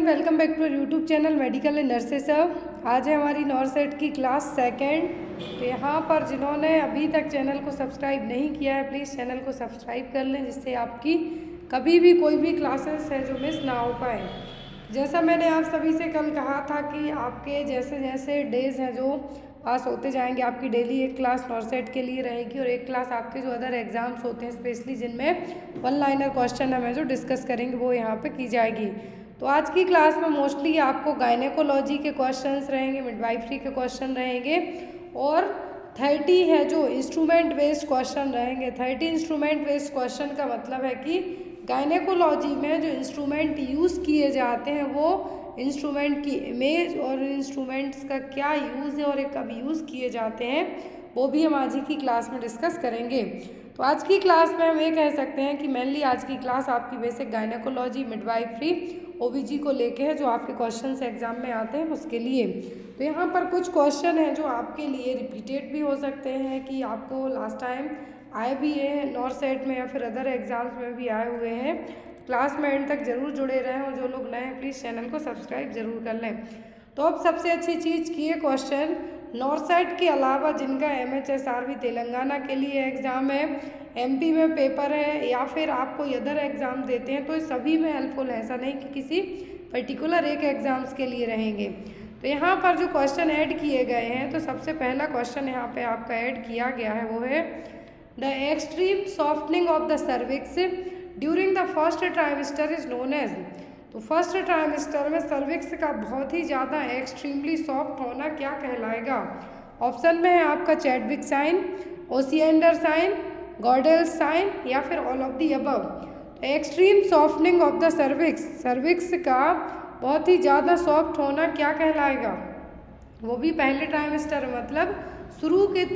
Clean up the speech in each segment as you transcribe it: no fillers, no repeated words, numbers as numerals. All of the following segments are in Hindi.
Welcome back to YouTube channel medical and nurses. आज है हमारी नॉर्सेट की क्लास सेकंड। तो यहाँ पर जिन्होंने अभी तक चैनल को सब्सक्राइब नहीं किया है प्लीज़ चैनल को सब्सक्राइब कर लें, जिससे आपकी कभी भी कोई भी क्लासेस है जो मिस ना हो पाए। जैसा मैंने आप सभी से कल कहा था कि आपके जैसे जैसे डेज़ हैं जो पास होते जाएंगे, आपकी डेली एक क्लास नॉर्सेट के लिए रहेगी और एक क्लास आपके जो अदर एग्ज़ाम्स होते हैं स्पेशली जिनमें वन लाइनर क्वेश्चन हमें जो डिस्कस करेंगे वो यहाँ पे की जाएगी। तो आज की क्लास में मोस्टली आपको गायनेकोलॉजी के क्वेश्चंस रहेंगे, मिडवाइफरी के क्वेश्चन रहेंगे और 30 है जो इंस्ट्रूमेंट बेस्ड क्वेश्चन रहेंगे। 30 इंस्ट्रूमेंट बेस्ड क्वेश्चन का मतलब है कि गायनेकोलॉजी में जो इंस्ट्रूमेंट यूज़ किए जाते हैं वो इंस्ट्रूमेंट की इमेज और इंस्ट्रूमेंट्स का क्या यूज़ है और कब यूज़ किए जाते हैं वो भी हम आज ही की क्लास में डिस्कस करेंगे। तो आज की क्लास में हम ये कह सकते हैं कि मेनली आज की क्लास आपकी बेसिक गायनेकोलॉजी, मिडवाइफरी, ओबीजी को लेके है जो आपके क्वेश्चंस एग्जाम में आते हैं उसके लिए। तो यहाँ पर कुछ क्वेश्चन हैं जो आपके लिए रिपीटेड भी हो सकते हैं कि आपको लास्ट टाइम आए भी हैं नॉर्सेट में या फिर अदर एग्जाम्स में भी आए हुए हैं। क्लास में एंड तक जरूर जुड़े रहें और जो लोग नए हैं प्लीज़ चैनल को सब्सक्राइब जरूर कर लें। तो अब सबसे अच्छी चीज़ की है क्वेश्चन नॉर्सेट के अलावा जिनका MHSRB तेलंगाना के लिए एग्ज़ाम है, MP में पेपर है या फिर आप कोई अदर एग्ज़ाम देते हैं तो ये सभी में हेल्पफुल है, ऐसा नहीं कि किसी पर्टिकुलर एक एग्ज़ाम्स के लिए रहेंगे। तो यहाँ पर जो क्वेश्चन ऐड किए गए हैं तो सबसे पहला क्वेश्चन यहाँ पे आपका ऐड किया गया है वो है the extreme softening of the cervix during the first trimester is known as. तो फर्स्ट ट्राइमेस्टर में सर्विक्स का बहुत ही ज़्यादा एक्सट्रीमली सॉफ्ट होना क्या कहलाएगा? ऑप्शन में है आपका Chadwick sign, Osiander sign, Goodell sign या फिर all of the above. Extreme softening of the cervix, cervix का बहुत ही ज़्यादा सॉफ्ट होना क्या कहलाएगा? वो भी पहले ट्राइमेस्टर मतलब शुरू के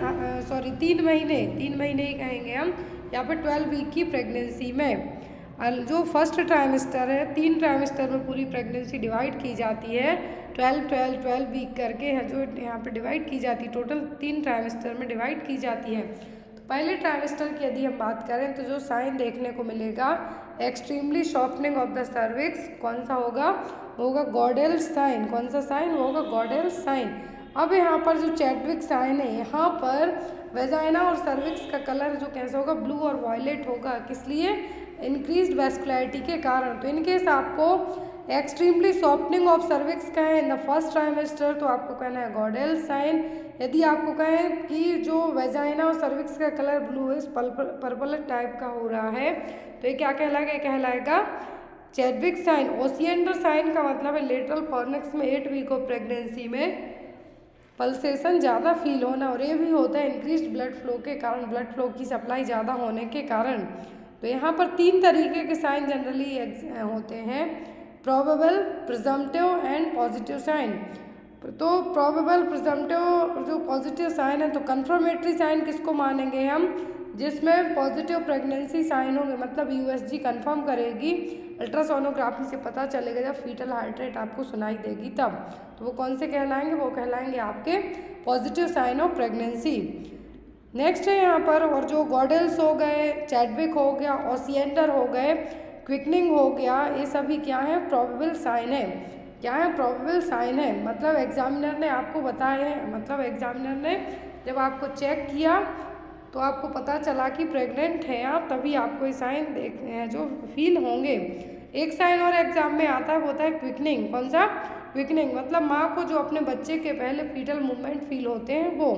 3 महीने ही कहेंगे हम यहाँ पर 12 वीक की प्रेगनेंसी में। जो फर्स्ट ट्राइमेस्टर है 3 ट्राइमेस्टर में पूरी प्रेगनेंसी डिवाइड की जाती है, 12 वीक करके है जो यहाँ पे डिवाइड की जाती है, टोटल 3 ट्राइमेस्टर में डिवाइड की जाती है। तो पहले ट्राइमेस्टर की यदि हम बात करें तो जो साइन देखने को मिलेगा extremely shortening of the cervix कौन सा होगा? होगा गॉडेल साइन। कौन सा साइन होगा? Goodell sign. अब यहाँ पर जो चैडविक साइन है यहाँ पर वेजाइना और सर्विक्स का कलर जो कैसा होगा? ब्लू और वायलेट होगा। किस लिए? इंक्रीज्ड वैस्कुलरिटी के कारण। तो इनकेस आपको एक्सट्रीमली सॉफ्टनिंग ऑफ सर्विक्स कहें इन द फर्स्ट ट्राइमेस्टर तो आपको कहना है गॉडेल साइन। यदि आपको कहें कि जो वेजाइना और सर्विक्स का कलर ब्लू है पर्पल टाइप का हो रहा है तो ये क्या कहलाएगा? ये कहलाएगा चैडविक साइन। ओसिएंडर साइन का मतलब है लेटरल फॉर्निक्स में 8 वीक ऑफ प्रेगनेंसी में पल्सेशन ज़्यादा फील होना और ये भी होता है इंक्रीज्ड ब्लड फ्लो के कारण, ब्लड फ्लो की सप्लाई ज़्यादा होने के कारण। तो यहाँ पर 3 तरीके के साइन जनरली होते हैं, probable, presumptive and positive sign. तो प्रोबेबल, प्रिजम्पटिव जो पॉजिटिव साइन है तो कंफर्मेटरी साइन किसको मानेंगे हम? जिसमें पॉजिटिव प्रेगनेंसी साइन होंगे मतलब USG कंफर्म करेगी, अल्ट्रासोनोग्राफी से पता चलेगा जब फीटल हार्ट रेट आपको सुनाई देगी तब। तो वो कौन से कहलाएंगे? वो कहलाएंगे आपके positive sign of pregnancy. Next है यहाँ पर और जो गॉडेल्स हो गए, चैडविक हो गया, ओसिएंडर हो गए, क्विकनिंग हो गया, ये सभी क्या है? प्रोबेबल साइन है। क्या है? प्रोबेबल साइन है। मतलब एग्जामिनर ने आपको बताया है, मतलब एग्जामिनर ने जब आपको चेक किया तो आपको पता चला कि प्रेग्नेंट हैं आप, तभी आपको ये साइन जो फील होंगे। एक साइन और एग्जाम में आता है वो होता है क्विकनिंग। कौन सा? क्विकनिंग मतलब माँ को जो अपने बच्चे के पहले फीटल मूवमेंट फील होते हैं वो।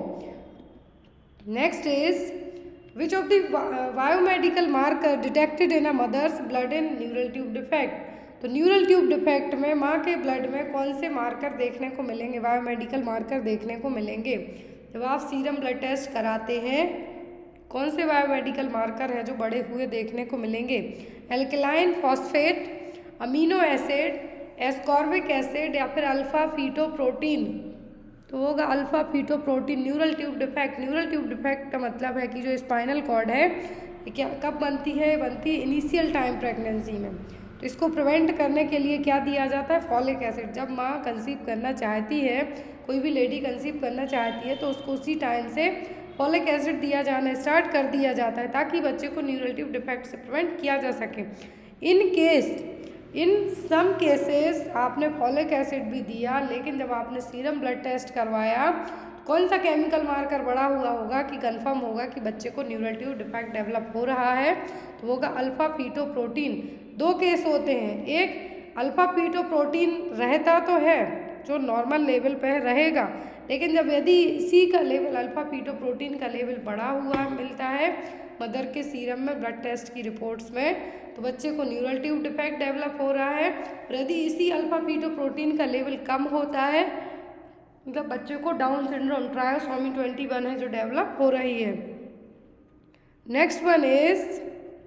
Next is which of the biomedical marker detected in a mother's blood in neural tube defect. तो न्यूरल ट्यूब डिफेक्ट में माँ के ब्लड में कौन से मार्कर देखने को मिलेंगे? बायोमेडिकल मार्कर देखने को मिलेंगे। जब आप सीरम ब्लड टेस्ट कराते हैं कौन से बायोमेडिकल मार्कर है जो बढ़े हुए देखने को मिलेंगे? Alkaline phosphate, amino acid, ascorbic acid या फिर अल्फा फीटोप्रोटीन। तो होगा alpha fetoprotein. Neural tube defect, neural tube defect का मतलब है कि जो स्पाइनल कॉर्ड है क्या कब बनती है? बनती है इनिशियल टाइम प्रेगनेंसी में। तो इसको प्रिवेंट करने के लिए क्या दिया जाता है? Folic acid. जब माँ कंसीव करना चाहती है, कोई भी लेडी कंसीव करना चाहती है तो उसको उसी टाइम से फॉलिक एसिड दिया जाना स्टार्ट कर दिया जाता है ताकि बच्चे को न्यूरल ट्यूब डिफेक्ट से प्रिवेंट किया जा सके। In case in some cases आपने फॉलिक एसिड भी दिया, लेकिन जब आपने सीरम ब्लड टेस्ट करवाया कौन सा केमिकल मार्कर बढ़ा हुआ होगा कि कंफर्म होगा कि बच्चे को न्यूरोटिव डिफेक्ट डेवलप हो रहा है, तो होगा अल्फा फीटोप्रोटीन। दो केस होते हैं, एक अल्फा फीटोप्रोटीन रहता तो है जो नॉर्मल लेवल पे रहेगा, लेकिन जब यदि इसी का लेवल अल्फा फीटोप्रोटीन का लेवल बढ़ा हुआ मिलता है मदर के सीरम में ब्लड टेस्ट की रिपोर्ट्स में, तो बच्चे को न्यूरोटिव डिफेक्ट डेवलप हो रहा है। और यदि इसी अल्फा फीटोप्रोटीन का लेवल कम होता है मतलब बच्चे को डाउन सिंड्रोम ट्रायोसोमी 21 है जो डेवलप हो रही है। Next one is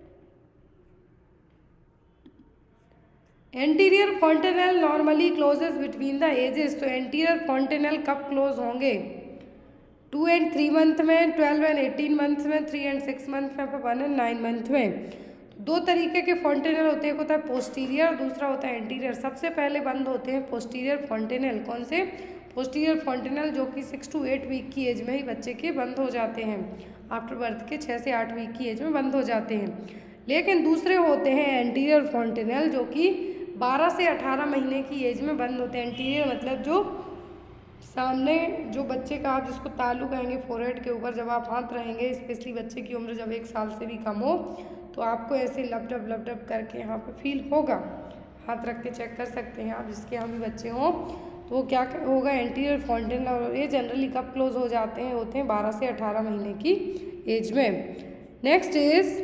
anterior fontanel normally closes between the ages. तो एंटीरियर फॉन्टेनल कब क्लोज होंगे? 2 and 3 मंथ में, 12 and 18 मंथ में, 3 and 6 मंथ में, 1 and 9 मंथ में। दो तरीके के फॉन्टेनल होते हैं, एक होता है पोस्टीरियर, दूसरा होता है एंटीरियर। सबसे पहले बंद होते हैं पोस्टीरियर फॉन्टेनल। कौन से? पोस्टीरियर फॉन्टेनल, जो कि 6 to 8 वीक की एज में ही बच्चे के बंद हो जाते हैं, आफ्टर बर्थ के 6 से 8 वीक की एज में बंद हो जाते हैं। लेकिन दूसरे होते हैं एंटीरियर फॉन्टेनल जो कि 12 से 18 महीने की एज में बंद होते हैं। एंटीरियर मतलब जो सामने जो बच्चे का आप जिसको तालू कहेंगे फोरहेड के ऊपर, जब आप हाथ रहेंगे, स्पेशली बच्चे की उम्र जब 1 साल से भी कम हो, तो आपको ऐसे लपटप करके यहाँ पे फील होगा। हाथ रख के चेक कर सकते हैं आप, जिसके यहाँ भी बच्चे हों, तो वो क्या होगा एंटीरियर फॉन्टेनल। और ये जनरली कब क्लोज हो जाते हैं? होते हैं 12 से 18 महीने की एज में। Next is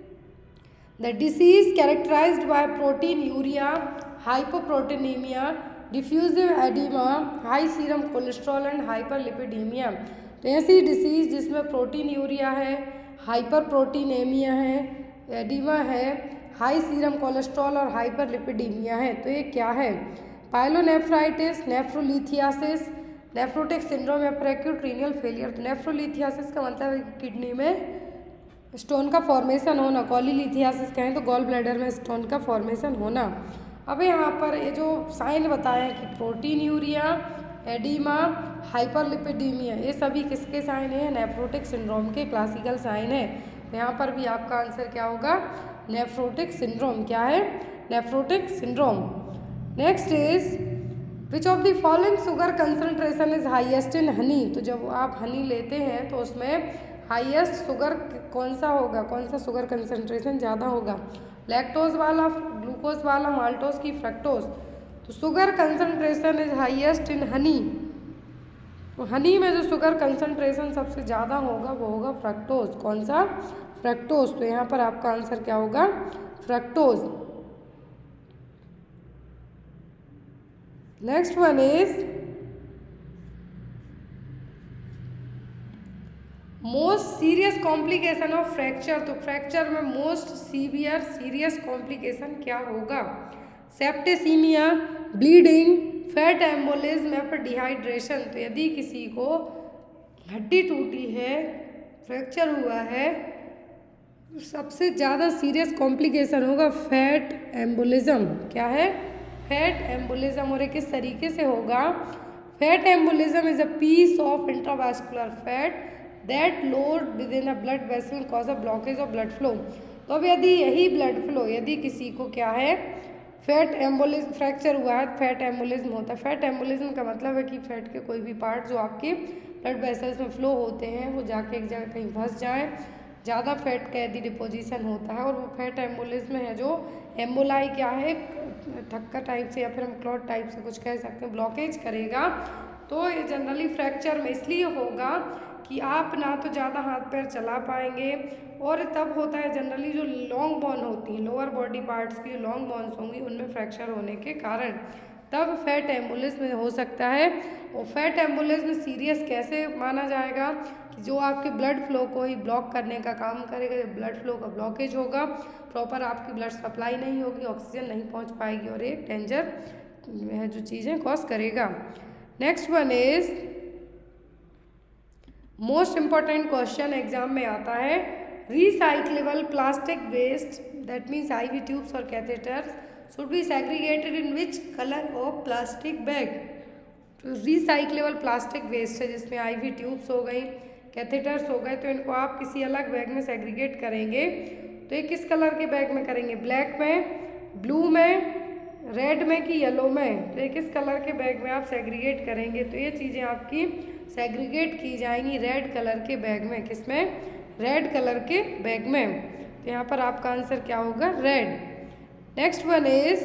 the disease characterised by proteinuria, hypoproteinemia, diffusive edema, high serum cholesterol and hyperlipidemia. तो ऐसी डिसीज जिसमें प्रोटीन यूरिया है, हाइपर प्रोटीनेमिया है, एडिमा है, हाई सीरम कोलेस्ट्रॉल और हाइपरलिपिडीमिया है। तो ये क्या है? पाइलोनेफ्राइटिस, नेफ्रोलिथियासिस, नेफ्रोटिक सिंड्रोम या फिर एक्यूट रीनल फेलियर। तो नेफ्रोलिथियासिस का मतलब है कि किडनी में स्टोन का फॉर्मेशन होना, कॉलीलिथियासिस कहें तो गॉल ब्लैडर में स्टोन का फॉर्मेशन होना। अब यहाँ पर ये जो साइन बताया कि प्रोटीन यूरिया, एडिमा, हाइपरलिपिडीमिया, ये सभी किसके साइन है? नेफ्रोटिक सिंड्रोम के क्लासिकल साइन है। तो यहाँ पर भी आपका आंसर क्या होगा? Nephrotic syndrome. क्या है? Nephrotic syndrome. Next is which of the following sugar concentration is highest in honey. तो जब आप हनी लेते हैं तो उसमें हाईएस्ट शुगर कौन सा होगा? कौन सा शुगर कंसंट्रेशन ज़्यादा होगा? लैक्टोज वाला, ग्लूकोज वाला, माल्टोज की फ्रक्टोज। तो sugar concentration is highest in honey. तो हनी में जो शुगर कंसंट्रेशन सबसे ज़्यादा होगा वो होगा फ्रक्टोज। कौन सा? फ्रक्टोज। तो यहाँ पर आपका आंसर क्या होगा? Fructose. Next one is most serious complication of fracture. तो फ्रैक्चर में मोस्ट सीवियर सीरियस कॉम्प्लिकेशन क्या होगा? सेप्टिसीमिया, ब्लीडिंग, फैट एम्बोलिज्म या फिर डिहाइड्रेशन। तो यदि किसी को हड्डी टूटी है, फ्रैक्चर हुआ है, तो सबसे ज़्यादा सीरियस कॉम्प्लिकेशन होगा फैट एम्बोलिज्म। क्या है? Fat embolism. और ये किस तरीके से होगा? Fat embolism is a piece of intravascular fat that load within a blood vessel cause a blockage of blood flow. तो अब यदि यही ब्लड फ्लो, यदि किसी को क्या है फैट एम्बोलिज्म, फ्रैक्चर हुआ है, फैट एम्बोलिज्म होता है। फैट एम्बोलिज्म का मतलब है कि फैट के कोई भी पार्ट जो आपके ब्लड वेसल्स में फ्लो होते हैं वो जाके एक जगह कहीं फंस जाएँ, ज़्यादा फैट का यदि डिपोजिशन होता है, और वो फैट एम्बोलिज्म है जो एम्बोलाई क्या है, थक्का टाइप से या फिर हम क्लॉट टाइप से कुछ कह सकते हैं, ब्लॉकेज करेगा। तो ये जनरली फ्रैक्चर में इसलिए होगा कि आप ना तो ज़्यादा हाथ पैर चला पाएंगे, और तब होता है जनरली जो लॉन्ग बोन होती हैं, लोअर बॉडी पार्ट्स की जो लॉन्ग बोन्स होंगी उनमें फ्रैक्चर होने के कारण तब फैट एम्बोलिज्म हो सकता है। और फैट एम्बोलिज्म सीरियस कैसे माना जाएगा? कि जो आपके ब्लड फ्लो को ही ब्लॉक करने का काम करेगा, ब्लड फ्लो का ब्लॉकेज होगा, प्रॉपर आपकी ब्लड सप्लाई नहीं होगी, ऑक्सीजन नहीं पहुँच पाएगी, और एक डेंजर जो चीज़ें कॉज करेगा। Next one is most important question exam में आता है, recyclable plastic waste that means IV tubes और catheters should be segregated in which colour of plastic bag. तो रिसाइक्लेबल प्लास्टिक वेस्ट है जिसमें आईवी ट्यूब्स हो गई, कैथेटर्स हो गए, तो इनको आप किसी अलग बैग में सेग्रीगेट करेंगे। तो ये किस कलर के बैग में करेंगे? ब्लैक में, ब्लू में, रेड में कि येलो में, तो ये किस कलर के बैग में आप सेग्रीगेट करेंगे, तो ये चीज़ें आपकी सेग्रीगेट की जाएंगी रेड कलर के बैग में। किसमें? रेड कलर के बैग में। तो यहाँ पर आपका आंसर क्या होगा? Red. Next one is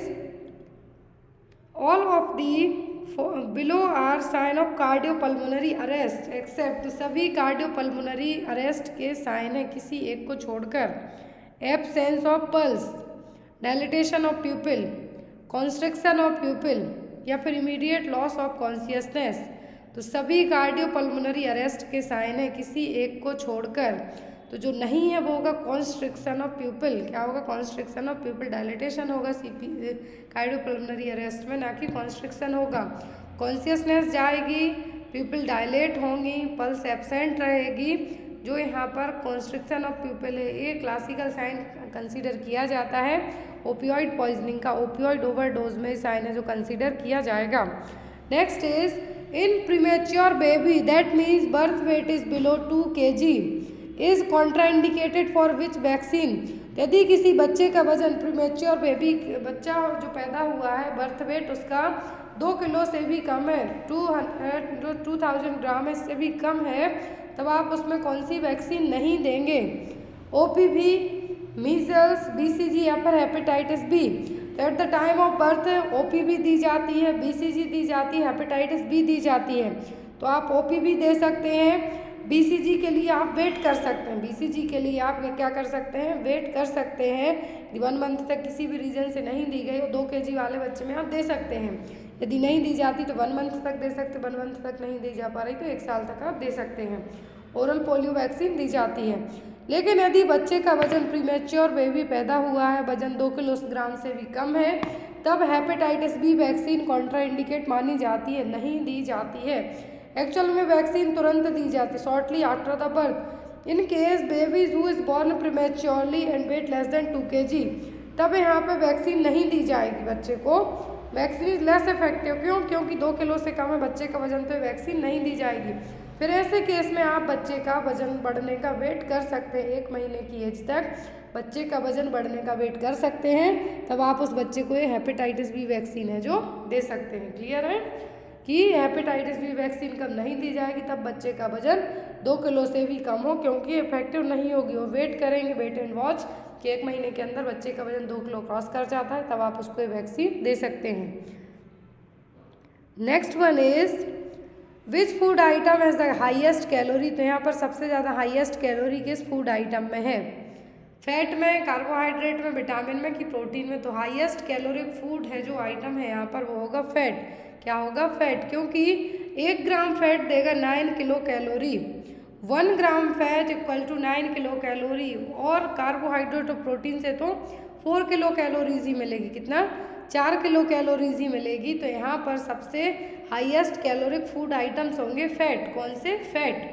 all of the below are sign of cardiopulmonary arrest except, तो सभी कार्डियोपल्मोनरी अरेस्ट के साइन है किसी एक को छोड़कर। Absence of pulse, dilatation of pupil, constriction of pupil या फिर इमीडिएट लॉस ऑफ कॉन्शियसनेस। तो सभी कार्डियोपल्मोनरी अरेस्ट के साइन है किसी एक को छोड़कर। तो जो नहीं है वो होगा कॉन्स्ट्रिक्शन ऑफ प्यूपिल। क्या होगा? Constriction of pupil. डायलिटेशन होगा कार्डियोपल्मोनरी अरेस्ट में, ना कि कॉन्स्ट्रिक्शन होगा। कॉन्शियसनेस जाएगी, प्यूपिल डायलेट होंगी, पल्स एब्सेंट रहेगी। जो यहाँ पर कॉन्स्ट्रिक्शन ऑफ प्यूपिल है ये क्लासिकल साइन कंसीडर किया जाता है ओपियोइड पॉइजनिंग का। ओपियोइड ओवरडोज में साइन है जो कंसीडर किया जाएगा। Next is in premature baby that means birth weight is below 2 kg is contraindicated for which vaccine. यदि किसी बच्चे का वजन प्रीमेच्योर बेबी बच्चा जो पैदा हुआ है बर्थ वेट उसका 2 किलो से भी कम है, 2000 ग्राम इससे भी कम है, तब आप उसमें कौन सी वैक्सीन नहीं देंगे? OPV, मीजल्स, BCG या फिर हेपेटाइटिस बी। तो at the time of birth OPV दी जाती है, BCG दी जाती है, हेपेटाइटिस बी दी जाती है। तो आप OPV दे सकते हैं। BCG के लिए आप वेट कर सकते हैं। BCG के लिए आप क्या कर सकते हैं? वेट कर सकते हैं। 1 मंथ तक किसी भी रीजन से नहीं दी गई, 2 kg वाले बच्चे में आप दे सकते हैं। यदि नहीं दी जाती तो 1 मंथ तक दे सकते, 1 मंथ तक नहीं दी जा पा रही तो 1 साल तक आप दे सकते हैं। ओरल पोलियो वैक्सीन दी जाती है। लेकिन यदि बच्चे का वजन प्रीमेच्योर बेबी पैदा हुआ है, वजन 2 किलोग्राम से भी कम है, तब हेपेटाइटिस बी वैक्सीन कॉन्ट्राइंडिकेट मानी जाती है, नहीं दी जाती है। एक्चुअल में वैक्सीन तुरंत दी जाती है, shortly after the birth. In case babies who is born prematurely and weight less than 2 kg, तब यहाँ पे वैक्सीन नहीं दी जाएगी बच्चे को। Vaccine is less effective. क्यों? क्योंकि 2 किलो से कम है बच्चे का वजन, तो वैक्सीन नहीं दी जाएगी। फिर ऐसे केस में आप बच्चे का वजन बढ़ने का वेट कर सकते हैं, 1 महीने की एज तक बच्चे का वजन बढ़ने का वेट कर सकते हैं, तब आप उस बच्चे को ये हेपेटाइटिस बी वैक्सीन है जो दे सकते हैं। क्लियर है कि हेपेटाइटिस बी वैक्सीन कब नहीं दी जाएगी? तब बच्चे का वजन 2 किलो से भी कम हो, क्योंकि इफेक्टिव नहीं होगी। वो वेट करेंगे, वेट एंड वॉच कि 1 महीने के अंदर बच्चे का वजन 2 किलो क्रॉस कर जाता है, तब आप उसको वैक्सीन दे सकते हैं। Next one is which food item has the highest calorie. तो यहाँ पर सबसे ज़्यादा हाईएस्ट कैलोरी किस फूड आइटम में है? फैट में, कार्बोहाइड्रेट में, विटामिन में कि प्रोटीन में? तो हाईएस्ट कैलोरिक फूड है जो आइटम है यहाँ पर वो होगा फैट। क्या होगा? फैट। क्योंकि 1 ग्राम फैट देगा 9 kilo calorie. 1 gram fat equal to 9 kilo calorie. और कार्बोहाइड्रेट और प्रोटीन से तो 4 किलो कैलोरीज ही मिलेगी। कितना? 4 किलो कैलोरीज ही मिलेगी। तो यहाँ पर सबसे हाईएस्ट कैलोरिक फूड आइटम्स होंगे फैट। कौन से? Fat.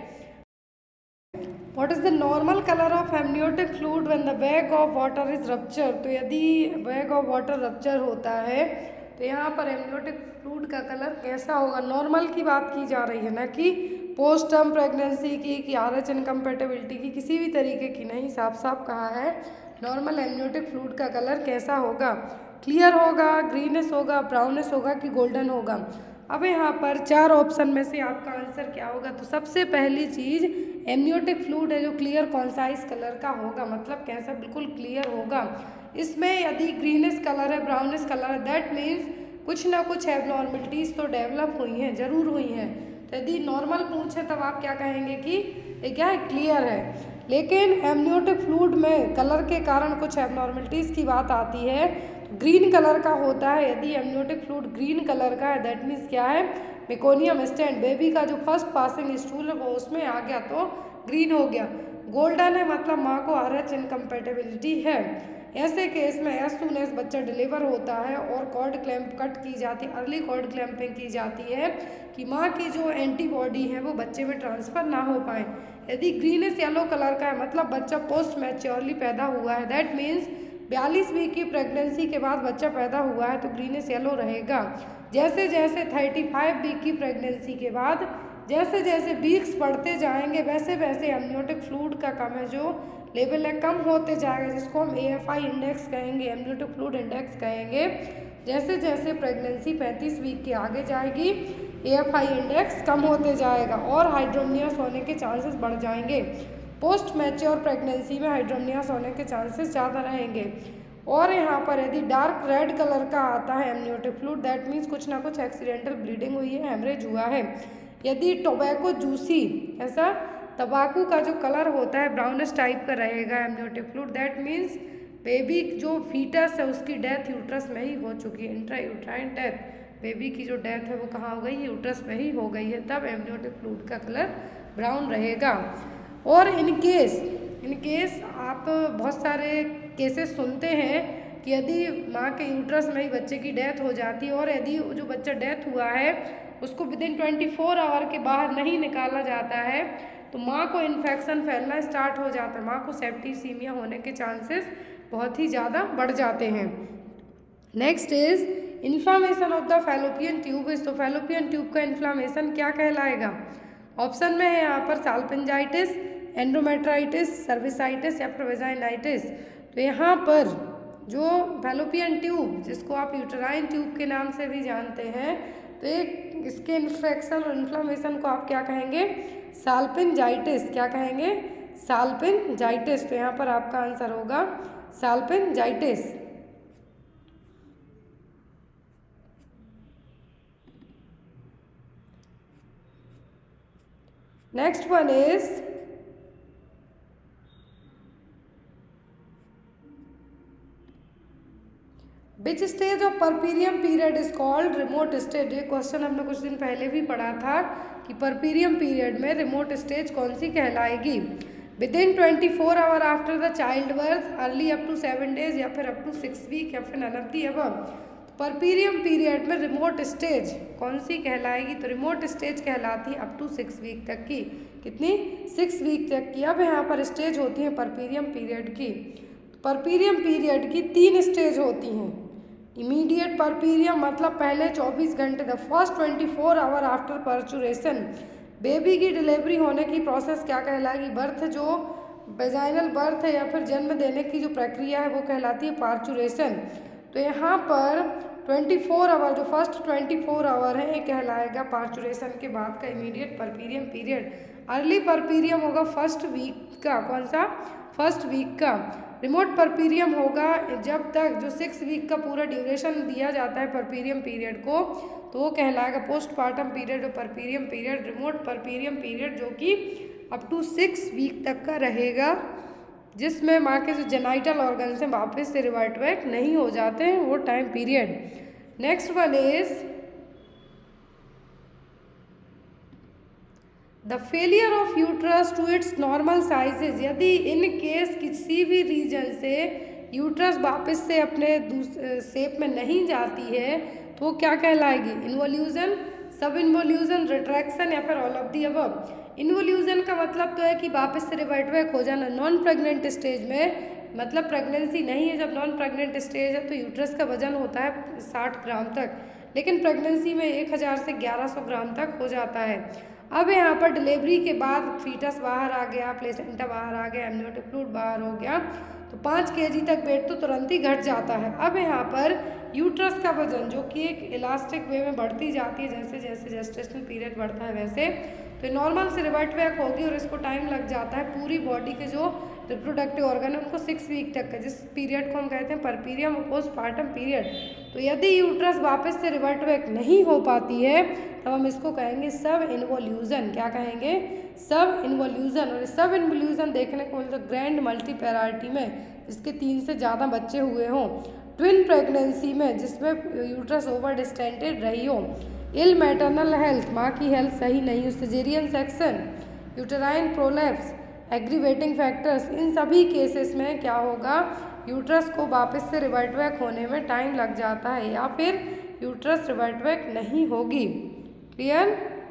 What is the normal color of amniotic fluid when the bag of water is ruptured? तो यदि बैग ऑफ वाटर रप्चर होता है तो यहाँ पर एमनियोटिक फ्लूइड का कलर कैसा होगा? नॉर्मल की बात की जा रही है, ना कि पोस्ट टर्म प्रेगनेंसी की कि RH इनकम्पेटेबिलिटी की, किसी भी तरीके की नहीं। साफ साफ कहा है नॉर्मल एमनियोटिक फ्लूइड का कलर कैसा होगा? क्लियर होगा, ग्रीनिश होगा, ब्राउनिश होगा कि गोल्डन होगा? अब यहाँ पर 4 ऑप्शन में से आपका आंसर क्या होगा? तो सबसे पहली चीज़ एमनियोटिक फ्लूइड है जो क्लियर कॉन्साइज कलर का होगा, मतलब कैसा? बिल्कुल क्लियर होगा। इसमें यदि ग्रीनिश कलर है, ब्राउनिश कलर है, दैट मीन्स कुछ ना कुछ एबनॉर्मलिटीज़ तो डेवलप हुई हैं, ज़रूर हुई हैं। तो यदि नॉर्मल पूछे तब आप क्या कहेंगे कि ये क्या है? क्लियर है। लेकिन एमनियोटिक फ्लूइड में कलर के कारण कुछ एबनॉर्मलिटीज़ की बात आती है, ग्रीन कलर का होता है। यदि एमनियोटिक फ्लूइड ग्रीन कलर का है दैट मीन्स क्या है? Meconium stand. बेबी का जो फर्स्ट पासिंग स्टूल है वो उसमें आ गया तो ग्रीन हो गया। गोल्डन है मतलब माँ को RH इनकम्पेटेबिलिटी है। ऐसे केस में एज सून एज बच्चा डिलीवर होता है और कॉर्ड क्लैम्प कट की जाती है, अर्ली कॉर्ड क्लैम्पिंग की जाती है कि माँ की जो एंटीबॉडी है वो बच्चे में ट्रांसफ़र ना हो पाए। यदि ग्रीनिश येलो कलर का है मतलब बच्चा पोस्ट मैच्योरली पैदा हुआ है, दैट मीन्स 42 वीक की प्रेगनेंसी के बाद बच्चा पैदा हुआ है तो ग्रीनिश येलो रहेगा। जैसे जैसे 35 वीक की प्रेगनेंसी के बाद जैसे जैसे वीक्स बढ़ते जाएंगे वैसे वैसे एमनियोटिक फ्लूइड का कम है जो लेवल है कम होते जाएगा, जिसको हम AFI इंडेक्स कहेंगे, एमनियोटिक फ्लूइड इंडेक्स कहेंगे। जैसे जैसे प्रेगनेंसी 35 वीक के आगे जाएगी AFI इंडेक्स कम होते जाएगा और हाइड्रोमनियस होने के चांसेस बढ़ जाएंगे। पोस्ट मैच्योर प्रेगनेंसी में हाइड्रोमनियस होने के चांसेस ज़्यादा रहेंगे। और यहाँ पर यदि डार्क रेड कलर का आता है एमनियोटिक फ्लूइड, दैट मीन्स कुछ ना कुछ एक्सीडेंटल ब्लीडिंग हुई है, हेमरेज हुआ है। यदि टोबैको जूसी, ऐसा तंबाकू का जो कलर होता है ब्राउनिश टाइप का रहेगा amniotic fluid, that means baby जो फीटस है उसकी डेथ यूट्रस में ही हो चुकी है। इंट्रा यूट्राइन डेथ, बेबी की जो डेथ है वो कहाँ हो गई, यूट्रस में ही हो गई है, तब एमनियोटिक फ्लूइड का कलर ब्राउन रहेगा। और इन केस आप बहुत सारे केसेस सुनते हैं कि यदि माँ के यूट्रस में ही बच्चे की डेथ हो जाती है और यदि जो बच्चा डेथ हुआ है उसको विदिन 24 आवर के बाहर नहीं निकाला जाता है तो माँ को इन्फेक्शन फैलना स्टार्ट हो जाता है, माँ को सेप्टिसीमिया होने के चांसेस बहुत ही ज़्यादा बढ़ जाते हैं। Next is inflammation of the fallopian tube. तो फैलोपियन ट्यूब का इन्फ्लामेशन क्या कहलाएगा? ऑप्शन में है यहाँ पर साल्पिंजाइटिस, एंडोमेट्राइटिस, सर्विसाइटिस या फिर वेजाइनाइटिस। तो यहाँ पर जो फैलोपियन ट्यूब, जिसको आप यूटेराइन ट्यूब के नाम से भी जानते हैं, तो एक इसके इन्फेक्शन और इन्फ्लामेशन को आप क्या कहेंगे? साल्पिंजाइटिस। क्या कहेंगे? साल्पिंजाइटिस। तो यहाँ पर आपका आंसर होगा salpingitis. Next one is which stage of puerperium period is called remote stage. ये क्वेश्चन हमने कुछ दिन पहले भी पढ़ा था कि परपीरियम पीरियड में रिमोट स्टेज कौन सी कहलाएगी? Within 24 hour after the child birth, early up to 7 days या फिर अप टू 6 वीक या फिर none of the above. Puerperium period में रिमोट स्टेज कौन सी कहलाएगी? तो रिमोट स्टेज कहलाती है अप टू 6 वीक तक की। कितनी? 6 वीक तक की। अब यहाँ पर स्टेज होती है परपीरियम पीरियड की। परपीरियम पीरियड की 3 स्टेज होती हैं। इमीडिएट परपीरियम मतलब पहले 24 घंटे, the first 24 hour after parturition. Baby की डिलीवरी होने की प्रोसेस क्या कहलाएगी? बर्थ, जो वेजाइनल बर्थ है या फिर जन्म देने की जो प्रक्रिया है वो कहलाती है पार्चुरेशन। तो यहाँ पर 24 आवर, जो फर्स्ट 24 आवर है, ये कहलाएगा पार्चुरेशन के बाद का immediate puerperium period. Early puerperium होगा फर्स्ट वीक का। कौन सा? फर्स्ट वीक का। रिमोट परपीरियम होगा जब तक जो 6 वीक का पूरा ड्यूरेशन दिया जाता है परपीरियम पीरियड को, तो वो कहलाएगा पोस्टपार्टम पीरियड और puerperium period. Remote puerperium period जो कि अप टू 6 वीक तक का रहेगा, जिसमें माँ के जो जेनाइटल ऑर्गन्स हैं वापस से रिवर्ट बैक नहीं हो जाते हैं, वो time period. Next one is the failure of uterus to its normal sizes. यदि इन केस किसी भी रीजन से यूट्रस वापस से अपने शेप में नहीं जाती है तो क्या कहलाएगी? इन्वोल्यूजन, सब इन्वोल्यूजन, रिट्रैक्शन या फिर all of the above. Involution का मतलब तो है कि वापस से रिवर्ट बैक हो जाना। नॉन प्रेग्नेंट स्टेज में, मतलब प्रेगनेंसी नहीं है, जब नॉन प्रेग्नेंट स्टेज है तो यूट्रस का वजन होता है 60 ग्राम तक, लेकिन प्रेगनेंसी में 1000 से 1100 ग्राम तक हो जाता है। अब यहाँ पर डिलीवरी के बाद फीटस बाहर आ गया, प्लेसेंटा बाहर आ गया, एमनियोटिक फ्लूइड बाहर हो गया, तो 5 kg तक वेट तो तुरंत ही घट जाता है। अब यहाँ पर यूट्रस का वजन, जो कि एक इलास्टिक वे में बढ़ती जाती है, जैसे जैसे जेस्टेशनल पीरियड बढ़ता है वैसे, तो नॉर्मल से रिवर्ट बैक होगी और इसको टाइम लग जाता है। पूरी बॉडी के जो रिप्रोडक्टिव ऑर्गन है उनको 6 वीक तक का, जिस पीरियड को हम कहते हैं परपीरियम और पोस्टपार्टम पीरियड। तो यदि यूट्रस वापस से रिवर्ट बैक नहीं हो पाती है तब हम इसको कहेंगे सब इन्वोल्यूजन। क्या कहेंगे? सब इन्वोल्यूजन। और सब इन्वोल्यूजन देखने को मिलता है ग्रैंड मल्टीपैरारिटी में, जिसके 3 से ज़्यादा बच्चे हुए हों। ट्विन प्रेगनेंसी में, जिसमें यूट्रस ओवर डिस्टेंटेड रही हो। इल मैटरनल हेल्थ, माँ की हेल्थ सही नहीं हो। Caesarean section, uterine prolapse, aggravating factors, इन सभी केसेस में क्या होगा? यूट्रस को वापस से रिवर्ट बैक होने में टाइम लग जाता है या फिर यूट्रस रिवर्ट बैक नहीं होगी। Clear?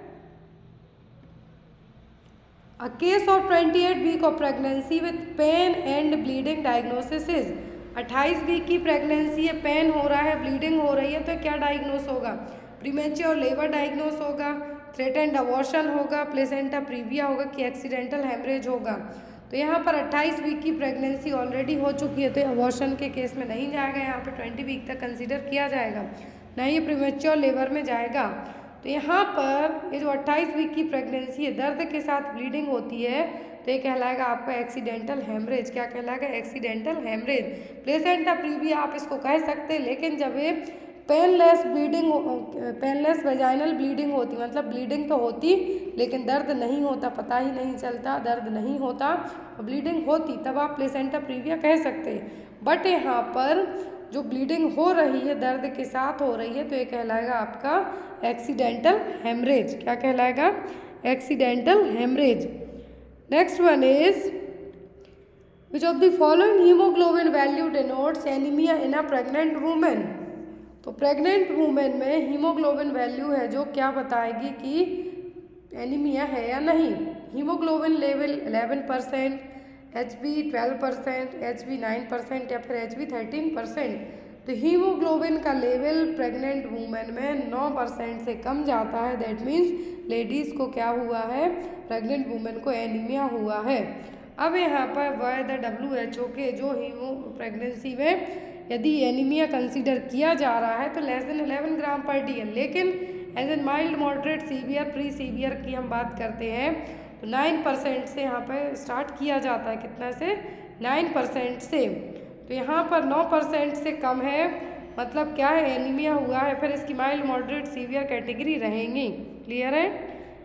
A case of 28 week of pregnancy with pain and bleeding diagnosis is. 28 week की प्रेगनेंसी है, पेन हो रहा है, ब्लीडिंग हो रही है, तो क्या डायग्नोस होगा? प्रीमेच्योर लेबर डायग्नोस होगा, थ्रेटेंड अबॉर्शन होगा, प्लेसेंटा प्रीविया होगा कि एक्सीडेंटल हेमरेज होगा। तो यहाँ पर 28 वीक की प्रेगनेंसी ऑलरेडी हो चुकी है, तो अबॉर्शन के केस में नहीं जाएगा, यहाँ पर 20 वीक तक कंसीडर किया जाएगा, ना ये प्रीमेच्योर लेबर में जाएगा। तो यहाँ पर ये जो 28 वीक की प्रेगनेंसी है, दर्द के साथ ब्लीडिंग होती है, तो ये कहलाएगा आपका एक्सीडेंटल हेमरेज। क्या कहलाएगा? Accidental haemorrhage. प्लेसेंटा प्रीविया आप इसको कह सकते हैं, लेकिन जब ये painless bleeding, painless vaginal bleeding होती, मतलब ब्लीडिंग तो होती लेकिन दर्द नहीं होता, पता ही नहीं चलता, दर्द नहीं होता, ब्लीडिंग होती, तब आप प्लेसेंटा प्रीविया कह सकते हैं। बट यहाँ पर जो ब्लीडिंग हो रही है, दर्द के साथ हो रही है, तो ये कहलाएगा आपका एक्सीडेंटल हेमरेज। क्या कहलाएगा? Accidental haemorrhage. Next one is which of the following haemoglobin value denotes anaemia in a pregnant women. तो प्रेग्नेंट वुमेन में हीमोग्लोबिन वैल्यू है जो क्या बताएगी कि एनीमिया है या नहीं। हीमोग्लोबिन लेवल 11%, HB 12%, HB 9% या फिर HB 13%। तो हीमोग्लोबिन का लेवल प्रेग्नेंट वुमेन में 9% से कम जाता है, दैट मीन्स लेडीज़ को क्या हुआ है? प्रेग्नेंट वुमेन को एनीमिया हुआ है। अब यहाँ पर बाय द WHO के जो प्रेगनेंसी में यदि एनीमिया कंसीडर किया जा रहा है तो लेस देन 11 ग्राम पर DL, लेकिन as an mild moderate severe pre severe की हम बात करते हैं तो 9% से यहाँ पर स्टार्ट किया जाता है। कितना से? 9% से। तो यहाँ पर 9% से कम है, मतलब क्या है? एनीमिया हुआ है, फिर इसकी माइल्ड मॉडरेट सीवियर कैटेगरी रहेंगी। क्लियर है?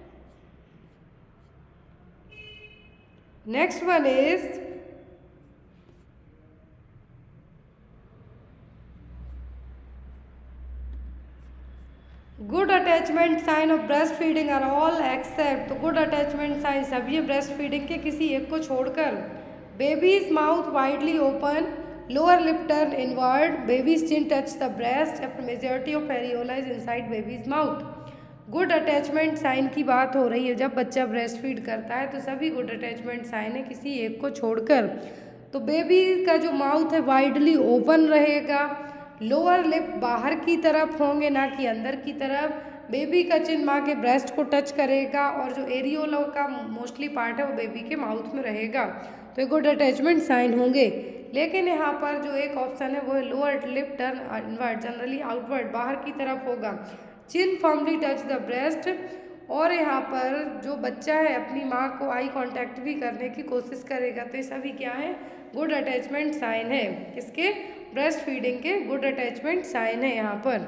Next one is good attachment sign of breast feeding are all except. तो गुड अटैचमेंट साइन सभी है ब्रेस्ट फीडिंग के किसी एक को छोड़कर। Baby's mouth widely open, lower lip turn inward, baby's chin touch the breast, majority of areola is inside baby's mouth. Good attachment sign की बात हो रही है, जब बच्चा ब्रेस्ट फीड करता है तो सभी गुड अटैचमेंट साइन है किसी एक को छोड़कर। तो बेबी का जो माउथ है वाइडली ओपन रहेगा, लोअर लिप बाहर की तरफ होंगे ना कि अंदर की तरफ, बेबी का चिन माँ के ब्रेस्ट को टच करेगा और जो एरियोला का मोस्टली पार्ट है वो बेबी के माउथ में रहेगा, तो ये गुड अटैचमेंट साइन होंगे। लेकिन यहाँ पर जो एक ऑप्शन है वो है lower lip turn inward, generally outward बाहर की तरफ होगा, chin firmly touch the breast, और यहाँ पर जो बच्चा है अपनी माँ को आई कांटेक्ट भी करने की कोशिश करेगा। तो ये सभी क्या है? गुड अटैचमेंट साइन है। किसके? ब्रेस्ट फीडिंग के गुड अटैचमेंट साइन है यहाँ पर।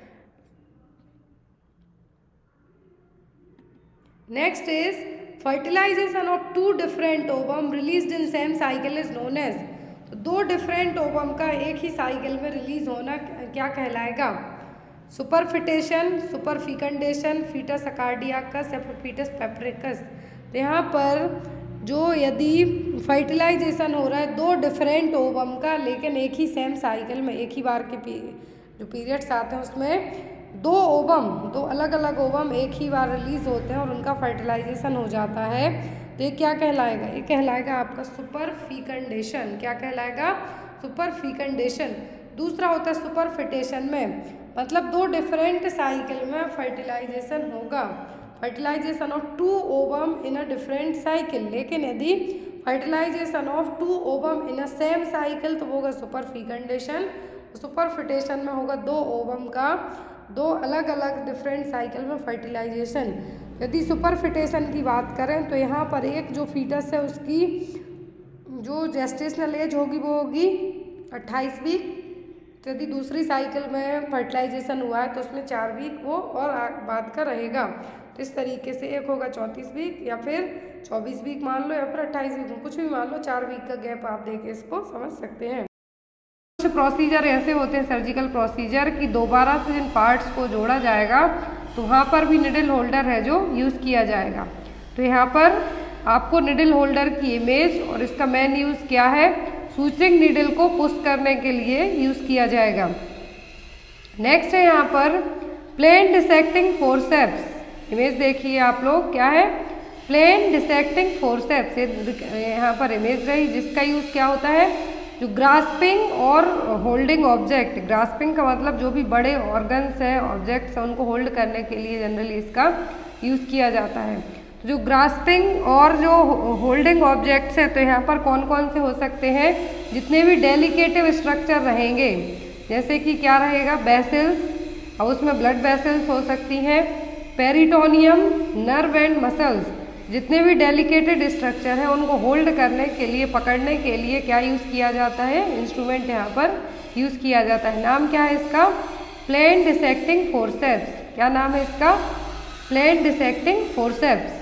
Next is fertilisation of 2 different ovum released in same cycle is known as. तो 2 डिफरेंट ओवम का एक ही साइकिल में रिलीज होना क्या कहलाएगा? सुपरफिटेशन, सुपरफिकेंडेशन, फीटस अकार्डियाकस या फिर फीटस पेपरिकस। तो यहाँ पर जो यदि फर्टिलाइजेशन हो रहा है 2 डिफरेंट ओवम का, लेकिन एक ही सेम साइकिल में एक ही बार के जो पीरियड्स आते हैं उसमें 2 ओवम, 2 अलग अलग ओवम एक ही बार रिलीज होते हैं और उनका फर्टिलाइजेशन हो जाता है, तो ये क्या कहलाएगा? ये कहलाएगा आपका सुपरफिकेंडेशन। क्या कहलाएगा? सुपरफिकेंडेशन। दूसरा होता है सुपरफिटेशन में, मतलब 2 डिफरेंट साइकिल में फर्टिलाइजेशन होगा, fertilisation of 2 ovum in a different cycle. लेकिन यदि fertilisation of 2 ovum in a same cycle तो वो होगा सुपरफिकेंडेशन। सुपरफिटेशन में होगा 2 ओवम का 2 अलग अलग डिफरेंट साइकिल में फर्टिलाइजेशन। यदि सुपरफिटेशन की बात करें तो यहाँ पर एक जो फीटस है उसकी जो जेस्टेशनल एज होगी वो होगी 28 वीक। तो यदि दूसरी साइकिल में फर्टिलाइजेशन हुआ है तो उसमें 4 वीक वो और बाद का रहेगा। तो इस तरीके से एक होगा 34 वीक या फिर 24 वीक मान लो या फिर 28 वीक, कुछ भी मान लो, 4 वीक का गैप आप देके इसको समझ सकते हैं। कुछ प्रोसीजर ऐसे होते हैं सर्जिकल प्रोसीजर कि दोबारा से जिन पार्ट्स को जोड़ा जाएगा तो वहाँ पर भी निडल होल्डर है जो यूज़ किया जाएगा। तो यहाँ पर आपको निडल होल्डर की इमेज और इसका मेन यूज़ क्या है, सूचरिंग नीडल को पुश करने के लिए यूज़ किया जाएगा। नेक्स्ट है यहाँ पर प्लेन डिसेक्टिंग फोर्सेप्स। इमेज देखिए आप लोग, क्या है? Plain dissecting forceps. यहाँ पर इमेज रही जिसका यूज़ क्या होता है, जो ग्रास्पिंग और होल्डिंग ऑब्जेक्ट। ग्रास्पिंग का मतलब जो भी बड़े ऑर्गन्स हैं, ऑब्जेक्ट्स हैं, उनको होल्ड करने के लिए जनरली इसका यूज़ किया जाता है। जो ग्रास्पिंग और जो होल्डिंग ऑब्जेक्ट्स है, तो यहाँ पर कौन कौन से हो सकते हैं, जितने भी डेलिकेटिव स्ट्रक्चर रहेंगे, जैसे कि क्या रहेगा, वेसल्स, और उसमें ब्लड वेसल्स हो सकती हैं, पेरिटोनियम, नर्व एंड मसल्स, जितने भी डेलिकेटेड स्ट्रक्चर हैं उनको होल्ड करने के लिए, पकड़ने के लिए क्या यूज़ किया जाता है, इंस्ट्रूमेंट यहाँ पर यूज़ किया जाता है। नाम क्या है इसका, प्लेन डिसेक्टिंग फोर्सेप्स। क्या नाम है इसका, प्लेन डिसेक्टिंग फोर्सेप्स।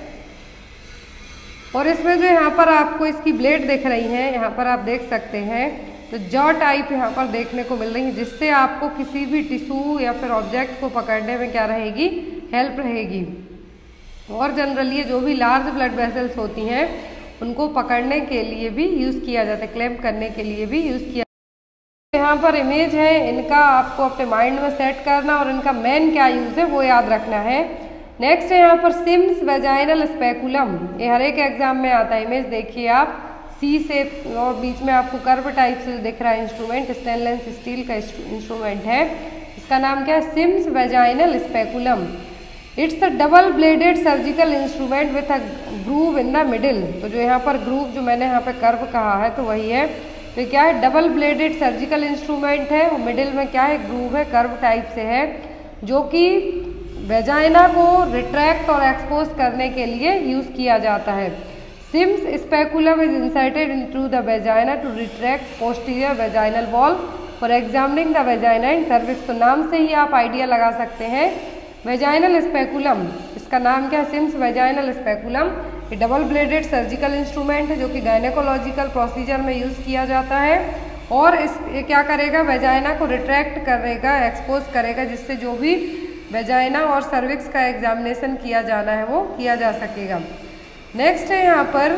और इसमें जो यहाँ पर आपको इसकी ब्लेड दिख रही है, यहाँ पर आप देख सकते हैं, तो जॉ टाइप यहाँ पर देखने को मिल रही है, जिससे आपको किसी भी टिश्यू या फिर ऑब्जेक्ट को पकड़ने में क्या रहेगी, हेल्प रहेगी। और जनरली जो भी लार्ज ब्लड वेसल्स होती हैं उनको पकड़ने के लिए भी यूज़ किया जाता है, क्लैंप करने के लिए भी यूज़ किया। यहाँ पर इमेज है, इनका आपको अपने माइंड में सेट करना और इनका मेन क्या यूज़ है वो याद रखना है। नेक्स्ट है यहाँ पर सिम्स वेजाइनल स्पेकुलम, ये हर एक एग्जाम में आता है। इमेज देखिए आप, सी से और बीच में आपको कर्व टाइप से दिख रहा है इंस्ट्रूमेंट, स्टेनलेस स्टील का इंस्ट्रूमेंट है। इसका नाम क्या है, Sims vaginal speculum. It's a double bladed surgical instrument with a groove in the middle. तो जो यहाँ पर ग्रूव, जो मैंने यहाँ पे कर्व कहा है, तो वही है। तो क्या है, डबल ब्लेडेड सर्जिकल इंस्ट्रूमेंट है, और मिडिल में क्या है, ग्रूव है, कर्व टाइप से है, जो कि वेजाइना को रिट्रैक्ट और एक्सपोज करने के लिए यूज़ किया जाता है। Sims speculum is inserted into the vagina to retract posterior vaginal wall for examining the vagina and cervix. तो नाम से ही आप आइडिया लगा सकते हैं, वेजाइनल स्पेकुलम, इसका नाम क्या है, सिम्स वेजाइनल स्पेकुलम। ये डबल ब्लेडेड सर्जिकल इंस्ट्रूमेंट है जो कि गायनेकोलॉजिकल प्रोसीजर में यूज़ किया जाता है, और ये क्या करेगा, वेजाइना को रिट्रैक्ट करेगा, एक्सपोज करेगा, जिससे जो भी वेजाइना और सर्विक्स का एग्जामिनेशन किया जाना है वो किया जा सकेगा। नेक्स्ट है यहाँ पर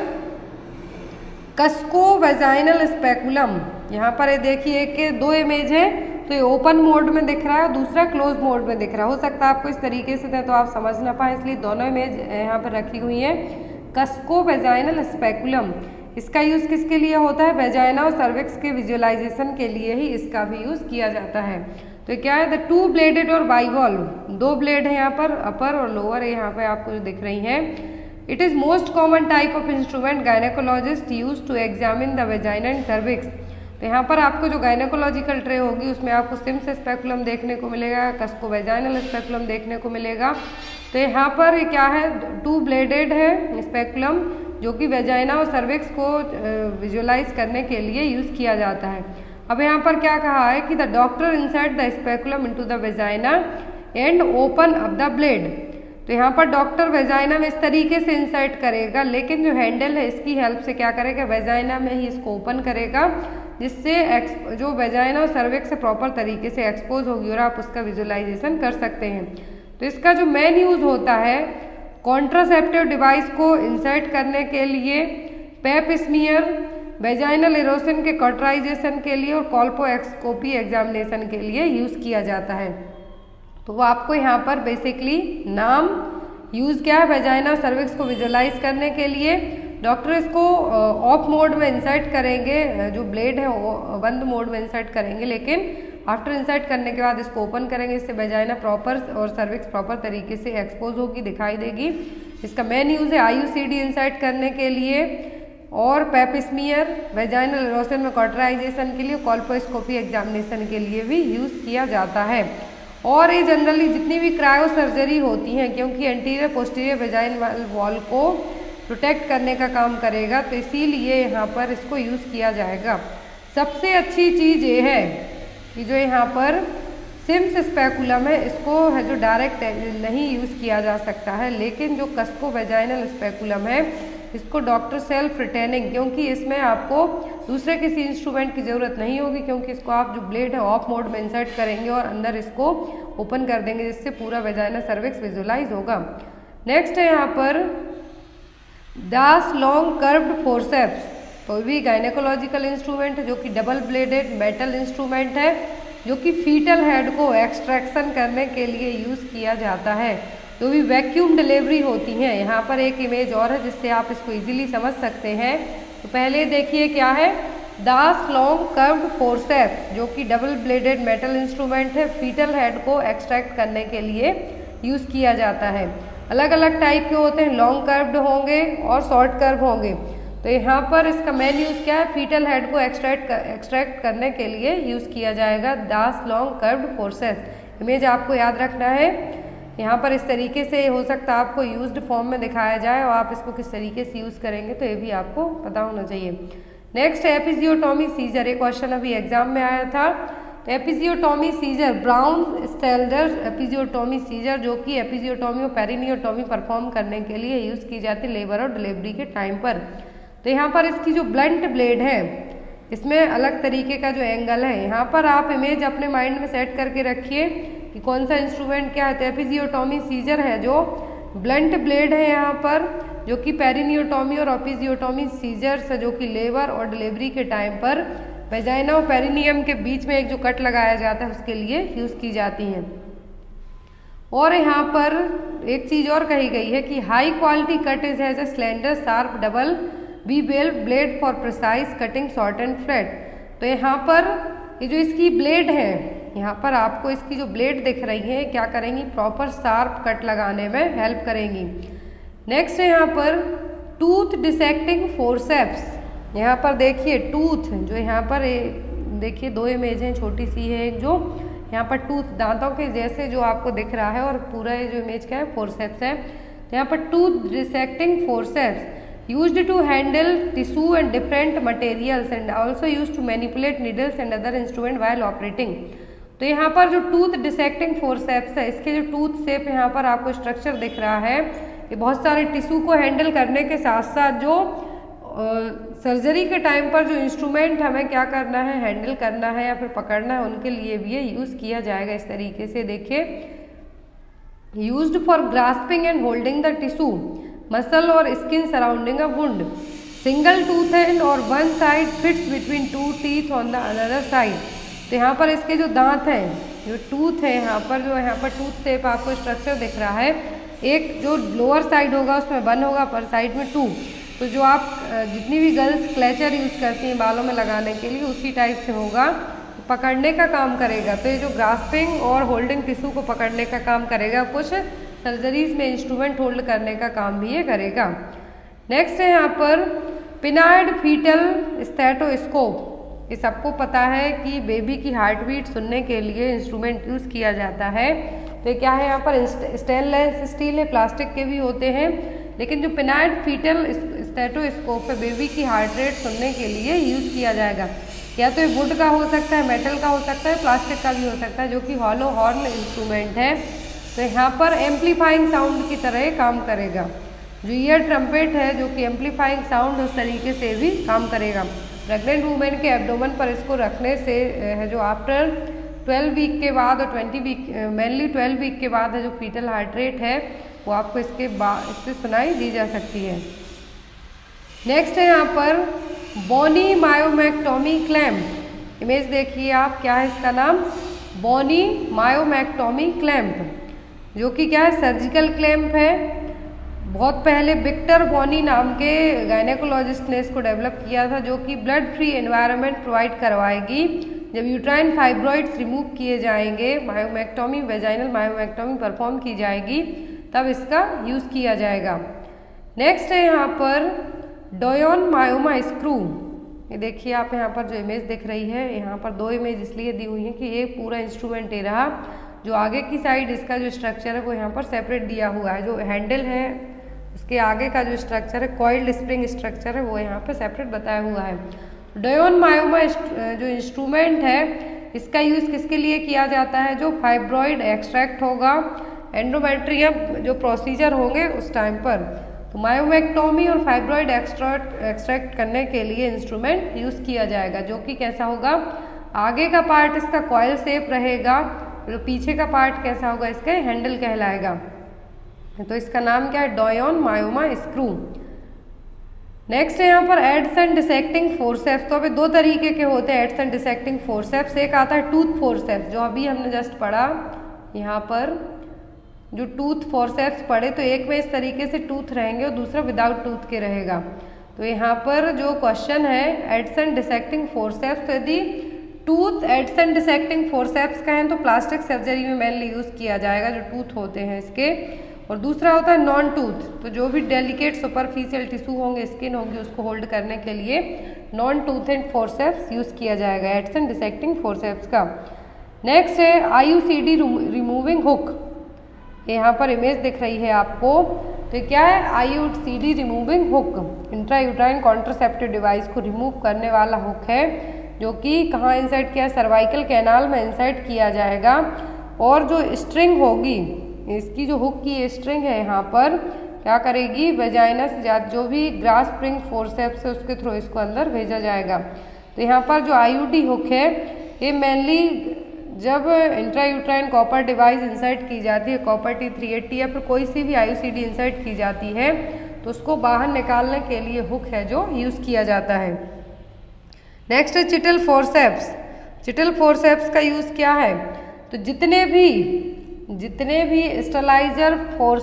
कस्को वेजाइनल स्पेकुलम। यहाँ पर ये देखिए कि दो इमेज है, तो ये ओपन मोड में दिख रहा है और दूसरा क्लोज मोड में दिख रहा है। हो सकता है आपको इस तरीके से दे तो आप समझ ना पाए, इसलिए दोनों इमेज यहाँ पर रखी हुई है। कस्को वेजाइनल स्पेकुलम, इसका यूज़ किसके लिए होता है, वेजाइना और सर्विक्स के विजुअलाइजेशन के लिए ही इसका भी यूज़ किया जाता है। तो क्या है, द टू ब्लेडेड और बाइवॉल्व, दो ब्लेड है यहाँ पर, अपर और लोअर यहाँ पे आपको जो दिख रही हैं। It is most common type of instrument gynaecologist use to examine the vagina and cervix. तो यहाँ पर आपको जो गायनेकोलॉजिकल ट्रे होगी उसमें आपको सिम्स स्पेकुलम देखने को मिलेगा, कस्को वेजाइनल स्पेकुलम देखने को मिलेगा। तो यहाँ पर क्या है, टू ब्लेडेड है स्पेकुलम, जो कि वेजाइना और सर्विक्स को विजुअलाइज करने के लिए यूज़ किया जाता है। अब यहाँ पर क्या कहा है कि the doctor insert the speculum into the vagina and open up the blade. तो यहाँ पर डॉक्टर वेजाइना में इस तरीके से इंसर्ट करेगा, लेकिन जो हैंडल है इसकी हेल्प से क्या करेगा, वेजाइना में ही इसको ओपन करेगा, जिससे जो वेजाइना और सर्विक्स से प्रॉपर तरीके से एक्सपोज होगी और आप उसका विजुअलाइजेशन कर सकते हैं। तो इसका जो मेन यूज़ होता है, कॉन्ट्रासेप्टिव डिवाइस को इंसर्ट करने के लिए, पेप स्मीयर, वेजाइनल इरोशन के कॉटराइजेशन के लिए और कॉल्पोस्कोपी एग्जामिनेशन के लिए यूज़ किया जाता है। तो वो आपको यहाँ पर बेसिकली नाम यूज़ क्या है, वेजाइना और सर्विक्स को विजुअलाइज करने के लिए। डॉक्टर इसको ऑफ मोड में इंसर्ट करेंगे, जो ब्लेड है वो बंद मोड में इंसर्ट करेंगे, लेकिन आफ्टर इंसर्ट करने के बाद इसको ओपन करेंगे, इससे वेजाइना प्रॉपर और सर्विक्स प्रॉपर तरीके से एक्सपोज होगी, दिखाई देगी। इसका मेन यूज़ है आईयूसीडी इंसर्ट करने के लिए, और पेप स्मीयर, वेजाइनल इरोशन में कॉटराइजेशन के लिए, कॉल्पोस्कोपी एग्जामिनेशन के लिए भी यूज़ किया जाता है। और ये जनरली जितनी भी क्रायो सर्जरी होती हैं, क्योंकि एंटीरियर पोस्टीरियर वेजाइनल वॉल को प्रोटेक्ट करने का काम करेगा, तो इसीलिए यहाँ पर इसको यूज़ किया जाएगा। सबसे अच्छी चीज़ ये है कि जो यहाँ पर सिम्स स्पेकुलम है, इसको है जो डायरेक्ट नहीं यूज़ किया जा सकता है, लेकिन जो कस्को वेजाइनल स्पेकुलम है इसको डॉक्टर सेल्फ रिटेनिंग, क्योंकि इसमें आपको दूसरे किसी इंस्ट्रूमेंट की ज़रूरत नहीं होगी, क्योंकि इसको आप जो ब्लेड है ऑफ मोड में इंसर्ट करेंगे और अंदर इसको ओपन कर देंगे, जिससे पूरा वेजाइना सर्विक्स विजुअलाइज होगा। नेक्स्ट है यहाँ पर दास लॉन्ग कर्व्ड फोर्सेप्स। तो भी गायनेकोलॉजिकल इंस्ट्रूमेंट है, जो कि डबल ब्लेडेड मेटल इंस्ट्रूमेंट है, जो कि फीटल हेड को एक्सट्रैक्शन करने के लिए यूज़ किया जाता है। जो भी वैक्यूम डिलीवरी होती हैं, यहाँ पर एक इमेज और है जिससे आप इसको इजीली समझ सकते हैं। तो पहले देखिए क्या है, दास लॉन्ग कर्व्ड फोर्सेप्स, जो कि डबल ब्लेडेड मेटल इंस्ट्रूमेंट है, फीटल हेड को एक्सट्रैक्ट करने के लिए यूज़ किया जाता है। अलग अलग टाइप के होते हैं, लॉन्ग कर्व्ड होंगे और शॉर्ट कर्व होंगे। तो यहाँ पर इसका मेन यूज़ क्या है, फीटल हेड को एक्सट्रैक्ट करने के लिए यूज़ किया जाएगा Das long curved forceps. Image आपको याद रखना है, यहाँ पर इस तरीके से हो सकता है आपको यूज्ड फॉर्म में दिखाया जाए और आप इसको किस तरीके से यूज़ करेंगे तो ये भी आपको पता होना चाहिए। नेक्स्ट एपिजियोटॉमी सीजर, एक क्वेश्चन अभी एग्जाम में आया था। तो episiotomy scissor, Braun Stadler episiotomy scissor, जो कि एपिजियोटॉमी और पेरिनियोटॉमी परफॉर्म करने के लिए यूज़ की जाती है लेबर और डिलीवरी के टाइम पर। तो यहाँ पर इसकी जो ब्लंट ब्लेड है इसमें अलग तरीके का जो एंगल है, यहाँ पर आप इमेज अपने माइंड में सेट करके रखिए कि कौन सा इंस्ट्रूमेंट क्या है। तो एपिजियोटॉमी सीजर है जो ब्लंट ब्लेड है यहाँ पर, जो कि पेरिनियोटॉमी और एपिजियोटॉमी सीजर्स जो कि लेबर और डिलीवरी के टाइम पर वेजाइना और पेरिनियम के बीच में एक जो कट लगाया जाता है उसके लिए यूज़ की जाती हैं। और यहाँ पर एक चीज़ और कही गई है कि high quality cut is has a slender sharp double bevel blade for precise cutting short and flat. तो यहाँ पर ये जो इसकी ब्लेड है, यहाँ पर आपको इसकी जो ब्लेड दिख रही है क्या करेंगी, प्रॉपर शार्प कट लगाने में हेल्प करेंगी। नेक्स्ट है यहाँ पर टूथ डिसेक्टिंग फोर्सेप्स। यहाँ पर देखिए टूथ जो यहाँ पर देखिए दो इमेज हैं, छोटी सी है एक जो यहाँ पर टूथ दांतों के जैसे जो आपको दिख रहा है और पूरा ये जो इमेज क्या है फोर्सेप्स है। तो यहाँ पर tooth dissecting forceps used to handle tissue and different materials and also used to manipulate needles and other instrument while operating। तो यहाँ पर जो टूथ डिसेक्टिंग फोर्सेप्स है, इसके जो टूथ शेप यहाँ पर आपको स्ट्रक्चर दिख रहा है, ये बहुत सारे टिश्यू को हैंडल करने के साथ साथ जो सर्जरी के टाइम पर जो इंस्ट्रूमेंट हमें क्या करना है, हैंडल करना है या फिर पकड़ना है, उनके लिए भी ये यूज़ किया जाएगा। इस तरीके से देखिए, used for grasping and holding the tissue muscle और skin surrounding a wound, single tooth end और one side fits between two teeth on the another side. तो यहाँ पर इसके जो दांत हैं, जो टूथ है यहाँ पर, जो यहाँ पर टूथ शेप आपको स्ट्रक्चर दिख रहा है, एक जो लोअर साइड होगा उसमें वन होगा, पर साइड में टू। तो जो आप जितनी भी गर्ल्स क्लेचर यूज़ करती हैं बालों में लगाने के लिए, उसी टाइप से होगा, पकड़ने का काम करेगा। तो ये जो ग्रास्पिंग और होल्डिंग टिश्यू को पकड़ने का काम करेगा, कुछ सर्जरीज में इंस्ट्रूमेंट होल्ड करने का काम भी ये करेगा। नेक्स्ट है यहाँ पर पिनाइड फीटल स्टेटोस्कोप। ये सबको पता है कि बेबी की हार्ट बीट सुनने के लिए इंस्ट्रूमेंट यूज़ किया जाता है। तो क्या है यहाँ पर स्टेनलेस स्टील है, प्लास्टिक के भी होते हैं, लेकिन जो पिनाइड फीटल स्टेटोस्कोप है बेबी की हार्ट रेट सुनने के लिए यूज़ किया जाएगा। या तो ये वुड का हो सकता है, मेटल का हो सकता है, प्लास्टिक का भी हो सकता है, जो कि हॉलो हॉर्न इंस्ट्रूमेंट है। तो यहाँ पर एम्पलीफाइंग साउंड की तरह काम करेगा। जो ईयर ट्रम्पेट है जो कि एम्पलीफाइंग साउंड उस तरीके से भी काम करेगा। प्रेग्नेंट वुमेन के एब्डोमेन पर इसको रखने से है जो आफ्टर 12 वीक के बाद और 20 वीक मेनली 12 वीक के बाद है जो फीटल हार्ट रेट है वो आपको इससे सुनाई दी जा सकती है। नेक्स्ट है यहाँ पर बोनी मायोमेक्टोमी क्लैम्प। इमेज देखिए आप, क्या है इसका नाम, बोनी मायोमेक्टोमी क्लैम्प, जो कि क्या है सर्जिकल क्लैम्प है। बहुत पहले विक्टर बोनी नाम के गायनेकोलॉजिस्ट ने इसको डेवलप किया था, जो कि ब्लड फ्री एनवायरनमेंट प्रोवाइड करवाएगी। जब यूट्राइन फाइब्रॉइड्स रिमूव किए जाएंगे, मायोमेक्टोमी वेजाइनल मायोमेक्टोमी परफॉर्म की जाएगी, तब इसका यूज़ किया जाएगा। नेक्स्ट है यहाँ पर डोयोन मायोमा स्क्रू। ये देखिए आप यहाँ पर जो इमेज दिख रही है, यहाँ पर दो इमेज इसलिए दी हुई है कि ये पूरा इंस्ट्रूमेंट ये रहा, जो आगे की साइड इसका जो स्ट्रक्चर है वो यहाँ पर सेपरेट दिया हुआ है। जो हैंडल है उसके आगे का जो स्ट्रक्चर है, कॉइल्ड स्प्रिंग स्ट्रक्चर है, वो यहाँ पर सेपरेट बताया हुआ है। डोयोन मायोमा जो इंस्ट्रूमेंट है इसका यूज़ किसके लिए किया जाता है, जो फाइब्रॉइड एक्सट्रैक्ट होगा, एंडोमेट्रियम जो प्रोसीजर होंगे उस टाइम पर। तो मायोमेक्टोमी और फाइब्रॉइड एक्सट्रैक्ट करने के लिए इंस्ट्रूमेंट यूज़ किया जाएगा, जो कि कैसा होगा, आगे का पार्ट इसका कॉइल शेप रहेगा, जो पीछे का पार्ट कैसा होगा, इसका हैंडल कहलाएगा। तो इसका नाम क्या है, डोयोन मायोमा स्क्रू। नेक्स्ट है यहाँ पर एडसन डिसेक्टिंग फोर्सेप्स। तो अभी दो तरीके के होते हैं एडसन डिसेक्टिंग फोर्सेप्स। एक आता है टूथ फोर्सेप्स, जो अभी हमने जस्ट पढ़ा, यहाँ पर जो टूथ फोर्सेप्स पढ़े, तो एक में इस तरीके से टूथ रहेंगे और दूसरा विदाउट टूथ के रहेगा। तो यहाँ पर जो क्वेश्चन है एडसन डिसेक्टिंग फोर्सेप्स, तो यदि टूथ एडसन डिसेक्टिंग फोर्सेप्स का है तो प्लास्टिक सर्जरी में मेनली यूज़ किया जाएगा, जो टूथ होते हैं इसके। और दूसरा होता है नॉन टूथ। तो जो भी डेलिकेट सुपरफिशियल टिश्यू होंगे, स्किन होगी, उसको होल्ड करने के लिए non tooth end forceps use किया जाएगा, एडसन डिसेक्टिंग फोर्सेप्स का। नेक्स्ट है IUCD रिमूविंग हुक। यहाँ पर इमेज दिख रही है आपको, तो क्या है IUCD removing hook, intrauterine contraceptive device को रिमूव करने वाला हुक है, जो कि कहाँ इंसर्ट किया, सर्वाइकल कैनाल में इंसर्ट किया जाएगा। और जो स्ट्रिंग होगी, इसकी जो हुक की स्ट्रिंग है यहाँ पर क्या करेगी, वेजाइना से जो भी ग्रास्पिंग फोर्सेप्स है उसके थ्रू इसको अंदर भेजा जाएगा। तो यहाँ पर जो IUD हुक है ये मेनली जब इंट्रायूट्राइन कॉपर डिवाइस इंसर्ट की जाती है, कॉपर T380 या फिर कोई सी भी IUCD इंसर्ट की जाती है, तो उसको बाहर निकालने के लिए हुक है जो यूज़ किया जाता है। नेक्स्ट है चिटल फोर्सेप्स। चिटल फोर्सेप्स का यूज़ क्या है, तो जितने भी स्टरलाइजर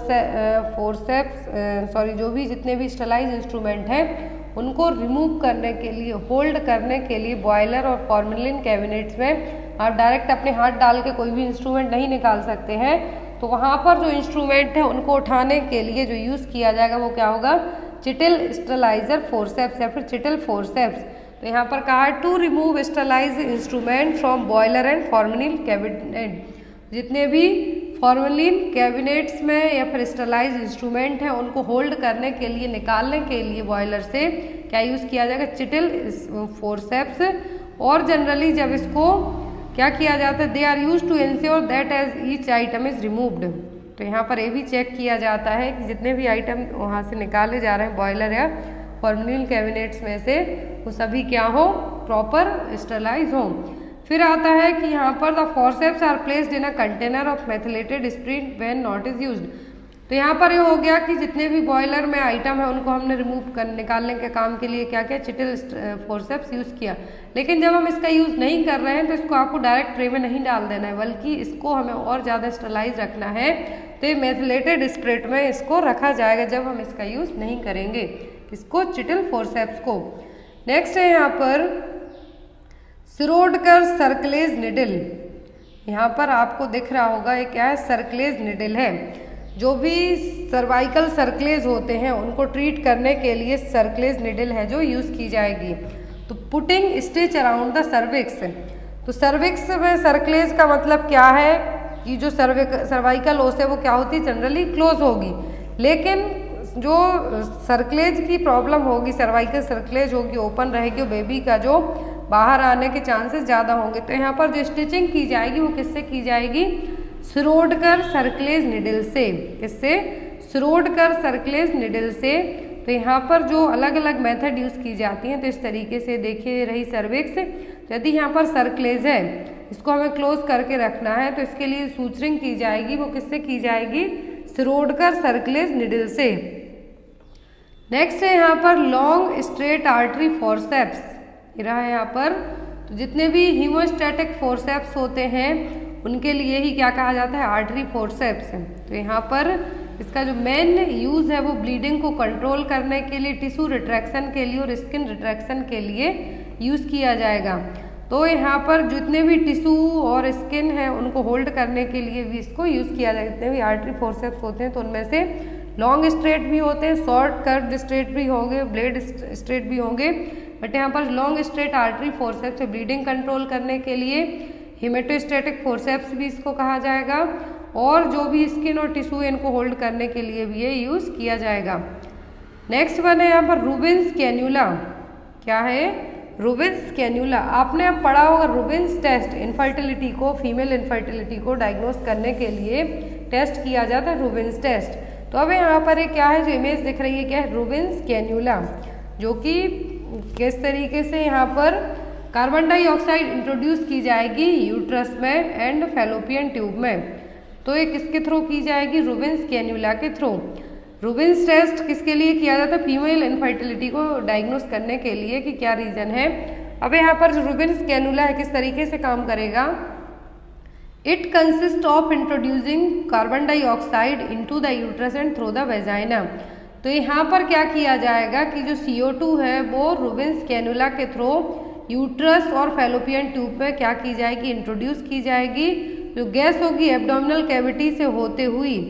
जितने भी स्टरलाइज इंस्ट्रूमेंट हैं उनको रिमूव करने के लिए, होल्ड करने के लिए बॉयलर और फॉर्मेलिन कैबिनेट्स में आप डायरेक्ट अपने हाथ डाल के कोई भी इंस्ट्रूमेंट नहीं निकाल सकते हैं। तो वहाँ पर जो इंस्ट्रूमेंट है उनको उठाने के लिए जो यूज़ किया जाएगा वो क्या होगा, चिटल स्टरलाइजर फोर्सेप्स या फिर चिटल फोर्सेप्स। तो यहाँ पर कहा है to remove sterilise instrument from boiler and formalin cabinet. जितने भी फॉर्मेलिन कैबिनेट्स में या फिर स्टरलाइज इंस्ट्रूमेंट हैं उनको होल्ड करने के लिए, निकालने के लिए बॉयलर से क्या यूज़ किया जाएगा, चिटल फोर्सेप्स। और जनरली जब इसको क्या किया जाता है, they are use to ensure that as each item is removed. तो यहाँ पर ये भी चेक किया जाता है कि जितने भी आइटम वहाँ से निकाले जा रहे हैं बॉयलर या फॉर्मेलिन कैबिनेट्स में से, वो सभी क्या हो, प्रॉपर स्टरलाइज हो। फिर आता है कि यहाँ पर the forceps are placed in a container of methylated spirit when not is used. तो यहाँ पर ये हो गया कि जितने भी बॉयलर में आइटम है उनको हमने रिमूव कर निकालने के काम के लिए क्या किया, चिटल फोर्सेप्स यूज़ किया। लेकिन जब हम इसका यूज़ नहीं कर रहे हैं तो इसको आपको डायरेक्ट ट्रे में नहीं डाल देना है, बल्कि इसको हमें और ज़्यादा स्टरलाइज रखना है। तो ये मेथिलेटेड स्प्रिट में इसको रखा जाएगा जब हम इसका यूज़ नहीं करेंगे, इसको चिटल फोर्सेप्स को। नेक्स्ट है यहाँ पर सिरोडकर सर्कलेज निडल। यहाँ पर आपको दिख रहा होगा ये क्या है, सर्कलेज निडल है। जो भी सर्वाइकल सर्कलेज होते हैं उनको ट्रीट करने के लिए सर्कलेज निडल है जो यूज़ की जाएगी। तो putting stitch around the cervix. तो सर्विक्स में सर्कलेज का मतलब क्या है कि जो सर्वाइकल ओस है वो क्या होती है, जनरली क्लोज होगी। लेकिन जो सर्कलेज की प्रॉब्लम होगी, सर्वाइकल सर्कलेज होगी, ओपन रहेगी, बेबी का जो बाहर आने के चांसेस ज़्यादा होंगे। तो यहाँ पर जो स्टिचिंग की जाएगी वो किससे की जाएगी, सिरोडकर सर्कलेज निडल से। किससे, सिरोडकर सर्कलेज निडल से। तो यहाँ पर जो अलग अलग मेथड यूज़ की जाती हैं, तो इस तरीके से देखिए रही सर्विक्स। यदि यहाँ पर सर्कलेज है, इसको हमें क्लोज करके रखना है, तो इसके लिए सूचरिंग की जाएगी, वो किससे की जाएगी, सिरोडकर सर्कलेज निडल से। नेक्स्ट है यहाँ पर लॉन्ग स्ट्रेट आर्टरी फोर्सेप्स। रहा है यहाँ पर, तो जितने भी हीमोस्टैटिक फोर्सेप्स होते हैं उनके लिए ही क्या कहा जाता है, आर्टरी फोर्सेप्स। तो यहाँ पर इसका जो मेन यूज़ है वो ब्लीडिंग को कंट्रोल करने के लिए, टिश्यू रिट्रैक्शन के लिए और स्किन रिट्रैक्शन के लिए यूज़ किया जाएगा। तो यहाँ पर जितने भी टिश्यू और स्किन है उनको होल्ड करने के लिए भी इसको यूज़ किया जाएगा। जितने भी आर्टरी फोर्सेप्स होते हैं तो उनमें से लॉन्ग स्ट्रेट भी होते हैं, शॉर्ट कर्व्ड स्ट्रेट भी होंगे, ब्लेड स्ट्रेट भी होंगे। बट यहाँ पर लॉन्ग स्ट्रेट आर्टरी फोर्सेप्स है ब्लीडिंग कंट्रोल करने के लिए। हिमेटोस्टैटिक फोर्सेप्स भी इसको कहा जाएगा। और जो भी स्किन और टिश्यू है इनको होल्ड करने के लिए भी ये यूज़ किया जाएगा। नेक्स्ट वन है यहाँ पर रूबिन्स कैन्यूला। क्या है, रूबिन्स कैन्यूला। आपने अब पढ़ा होगा रूबिन्स टेस्ट, इनफर्टिलिटी को, फीमेल इनफर्टिलिटी को डायग्नोस करने के लिए टेस्ट किया जाता है, रूबिन्स टेस्ट। तो अब यहाँ पर क्या है, जो इमेज दिख रही है क्या है, रूबिन्स कैन्यूला, जो कि किस तरीके से यहाँ पर कार्बन डाइऑक्साइड इंट्रोड्यूस की जाएगी यूट्रस में एंड फैलोपियन ट्यूब में। तो ये किसके थ्रू की जाएगी, रूबिन्स कैन्यूला के थ्रू। रूबिन्स टेस्ट किसके लिए किया जाता है, फीमेल इनफर्टिलिटी को डायग्नोस करने के लिए कि क्या रीजन है। अब यहाँ पर जो रूबिन्स कैन्यूला है किस तरीके से काम करेगा, it consist of introducing carbon dioxide into the uterus and through the vagina. तो यहाँ पर क्या किया जाएगा कि जो CO2 है वो रूबिन्स कैन्यूला के थ्रू यूट्रस और फैलोपियन ट्यूब में क्या की जाएगी, इंट्रोड्यूस की जाएगी। जो गैस होगी एब्डोमिनल कैविटी से होते हुई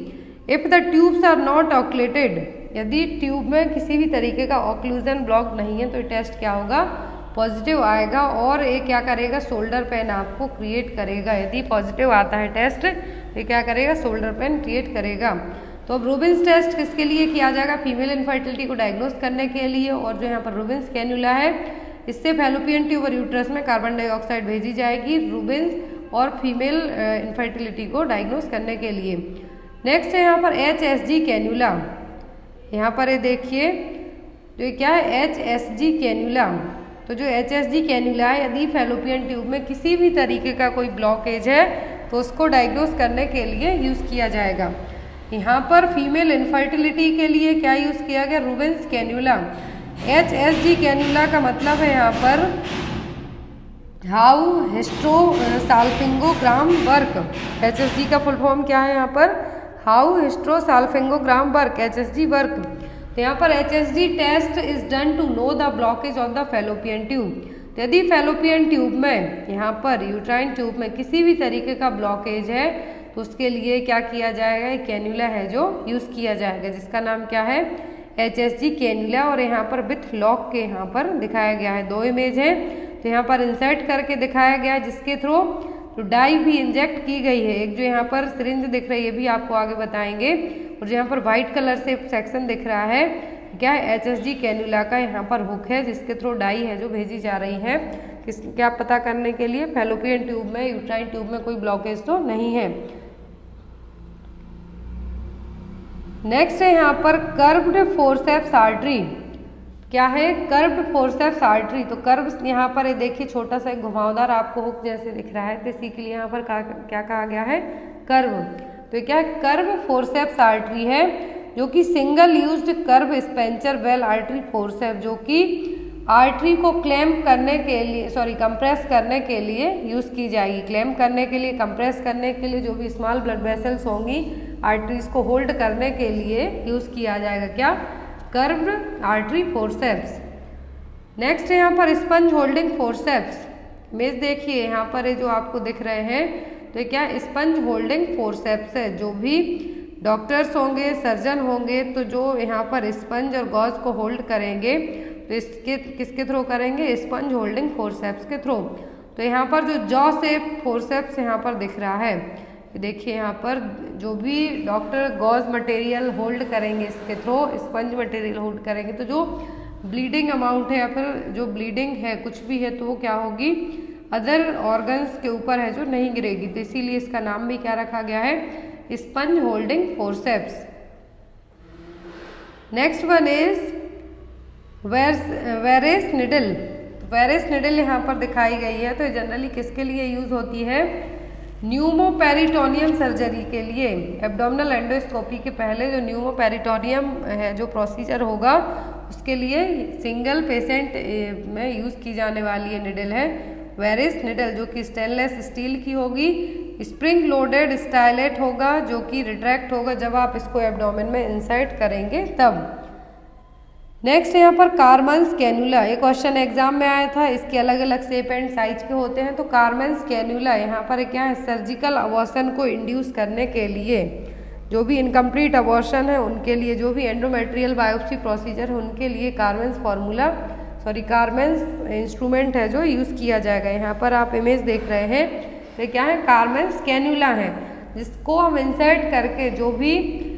if the tubes are not occluded, यदि ट्यूब में किसी भी तरीके का ऑक्लूजन ब्लॉक नहीं है तो टेस्ट क्या होगा, पॉजिटिव आएगा और ये क्या करेगा, शोल्डर पेन आपको क्रिएट करेगा। यदि पॉजिटिव आता है टेस्ट तो क्या करेगा, शोल्डर पेन क्रिएट करेगा। तो अब रूबिन्स टेस्ट किसके लिए किया जाएगा, फीमेल इनफर्टिलिटी को डायग्नोस करने के लिए। और जो यहाँ पर रूबिन्स कैन्यूला है, इससे फैलोपियन ट्यूब और यूट्रस में कार्बन डाइऑक्साइड भेजी जाएगी रूबिन्स और फीमेल इनफर्टिलिटी को डायग्नोस करने के लिए। नेक्स्ट है यहाँ पर HSG कैन्यूला। यहाँ पर ये देखिए तो ये क्या है, HSG कैन्यूला। तो जो HSG कैन्यूला है, यदि फैलोपियन ट्यूब में किसी भी तरीके का कोई ब्लॉकेज है तो उसको डायग्नोस करने के लिए यूज़ किया जाएगा। यहाँ पर फीमेल इनफर्टिलिटी के लिए क्या यूज़ किया गया, रूबिन्स कैन्यूला। HSG कैन्यूला का मतलब है यहाँ पर how hysterosalpingogram work. HSG का फुल फॉर्म क्या है यहाँ पर, how hysterosalpingogram work, HSG work. तो यहाँ पर HSG test is done to know the blockage of the fallopian tube. तो यदि फैलोपियन ट्यूब में, यहाँ पर यूट्राइन ट्यूब में किसी भी तरीके का ब्लॉकेज है तो उसके लिए क्या किया जाएगा, एक कैन्यूला है जो यूज़ किया जाएगा, जिसका नाम क्या है, HSG कैन्यूला। और यहाँ पर विथ लॉक के यहाँ पर दिखाया गया है, 2 इमेज है। तो यहाँ पर इंसर्ट करके दिखाया गया है, जिसके थ्रू तो डाई भी इंजेक्ट की गई है। एक जो यहाँ पर सिरिंज दिख रही है, ये भी आपको आगे बताएंगे। और जो यहाँ पर व्हाइट कलर से सेक्शन दिख रहा है, क्या है, HSG कैन्यूला का यहाँ पर हुक है, जिसके थ्रू डाई है जो भेजी जा रही है, क्या पता करने के लिए, फैलोपियन ट्यूब में, यूट्राइन ट्यूब में कोई ब्लॉकेज तो नहीं है। नेक्स्ट है यहाँ पर कर्व्ड फोर्सेप्स आर्टरी। क्या है, कर्व्ड फोर्सेप्स आर्टरी। तो कर्व यहाँ पर ये देखिए छोटा सा एक घुमावदार आपको हुक जैसे दिख रहा है, तो इसी के लिए यहाँ पर क्या कहा गया है, कर्व। तो क्या कर्व फोर्सेप्स आर्टरी है, जो कि single used curve Spencer well artery forcep, जो कि आर्टरी को क्लैम्प करने के लिए, कंप्रेस करने के लिए यूज़ की जाएगी। क्लैम्प करने के लिए, कंप्रेस करने के लिए, जो भी स्मॉल ब्लड वेसल्स होंगी आर्टरीज को होल्ड करने के लिए यूज़ किया जाएगा, क्या, कर्व्ड आर्टरी फोर्सेप्स। नेक्स्ट है यहाँ पर स्पंज होल्डिंग फोर्सेप्स। इमेज देखिए यहाँ पर ये जो आपको दिख रहे हैं, तो क्या स्पंज होल्डिंग फोर्सेप्स है। जो भी डॉक्टर्स होंगे, सर्जन होंगे, तो जो यहाँ पर स्पंज और गॉज को होल्ड करेंगे तो इसके किसके थ्रू करेंगे, स्पंज होल्डिंग फोर्सेप्स के थ्रू। तो यहाँ पर जो जॉ शेप फोर्सेप्स यहाँ पर दिख रहा है, देखिए यहाँ पर जो भी डॉक्टर गॉज मटेरियल होल्ड करेंगे, इसके थ्रू स्पंज मटेरियल होल्ड करेंगे, तो जो ब्लीडिंग अमाउंट है या फिर जो ब्लीडिंग है कुछ भी है, तो वो क्या होगी, अदर ऑर्गन्स के ऊपर है जो नहीं गिरेगी। तो इसीलिए इसका नाम भी क्या रखा गया है, sponge holding forceps. Next one is Veress needle. Veress needle यहाँ पर दिखाई गई है, तो जनरली किसके लिए यूज होती है, न्यूमोपेरिटोनियम सर्जरी के लिए। एब्डोमिनल एंडोस्कोपी के पहले जो न्यूमोपेरिटोनियम है जो प्रोसीजर होगा, उसके लिए सिंगल पेशेंट में यूज़ की जाने वाली ये निडल है वेरेस निडल, जो कि स्टेनलेस स्टील की होगी, स्प्रिंग लोडेड स्टाइलेट होगा, जो कि रिट्रैक्ट होगा जब आप इसको एब्डोमेन में इंसर्ट करेंगे तब। नेक्स्ट यहाँ पर कार्मन्स कैन्यूला, ये क्वेश्चन एग्जाम में आया था, इसके अलग अलग शेप एंड साइज के होते हैं। तो कार्मन्स कैन्यूला यहाँ पर क्या है, सर्जिकल अबॉर्शन को इंड्यूस करने के लिए, जो भी इनकम्प्लीट अबॉर्शन है उनके लिए, जो भी एंडोमेट्रियल बायोप्सी प्रोसीजर है उनके लिए कार्मेंस इंस्ट्रूमेंट है जो यूज़ किया जाएगा। यहाँ पर आप इमेज देख रहे हैं, तो क्या है, कार्मेंस कैन्यूला है, जिसको हम इंसर्ट करके जो भी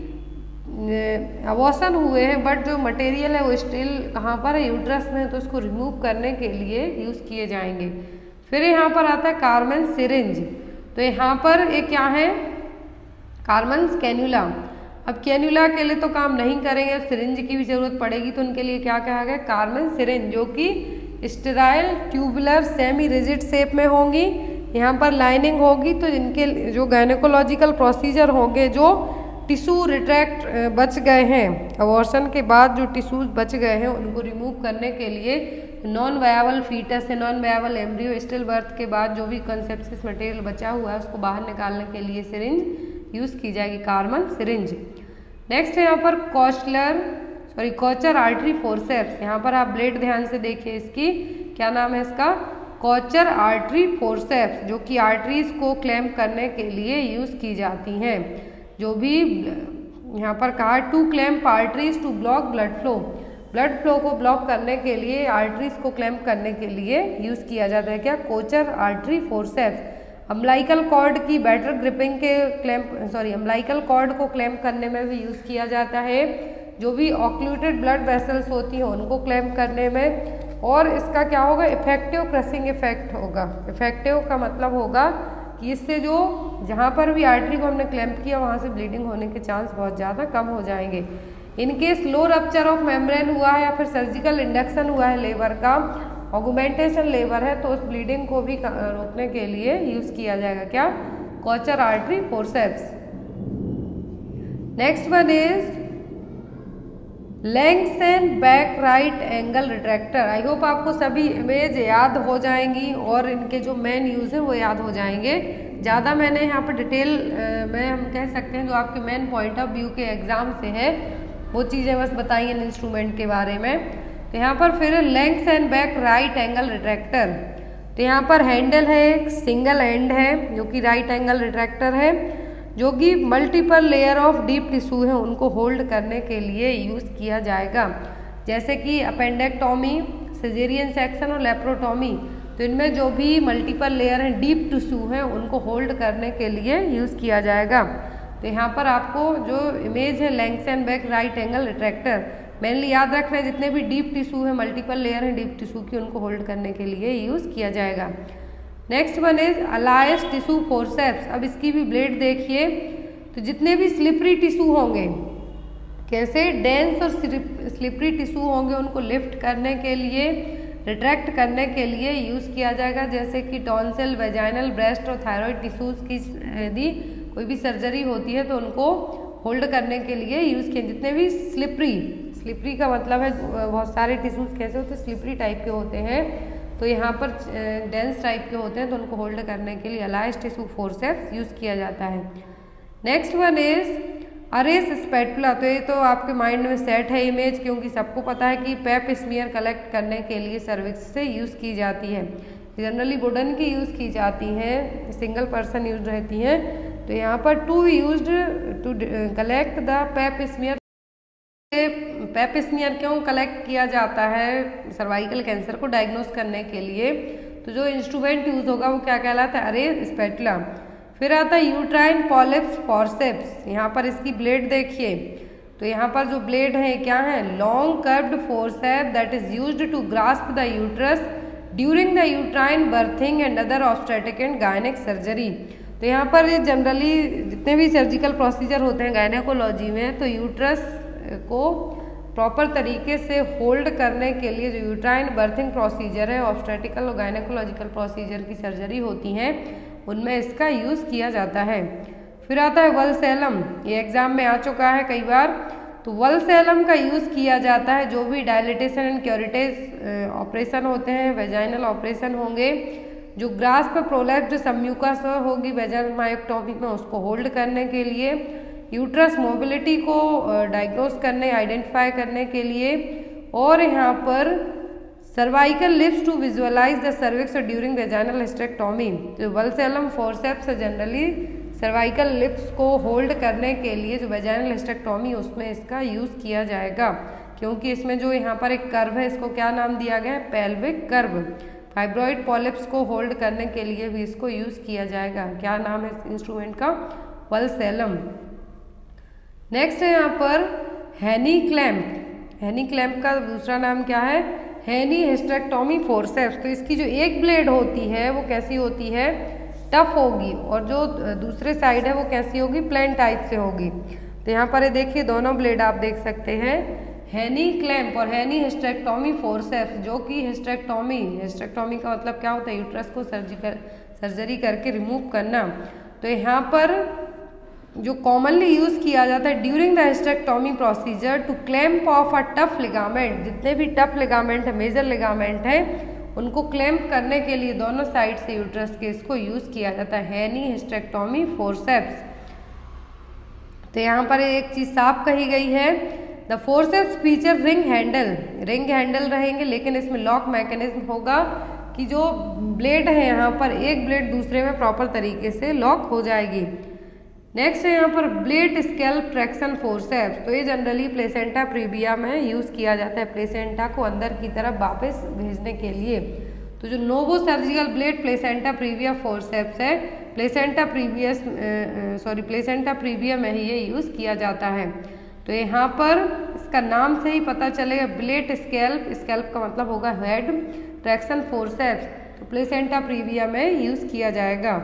अबॉर्शन हुए हैं बट जो मटेरियल है वो स्टिल कहाँ पर है, यूट्रस में, तो उसको रिमूव करने के लिए यूज़ किए जाएंगे। फिर यहाँ पर आता है कार्मेंस सिरिंज। तो यहाँ पर ये क्या है, कार्मेंस कैन्यूला। अब कैन्यूला के लिए तो काम नहीं करेंगे, अब सिरिंज की भी जरूरत पड़ेगी, तो उनके लिए क्या कहा गया, कार्मेंस सिरिंज, जो कि sterile tubular semi rigid shape में होंगी। यहाँ पर लाइनिंग होगी, तो इनके जो गायनेकोलॉजिकल प्रोसीजर होंगे, जो टिश्यू रिट्रैक्ट बच गए हैं अबॉर्शन के बाद, जो टिश्यूज बच गए हैं उनको रिमूव करने के लिए, नॉन वायबल फीटस है, non viable embryo, still birth के बाद जो भी कंसेप्सिस मटेरियल बचा हुआ है उसको बाहर निकालने के लिए सिरिंज यूज़ की जाएगी, कार्मन सिरिंज। नेक्स्ट है यहाँ पर कोचर आर्टरी फोर्सेप्स। यहाँ पर आप ब्लेड ध्यान से देखिए, इसकी क्या नाम है, इसका कोचर आर्टरी फोर्सेप्स, जो कि आर्टरीज को क्लैम्प करने के लिए यूज़ की जाती हैं। जो भी यहाँ पर कहा to clamp arteries to block blood flow को ब्लॉक करने के लिए, आर्टरीज को क्लैम्प करने के लिए यूज़ किया जाता है क्या, Kocher artery forceps. Umbilical cord की बेटर ग्रिपिंग के अम्बिलिकल कॉर्ड को क्लैम्प करने में भी यूज़ किया जाता है। जो भी ऑक्लूटेड ब्लड वेसल्स होती हैं उनको क्लैम्प करने में। और इसका क्या होगा, इफेक्टिव क्रसिंग इफेक्ट होगा। इफेक्टिव का मतलब होगा कि इससे जो जहाँ पर भी आर्टरी को हमने क्लैम्प किया वहाँ से ब्लीडिंग होने के चांस बहुत ज़्यादा कम हो जाएंगे। In case low rupture of membrane हुआ है या फिर सर्जिकल इंडक्शन हुआ है लेबर का, ऑगमेंटेशन लेबर है, तो उस ब्लीडिंग को भी रोकने के लिए यूज़ किया जाएगा क्या, Kocher artery forceps. Next one is Langenbeck right angle retractor. I hope आपको सभी इमेज याद हो जाएंगी और इनके जो मेन यूज़ हैं वो याद हो जाएंगे। ज़्यादा मैंने यहाँ पर डिटेल में हम कह सकते हैं जो आपके मेन पॉइंट ऑफ व्यू के एग्जाम से है वो चीज़ें बस बताई इन इंस्ट्रूमेंट के बारे में। तो यहाँ पर फिर Langenbeck right angle retractor, तो यहाँ पर हैंडल है, एक सिंगल एंड है जो कि राइट एंगल रिट्रैक्टर है, जो कि multiple layer of deep tissue है उनको होल्ड करने के लिए यूज़ किया जाएगा। जैसे कि अपेंडेक्टोमी, सिजेरियन सेक्शन और लेप्रोटोमी, तो इनमें जो भी मल्टीपल लेयर हैं डीप टिश्यू हैं उनको होल्ड करने के लिए यूज़ किया जाएगा। तो यहाँ पर आपको जो इमेज है Langenbeck right angle retractor, mainly याद रखना है जितने भी डीप टिश्यू है, मल्टीपल लेयर हैं डीप टिश्यू की, उनको होल्ड करने के लिए यूज़ किया जाएगा। Next one is Allis tissue forceps. अब इसकी भी ब्लेड देखिए, तो जितने भी स्लिपरी टिश्यू होंगे, कैसे डेंस और स्लिपरी टिश्यू होंगे उनको लिफ्ट करने के लिए, रिट्रैक्ट करने के लिए यूज़ किया जाएगा। जैसे कि टॉन्सिल, वेजाइनल, ब्रेस्ट और थायराइड टिश्यूज़ की यदि कोई भी सर्जरी होती है तो उनको होल्ड करने के लिए यूज़ किए। जितने भी स्लिपरी का मतलब है बहुत सारे टिश्यूज़ कैसे होते हैं, स्लिपरी टाइप के होते हैं, तो यहाँ पर डेंस टाइप के होते हैं, तो उनको होल्ड करने के लिए अलायस टिश्यू फोर्सेप्स यूज़ किया जाता है। Next one is Ayre's spatula. तो ये तो आपके माइंड में सेट है इमेज, क्योंकि सबको पता है कि पेप स्मीयर कलेक्ट करने के लिए सर्विक्स से यूज़ की जाती है। जनरली वुडन की यूज़ की जाती हैं, सिंगल पर्सन यूज रहती हैं। तो यहाँ पर to used to collect the pap smear. Pap smear क्यों कलेक्ट किया जाता है, सर्वाइकल कैंसर को डायग्नोस करने के लिए। तो जो इंस्ट्रूमेंट यूज होगा वो क्या कहलाता है, अरेस स्पैटुला। फिर आता है यूट्राइन पॉलिप्स फॉर्सेप्स। यहाँ पर इसकी ब्लेड देखिए, तो यहाँ पर जो ब्लेड है क्या है, long curved forcep that is used to grasp the uterus during the uterine birthing and other obstetric and gynaec surgery. तो यहाँ पर जनरली जितने भी सर्जिकल प्रोसीजर होते हैं गायनेकोलॉजी में, तो यूट्रस को प्रॉपर तरीके से होल्ड करने के लिए जो यूट्राइन बर्थिंग प्रोसीजर है, ऑब्स्टेट्रिकल और गायनेकोलॉजिकल प्रोसीजर की सर्जरी होती हैं, उनमें इसका यूज़ किया जाता है। फिर आता है वल्सेलम, ये एग्जाम में आ चुका है कई बार। तो वल्सेलम का यूज़ किया जाता है जो भी डायलिटेशन एंड क्यूरेटेज ऑपरेशन होते हैं, वेजाइनल ऑपरेशन होंगे, जो ग्रास्प प्रोलैप्स्ड सबम्यूकस होगी वेजाइनल मायोक्टोमी में, उसको होल्ड करने के लिए, यूट्रस मोबिलिटी को डायग्नोस करने, आइडेंटिफाई करने के लिए, और यहाँ पर cervical lips to visualize the cervix during vaginal hysterectomy. तो vulsellum forceps generally cervical lips को होल्ड करने के लिए जो वेजाइनल हिस्टेक्टोमी उसमें इसका यूज़ किया जाएगा, क्योंकि इसमें जो यहाँ पर एक कर्व है इसको क्या नाम दिया गया है, पेल्विक कर्व। फाइब्रॉइड पॉलिप्स को होल्ड करने के लिए भी इसको यूज़ किया जाएगा। क्या नाम है इस इंस्ट्रूमेंट का, वल्सेलम। नेक्स्ट है यहाँ पर हेनी क्लैम्प। हेनी क्लैम्प का दूसरा नाम क्या है, हेनी हिस्टेक्टोमी फोर्सेप्स। तो इसकी जो एक ब्लेड होती है वो कैसी होती है, टफ होगी, और जो दूसरे साइड है वो कैसी होगी, प्लेन टाइप से होगी। तो यहाँ पर ये देखिए दोनों ब्लेड आप देख सकते हैं, हेनी क्लैम्प और हेनी हिस्टेक्टोमी फोर्सेप्स, जो कि हिस्टेक्टोमी का मतलब क्या होता है, यूट्रस को सर्जरी करके रिमूव करना। तो यहाँ पर जो कॉमनली यूज़ किया जाता है during the hysterectomy procedure to clamp off a tough ligament. जितने भी टफ लिगामेंट है, मेजर लिगामेंट है, उनको क्लैम्प करने के लिए दोनों साइड से यूट्रस के इसको यूज़ किया जाता है, हेनी हिस्टेक्टोमी फोर्सेप्स। तो यहाँ पर एक चीज़ साफ कही गई है, the forceps feature ring handle रहेंगे, लेकिन इसमें लॉक मैकेनिज्म होगा कि जो ब्लेड है यहाँ पर एक ब्लेड दूसरे में प्रॉपर तरीके से लॉक हो जाएगी। नेक्स्ट है यहाँ पर ब्लेड स्कैल्प ट्रैक्शन फोर्सेप्स। तो ये जनरली प्लेसेंटा प्रीविया में यूज़ किया जाता है प्लेसेंटा को अंदर की तरफ वापस भेजने के लिए। तो जो novo surgical blade placenta previa forceps है, प्लेसेंटा प्रीविया में ही ये यूज़ किया जाता है। तो यहाँ पर इसका नाम से ही पता चलेगा ब्लेड स्कैल्प, स्कैल्प का मतलब होगा हेड, ट्रैक्शन फोर्सेप्स, तो प्लेसेंटा प्रीविया में यूज़ किया जाएगा।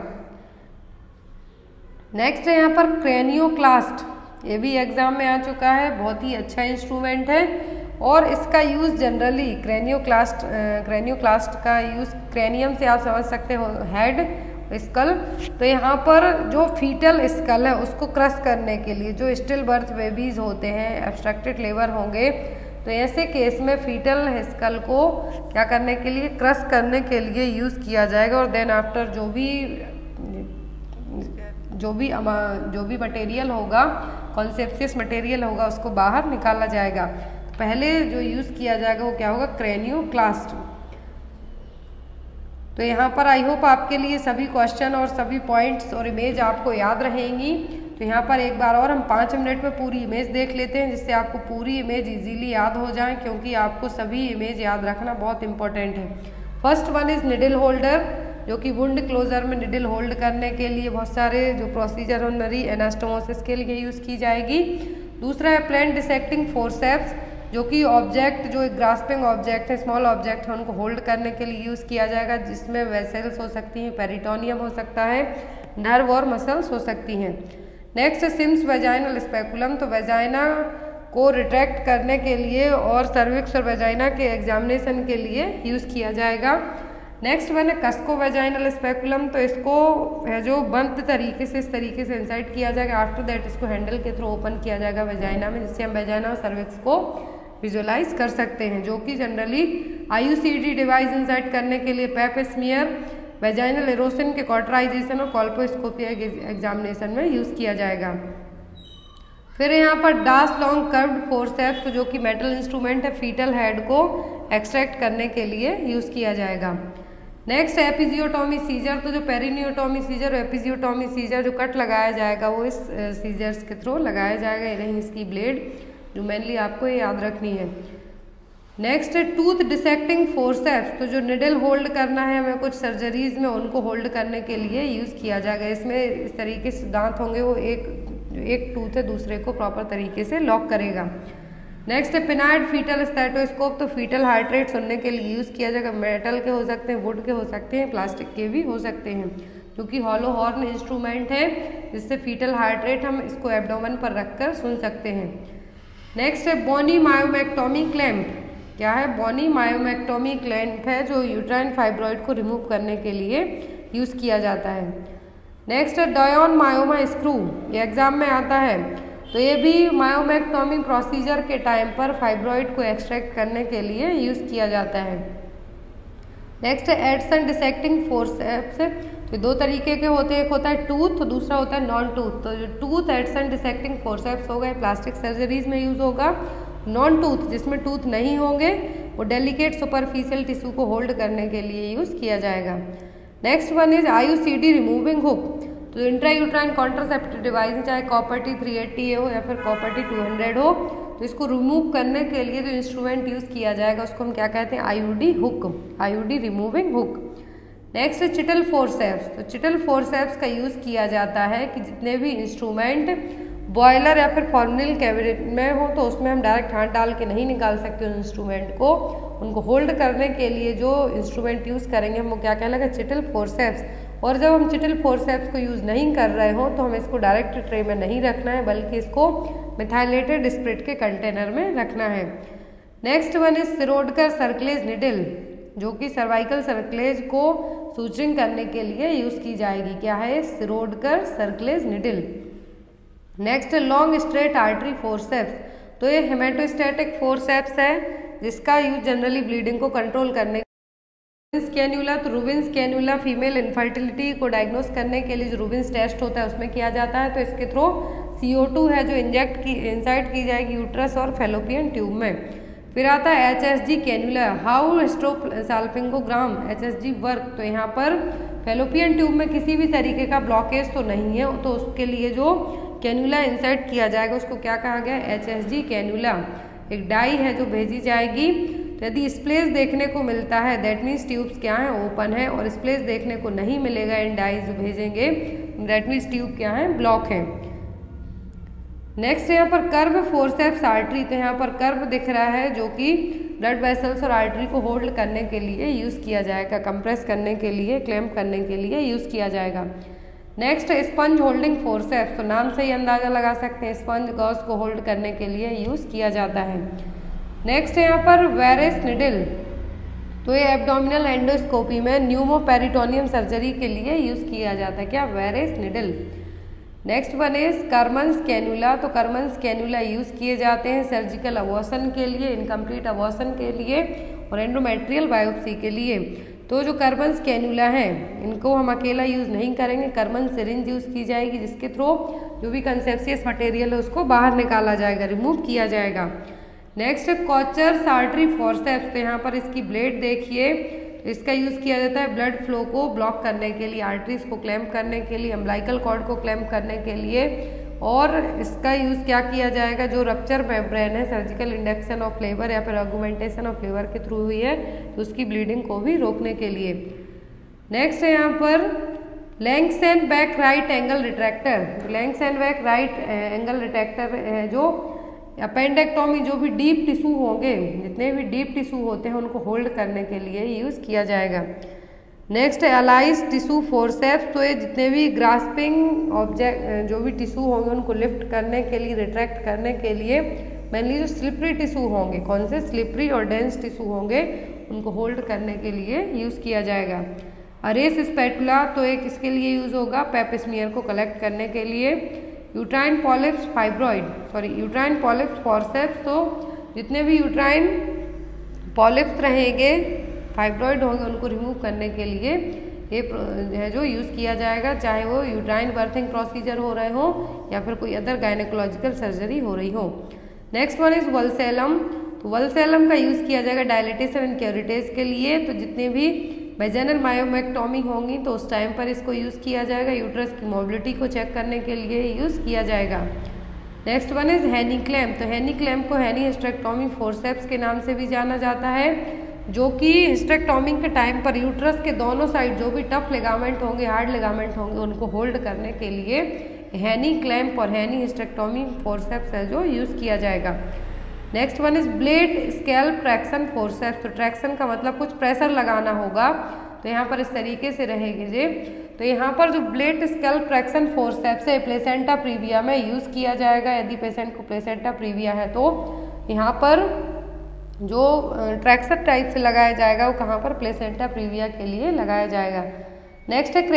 नेक्स्ट है यहाँ पर क्रेनियोक्लास्ट। ये भी एग्जाम में आ चुका है, बहुत ही अच्छा इंस्ट्रूमेंट है और इसका यूज़ जनरली क्रेनियोक्लास्ट का यूज़ क्रेनियम से आप समझ सकते हो हेड स्कल। तो यहाँ पर जो फीटल स्कल है उसको क्रश करने के लिए, जो स्टिल बर्थ बेबीज होते हैं, एब्स्ट्रक्टेड लेबर होंगे, तो ऐसे केस में फीटल स्कल को क्या करने के लिए, क्रश करने के लिए यूज़ किया जाएगा। और देन आफ्टर जो भी मटेरियल होगा, कॉन्सेप्सियस मटेरियल होगा, उसको बाहर निकाला जाएगा। पहले जो यूज़ किया जाएगा वो क्या होगा, क्रेनियोक्लास्ट। तो यहाँ पर आई होप आपके लिए सभी क्वेश्चन और सभी पॉइंट्स और इमेज आपको याद रहेंगी। तो यहाँ पर एक बार और हम 5 मिनट में पूरी इमेज देख लेते हैं, जिससे आपको पूरी इमेज इजीली याद हो जाए, क्योंकि आपको सभी इमेज याद रखना बहुत इंपॉर्टेंट है। First one is needle holder, जो कि वुंड क्लोजर में निडल होल्ड करने के लिए बहुत सारे जो प्रोसीजरनरी एनास्टोमोसिस के लिए यूज़ की जाएगी। दूसरा है प्लेन डिसेक्टिंग फोर्सेप्स, जो कि ऑब्जेक्ट, जो एक ग्रास्पिंग ऑब्जेक्ट है, स्मॉल ऑब्जेक्ट है, उनको होल्ड करने के लिए यूज़ किया जाएगा, जिसमें वेसल्स हो सकती हैं, पेरिटोनियम हो सकता है, नर्व और मसल्स हो सकती हैं। नेक्स्ट सिम्स वेजाइनल स्पेकुलम, तो वेजाइना को रिट्रैक्ट करने के लिए और सर्विक्स और वेजाइना के एग्जामिनेशन के लिए यूज़ किया जाएगा। नेक्स्ट वन है कस्को वेजाइनल स्पेकुलम, तो इसको है जो बंद तरीके से, इस तरीके से इंसर्ट किया जाएगा। आफ्टर दैट इसको हैंडल के थ्रू ओपन किया जाएगा वेजाइना में, जिससे हम वेजाइना और सर्विक्स को विजुअलाइज कर सकते हैं, जो कि जनरली IUCD डिवाइस इंसर्ट करने के लिए पेप स्मीयर, वेजाइनल एरोशन के कॉटराइजेशन और कॉल्पोस्कोपिया एग्जामिनेशन में यूज़ किया जाएगा। फिर यहाँ पर डास लॉन्ग कर्व्ड फोर्सेप्स, जो कि मेटल इंस्ट्रूमेंट है, फीटल हेड को एक्सट्रैक्ट करने के लिए यूज़ किया जाएगा। नेक्स्ट एपिजियोटोमी सीजर, तो जो पेरिनियोटोमी सीजर और एपिजियोटोमी सीजर, जो कट लगाया जाएगा वो इस सीजर्स के थ्रू लगाया जाएगा। ये रही इसकी ब्लेड, जो मेनली आपको ये याद रखनी है। नेक्स्ट है टूथ डिसेक्टिंग फोर्सेप्स, तो जो निडल होल्ड करना है हमें कुछ सर्जरीज में, उनको होल्ड करने के लिए यूज़ किया जाएगा। इसमें इस तरीके से दांत होंगे, वो एक टूथ है दूसरे को प्रॉपर तरीके से लॉक करेगा। नेक्स्ट है पिनाइड फीटल स्टेटोस्कोप, तो फीटल हार्ट रेट सुनने के लिए यूज़ किया जाएगा। मेटल के हो सकते हैं, वुड के हो सकते हैं, प्लास्टिक के भी हो सकते हैं, क्योंकि हॉलो हॉर्न इंस्ट्रूमेंट है, जिससे फीटल हार्ट रेट हम इसको एब्डोमेन पर रखकर सुन सकते हैं। नेक्स्ट है बोनी मायोमेक्टोमी क्लैंप, क्या है, बोनी मायोमेक्टोमी क्लैंप है, जो यूट्राइन फाइब्रॉइड को रिमूव करने के लिए यूज़ किया जाता है। नेक्स्ट है डायोन मायोमा स्क्रू, ये एग्जाम में आता है, तो ये भी मायोमेक्टोमी प्रोसीजर के टाइम पर फाइब्रॉइड को एक्सट्रैक्ट करने के लिए यूज़ किया जाता है। नेक्स्ट है एडसन डिसेक्टिंग फोर्सेप्स, तो 2 तरीके के होते हैं, एक होता है टूथ, तो दूसरा होता है नॉन टूथ। तो जो टूथ एडसन डिसेक्टिंग फोर्सेप्स होगा, प्लास्टिक सर्जरीज में यूज़ होगा। नॉन टूथ, जिसमें टूथ नहीं होंगे, वो डेलिकेट सुपरफिशियल टिश्यू को होल्ड करने के लिए यूज़ किया जाएगा। Next one is IUCD removing hook, तो इंट्रायूट्राइन कॉन्ट्रासेप्टिव डिवाइस, चाहे कॉपर-T 380 हो या फिर कॉपर-T 200 हो, तो इसको रिमूव करने के लिए जो इंस्ट्रूमेंट यूज़ किया जाएगा उसको हम क्या कहते हैं, IUD hook, IUD removing hook. Next है चिटल फोर्सेप्स, तो चिटल फोर्सेप्स का यूज़ किया जाता है कि जितने भी इंस्ट्रूमेंट बॉयलर या फिर फॉर्मिल कैबिनेट में हो, तो उसमें हम डायरेक्ट हाथ डाल के नहीं निकाल सकते उन इंस्ट्रूमेंट को, उनको होल्ड करने के लिए जो इंस्ट्रूमेंट यूज़ करेंगे हम वो क्या कहलाएगा, चिटल फोर्सेप्स। और जब हम चिटल फोर्सेप्स को यूज़ नहीं कर रहे हों तो हमें इसको डायरेक्ट ट्रे में नहीं रखना है, बल्कि इसको मिथाइलेटेड स्पिरिट के कंटेनर में रखना है। Next one is Shirodkar cerclage needle, जो कि सर्वाइकल सर्कलेज को सूचरिंग करने के लिए यूज़ की जाएगी। क्या है, Shirodkar cerclage needle. Next long straight artery forceps, तो ये हेमेटोस्टैटिक फोर्सेप्स है, जिसका यूज जनरली ब्लीडिंग को कंट्रोल करने। कैन्यूला, तो रूबिन्स कैन्यूला फीमेल इनफर्टिलिटी को डायग्नोस करने के लिए जो रूबिन्स टेस्ट होता है उसमें किया जाता है, तो इसके थ्रू CO2 है जो इंसर्ट की जाएगी यूट्रस और फेलोपियन ट्यूब में। फिर आता है HSG cannula, how hysterosalpingogram HSG work, तो यहाँ पर फेलोपियन ट्यूब में किसी भी तरीके का ब्लॉकेज तो नहीं है, तो उसके लिए जो कैन्यूला इंसर्ट किया जाएगा उसको क्या कहा गया, HSG कैन्यूला। एक डाई है जो भेजी जाएगी। तो यदि स्प्लेस देखने को मिलता है दैट मीन्स ट्यूब्स क्या है, ओपन है, और स्प्लेस देखने को नहीं मिलेगा इन डाइज जो भेजेंगे दैट मीन्स ट्यूब क्या है, ब्लॉक है। नेक्स्ट यहाँ पर कर्व फोर्सेप्स आर्टरी, तो यहाँ पर कर्व दिख रहा है जो कि ब्लड वेसल्स और आर्टरी को होल्ड करने के लिए यूज़ किया जाएगा, कंप्रेस करने के लिए, क्लैम्प करने के लिए यूज़ किया जाएगा। नेक्स्ट स्पंज होल्डिंग फोर्सेप्स, तो नाम से ही अंदाजा लगा सकते हैं स्पंज गॉस को होल्ड करने के लिए यूज़ किया जाता है। नेक्स्ट यहाँ पर वेरेस निडल, तो ये एब्डोमिनल एंडोस्कोपी में न्यूमोपेरिटोनियम सर्जरी के लिए यूज़ किया जाता है, क्या, Veress needle. Next one is Karman's cannula, तो कर्मन्स कैन्यूला यूज़ किए जाते हैं सर्जिकल अबॉर्शन के लिए, इनकम्प्लीट अबॉर्शन के लिए और एंडोमेट्रियल बायोप्सी के लिए। तो जो कर्मन्स कैन्यूला हैं इनको हम अकेला यूज़ नहीं करेंगे, कर्मन्स सिरिंज यूज़ की जाएगी जिसके थ्रू जो भी कंसेप्शियस मटेरियल है उसको बाहर निकाला जाएगा, रिमूव किया जाएगा। नेक्स्ट कॉचर्स आर्टरी फोर्सेप्स, तो यहाँ पर इसकी ब्लेड देखिए, इसका यूज़ किया जाता है ब्लड फ्लो को ब्लॉक करने के लिए, आर्टरीज को क्लैम्प करने के लिए, अम्बिलिकल कॉर्ड को क्लैम्प करने के लिए, और इसका यूज़ क्या किया जाएगा, जो रप्चर मेम्ब्रेन है सर्जिकल इंडक्शन ऑफ लेबर या फिर ऑगमेंटेशन ऑफ लेबर के थ्रू हुई है तो उसकी ब्लीडिंग को भी रोकने के लिए। नेक्स्ट है यहाँ पर Langenbeck right angle retractor, Langenbeck right angle retractor है जो अपेंडेक्टोमी, जो भी डीप टिश्यू होंगे, जितने भी डीप टिश्यू होते हैं उनको होल्ड करने के लिए यूज़ किया जाएगा। नेक्स्ट है अलाइज टिश्यू फोर्सेप्स, तो ये जितने भी ग्रास्पिंग ऑब्जेक्ट जो भी टिश्यू होंगे उनको लिफ्ट करने के लिए, रिट्रैक्ट करने के लिए, मेनली जो स्लिपरी टिश्यू होंगे, कौन से, स्लिपरी और डेंस टिश्यू होंगे उनको होल्ड करने के लिए यूज़ किया जाएगा। अरेस स्पैटुला, तो एक इसके लिए यूज़ होगा पेप-स्मीयर को कलेक्ट करने के लिए। Uterine polyps uterine polyps forceps, तो जितने भी यूट्राइन पॉलिप्स रहेंगे, फाइब्रॉइड होंगे, उनको रिमूव करने के लिए ये है जो यूज़ किया जाएगा, चाहे वो यूट्राइन बर्थिंग प्रोसीजर हो रहे हो या फिर कोई अदर गायनेकोलॉजिकल सर्जरी हो रही हो। नेक्स्ट वन इज वल्सेलम, तो वल्सेलम का यूज़ किया जाएगा डायलिटेशन एंड क्यूरिटेज के लिए, तो जितने भी वेजाइनल मायोमेक्टोमी होंगी तो उस टाइम पर इसको यूज़ किया जाएगा, यूट्रस की मोबिलिटी को चेक करने के लिए यूज़ किया जाएगा। Next one is Heaney clamp, तो हैनी क्लैम्प को हैनी हिस्टेरेक्टोमी फोर्सेप्स के नाम से भी जाना जाता है, जो कि हिस्टेरेक्टोमी के टाइम पर यूट्रस के दोनों साइड जो भी टफ लिगामेंट होंगे, हार्ड लिगामेंट होंगे, उनको होल्ड करने के लिए हैनी क्लैम्प और हैनी हिस्टेरेक्टोमी फोर्सेप्स है जो यूज़ किया जाएगा। Next one is blade scalp traction forceps, तो ट्रैक्शन का मतलब कुछ प्रेशर लगाना होगा, तो यहाँ पर इस तरीके से रहेगी जी। तो यहाँ पर जो ब्लेड स्कैल्प ट्रैक्शन फोर्सेप्स है प्लेसेंटा प्रीविया में यूज़ किया जाएगा, यदि पेशेंट को प्लेसेंटा प्रीविया है तो यहाँ पर जो ट्रैक्शन टाइप से लगाया जाएगा वो कहाँ पर, प्लेसेंटा प्रीविया के लिए लगाया जाएगा। नेक्स्ट है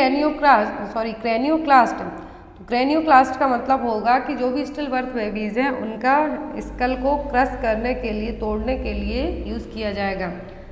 क्रेनियोक्लास्ट, क्रेनियोक्लास्ट का मतलब होगा कि जो भी स्टिल बर्थ बेबीज़ हैं उनका स्कल को क्रश करने के लिए, तोड़ने के लिए यूज़ किया जाएगा।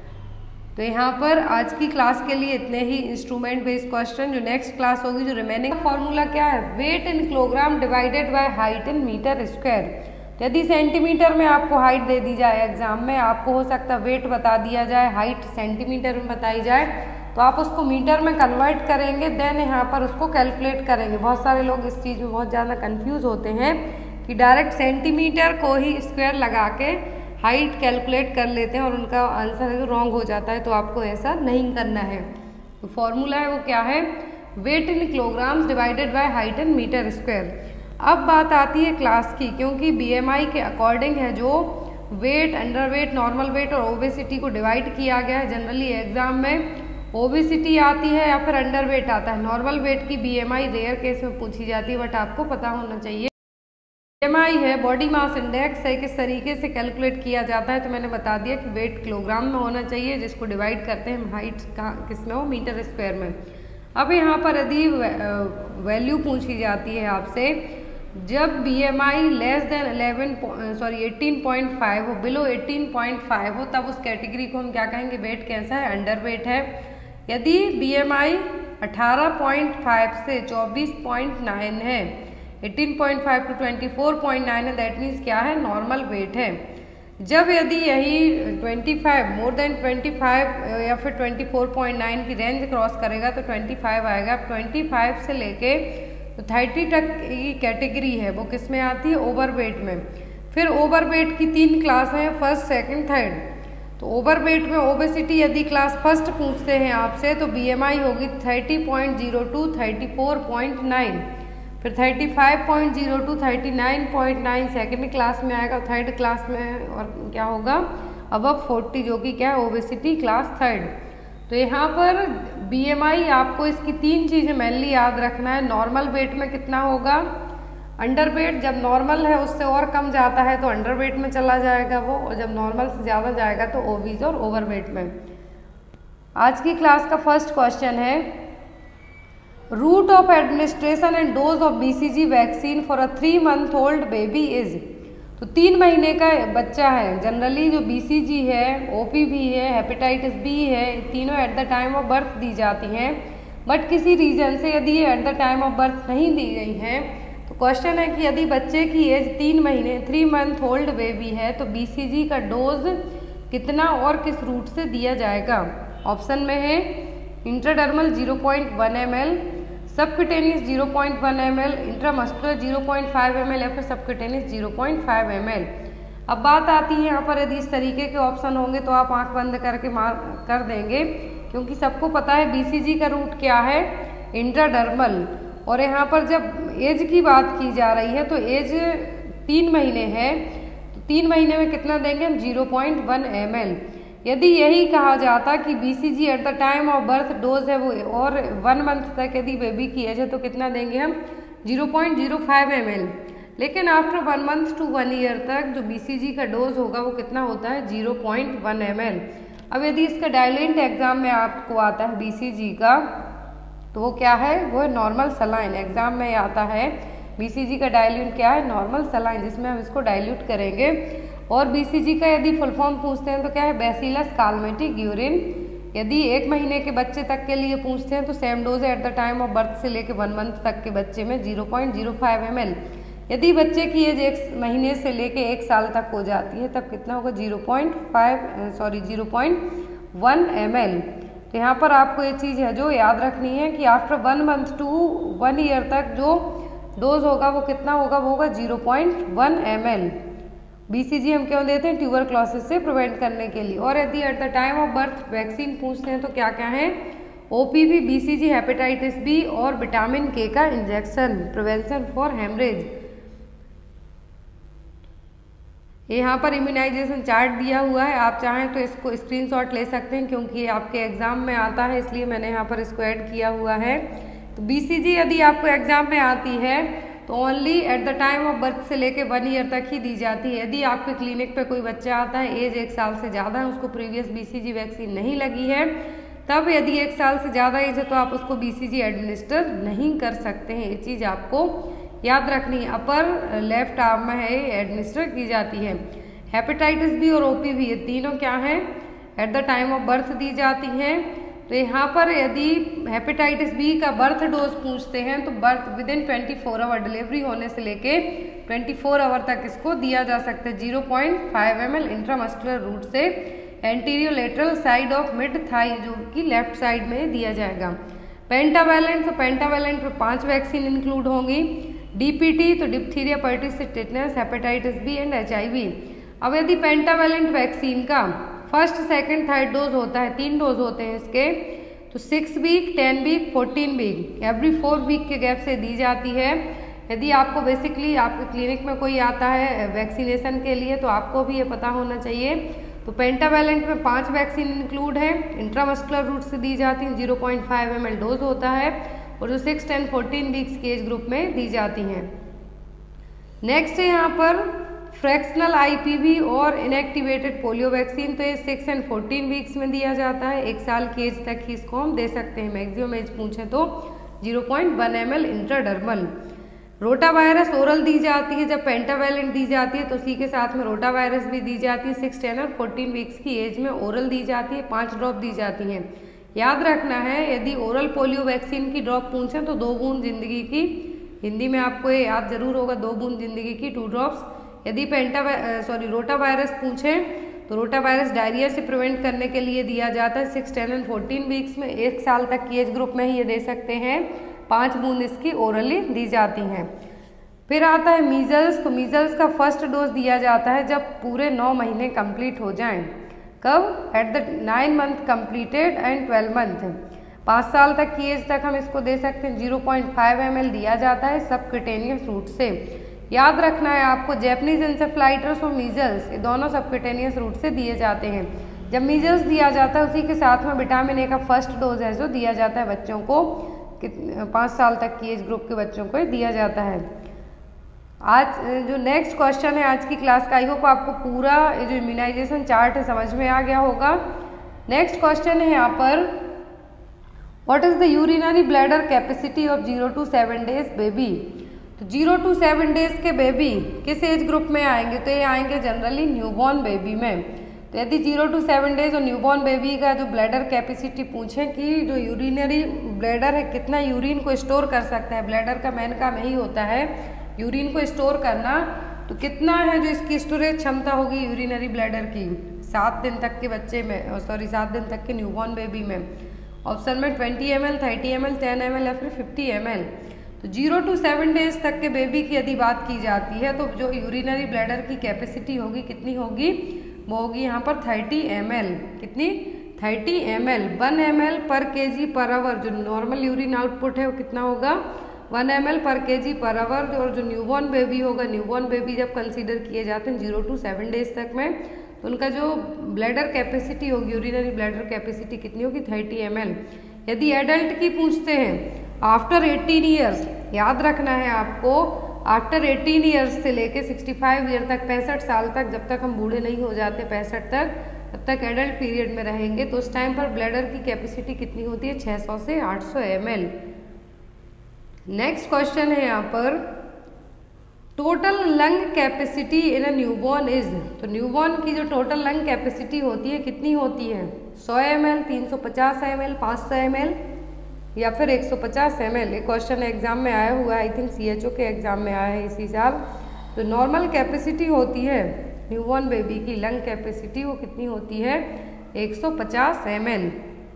तो यहाँ पर आज की क्लास के लिए इतने ही इंस्ट्रूमेंट बेस्ड क्वेश्चन। जो नेक्स्ट क्लास होगी, जो रिमेनिंग फॉर्मूला क्या है, weight in kilogram divided by height in metre square. यदि सेंटीमीटर में आपको हाइट दे दी जाए एग्जाम में, आपको हो सकता है वेट बता दिया जाए, हाइट सेंटीमीटर में बताई जाए, तो आप उसको मीटर में कन्वर्ट करेंगे, देन यहाँ पर उसको कैलकुलेट करेंगे। बहुत सारे लोग इस चीज़ में बहुत ज़्यादा कंफ्यूज होते हैं कि डायरेक्ट सेंटीमीटर को ही स्क्वायर लगा के हाइट कैलकुलेट कर लेते हैं और उनका आंसर रॉन्ग हो जाता है, तो आपको ऐसा नहीं करना है। तो फॉर्मूला है वो क्या है, weight in kilograms divided by height in metre square. अब बात आती है क्लास की, क्योंकि BMI के अकॉर्डिंग है जो weight, under weight, normal weight और ओबेसिटी को डिवाइड किया गया है। जनरली एग्जाम में ओबेसिटी आती है या फिर अंडर वेट आता है। नॉर्मल वेट की BMI रेयर केस में पूछी जाती है, बट आपको पता होना चाहिए BMI है बॉडी मास इंडेक्स है, किस तरीके से कैलकुलेट किया जाता है। तो मैंने बता दिया कि वेट किलोग्राम में होना चाहिए, जिसको डिवाइड करते हैं हाइट किस में हो, मीटर स्क्वायर में। अब यहाँ पर यदि वैल्यू पूछी जाती है आपसे, जब BMI लेस देन 18.5 हो, बिलो 18.5 हो, तब उस कैटेगरी को हम क्या कहेंगे, वेट कैसा है, अंडर वेट है। यदि BMI 18.5 से 24.9 है, 18.5 to 24.9 है, दैट मीन्स क्या है, नॉर्मल वेट है। जब यदि यही 25 मोर देन 25 या फिर 24.9 की रेंज क्रॉस करेगा तो 25 आएगा। 25 से लेके तो 30 तक की कैटेगरी है वो किस में आती है, ओवरवेट में। फिर ओवरवेट की 3 क्लास हैं, फर्स्ट सेकंड थर्ड। तो ओवरवेट में ओबेसिटी यदि क्लास फर्स्ट पूछते हैं आपसे तो BMI होगी 30.02 34.9, फिर 35.02 39.9 सेकेंड क्लास में आएगा, थर्ड क्लास में और क्या होगा अबव 40 जो कि क्या है ओबेसिटी क्लास थर्ड। तो यहाँ पर BMI आपको इसकी 3 चीज़ें मेनली याद रखना है। नॉर्मल वेट में कितना होगा, अंडर वेट जब नॉर्मल है उससे और कम जाता है तो अंडर वेट में चला जाएगा वो, और जब नॉर्मल से ज़्यादा जाएगा तो ओबीज और ओवरवेट में। आज की क्लास का फर्स्ट क्वेश्चन है route of administration and dose of BCG vaccine for a 3 month old baby is. तो 3 महीने का बच्चा है, जनरली जो BCG है, OPV है, हेपेटाइटिस B है, तीनों at the time of birth दी जाती हैं। बट किसी रीज़न से यदि ये at the time of birth नहीं दी गई हैं तो क्वेश्चन है कि यदि बच्चे की एज 3 month ओल्ड बेबी है तो BCG का डोज कितना और किस रूट से दिया जाएगा। ऑप्शन में है intradermal 0.1 ml, subcutaneous 0.1 ml, intramuscular 0.5 ml या फिर सबक्यूटेनियस 0.5 ml। अब बात आती है यहाँ पर यदि इस तरीके के ऑप्शन होंगे तो आप आंख बंद करके कर देंगे, क्योंकि सबको पता है BCG का रूट क्या है, इंट्राडर्मल। और यहाँ पर जब एज की बात की जा रही है तो एज 3 महीने है, तो 3 महीने में कितना देंगे हम 0.1 ml। यदि यही कहा जाता कि BCG at the time of birth dose है वो और 1 month तक यदि बेबी की एज है तो कितना देंगे हम 0.05 ml। लेकिन आफ्टर 1 month to 1 year तक जो BCG का डोज होगा वो कितना होता है 0.1 ml। अब यदि इसका डायलेंट एग्जाम में आपको आता है BCG का तो वो क्या है, वो नॉर्मल सलाइन। एग्जाम में आता है BCG का डायल्यूट क्या है, नॉर्मल सलाइन, जिसमें हम इसको डायल्यूट करेंगे। और BCG का यदि फुल फॉर्म पूछते हैं तो क्या है, बैसिलस कालमेटिक यूरिन। यदि 1 महीने के बच्चे तक के लिए पूछते हैं तो सेम डोज है at the time of birth से लेके 1 month तक के बच्चे में 0.05 ml। यदि बच्चे की एज 1 महीने से लेके 1 साल तक हो जाती है तब कितना होगा 0.1 ml। तो यहाँ पर आपको ये चीज़ है जो याद रखनी है कि आफ्टर 1 month to 1 year तक जो डोज होगा वो कितना होगा, वो होगा 0.1 ml। BCG हम क्यों देते हैं, ट्यूबरक्लोसिस से प्रिवेंट करने के लिए। और यदि at the time of birth vaccine पूछते हैं तो क्या क्या है, OPV, BCG, हेपेटाइटिस B और विटामिन K का इंजेक्शन, प्रिवेंशन फॉर हेमरेज। यहाँ पर इम्यूनाइजेशन चार्ट दिया हुआ है, आप चाहें तो इसको स्क्रीनशॉट ले सकते हैं क्योंकि आपके एग्जाम में आता है, इसलिए मैंने यहाँ पर इसको ऐड किया हुआ है। तो BCG यदि आपको एग्जाम में आती है तो only at the time of birth से लेके 1 year तक ही दी जाती है। यदि आपके क्लिनिक पे कोई बच्चा आता है एज 1 साल से ज़्यादा है, उसको प्रीवियस BCG वैक्सीन नहीं लगी है, तब यदि 1 साल से ज़्यादा एज है तो आप उसको BCG एडमिनिस्टर नहीं कर सकते हैं। ये चीज़ आपको याद रखनी है। अपर लेफ्ट आर्म में है ये एडमिनिस्टर की जाती है। हेपेटाइटिस B और OPV ये तीनों क्या हैं, at the time of birth दी जाती हैं। तो यहाँ पर यदि हेपेटाइटिस B का बर्थ डोज पूछते हैं तो बर्थ विदिन 24 आवर, डिलीवरी होने से लेके 24 आवर तक इसको दिया जा सकता है। 0.5 ml इंट्रामस्कुलर रूट से anterior lateral side of mid thigh, जो कि लेफ्ट साइड में दिया जाएगा। पेंटावैलेंट, तो पेंटावैलेंट में 5 वैक्सीन इंक्लूड होंगी। DPT तो diphtheria, pertussis, tetanus, hepatitis B and HIV। अब यदि पेंटावैलेंट वैक्सीन का फर्स्ट, सेकंड, थर्ड डोज होता है, 3 डोज होते हैं इसके, तो 6 week, 10 week, 14 week, every 4 week के गैप से दी जाती है। यदि आपको बेसिकली आपके क्लिनिक में कोई आता है वैक्सीनेशन के लिए तो आपको भी ये पता होना चाहिए। तो पेंटावैलेंट में 5 वैक्सीन इंक्लूड है, इंट्रामस्कुलर रूट से दी जाती है, 0.5 ml डोज होता है और जो 6, 10, 14 वीक्स के एज ग्रुप में दी जाती हैं। नेक्स्ट है यहाँ पर फ्रैक्शनल IPV और इनएक्टिवेटेड पोलियो वैक्सीन, तो ये 6 and 14 वीक्स में दिया जाता है। 1 साल की एज तक ही इसको हम दे सकते हैं। मैक्सिमम एज पूछे तो 0.1 ml intradermal. Rota virus oral दी जाती है, जब पेंटावैलेंट दी जाती है तो उसी के साथ में रोटा वायरस भी दी जाती है। 6, 10 और 14 वीक्स की एज में ओरल दी जाती है, 5 ड्रॉप दी जाती हैं। याद रखना है यदि ओरल पोलियो वैक्सीन की ड्रॉप पूछें तो 2 बूंद जिंदगी की, हिंदी में आपको ये याद जरूर होगा, 2 बूंद जिंदगी की 2 ड्रॉप्स। यदि रोटा वायरस पूछें तो रोटा वायरस डायरिया से प्रिवेंट करने के लिए दिया जाता है 6, 10 एंड 14 वीक्स में, 1 साल तक की एज ग्रुप में ही ये दे सकते हैं। 5 बूंद इसकी ओरली दी जाती हैं। फिर आता है मीजल्स। तो मीजल्स का फर्स्ट डोज दिया जाता है जब पूरे 9 महीने कंप्लीट हो जाएं। कब? At the 9 month completed and 12 month. 5 साल तक की एज तक हम इसको दे सकते हैं। 0.5 ml दिया जाता है सबक्यूटेनियस रूट से। याद रखना है आपको, जैपनीज इंसेफ्लाइटिस और मीजल्स ये दोनों सबक्यूटेनियस रूट से दिए जाते हैं। जब मीजल्स दिया जाता है उसी के साथ में विटामिन ए का फर्स्ट डोज है जो दिया जाता है बच्चों को, 5 साल तक की एज ग्रुप के बच्चों को दिया जाता है। आज जो नेक्स्ट क्वेश्चन है आज की क्लास का, आई होप आपको पूरा ये जो इम्यूनाइजेशन चार्ट है समझ में आ गया होगा। नेक्स्ट क्वेश्चन है यहाँ पर, what is the urinary bladder capacity of 0 to 7 days baby. तो 0 to 7 days के बेबी किस एज ग्रुप में आएंगे? तो ये आएंगे जनरली न्यूबॉर्न बेबी में। तो यदि 0 to 7 days और न्यूबॉर्न बेबी का जो ब्लैडर कैपेसिटी पूछें कि जो यूरिनरी ब्लैडर है कितना यूरिन को स्टोर कर सकता है, ब्लैडर का मेन काम यही होता है यूरिन को स्टोर करना, तो कितना है जो इसकी स्टोरेज क्षमता होगी यूरिनरी ब्लैडर की 7 दिन तक के बच्चे में, 7 दिन तक के न्यूबॉर्न बेबी में। ऑप्शन में 20 ml, 30 ml, 10 ml या फिर 50 ml। तो 0 to 7 days तक के बेबी की यदि बात की जाती है तो जो यूरिनरी ब्लैडर की कैपेसिटी होगी कितनी होगी? वो होगी यहाँ पर 30 ml। कितनी? 30 ml। 1 ml पर kg पर आवर जो नॉर्मल यूरिन आउटपुट है वो कितना होगा? 1 ml पर kg पर आवर। और जो न्यूबॉर्न बेबी होगा, न्यूबॉर्न बेबी जब कंसीडर किए जाते हैं 0 to 7 days तक में, तो उनका जो ब्लैडर कैपेसिटी होगी, यूरिनरी ब्लैडर कैपेसिटी कितनी होगी? 30 ml। यदि एडल्ट की पूछते हैं आफ्टर 18 ईयर्स, याद रखना है आपको, आफ्टर 18 ईयर्स से लेके 65 ईयर तक, 65 साल तक, जब तक हम बूढ़े नहीं हो जाते 65 तक, तब तक एडल्ट पीरियड में रहेंगे, तो उस टाइम पर ब्लैडर की कैपेसिटी कितनी होती है? 600 से 800 ml। नेक्स्ट क्वेश्चन है यहाँ पर, total lung capacity in a newborn is. तो न्यूबॉर्न की जो टोटल लंग कैपेसिटी होती है कितनी होती है? 100 ml, 350 ml, 500 ml या फिर 150 ml। ये क्वेश्चन एग्जाम में आया हुआ है, आई थिंक CHO के एग्जाम में आया है इसी साल। तो नॉर्मल कैपेसिटी होती है न्यूबॉर्न बेबी की, लंग कैपेसिटी वो कितनी होती है? 150 ml।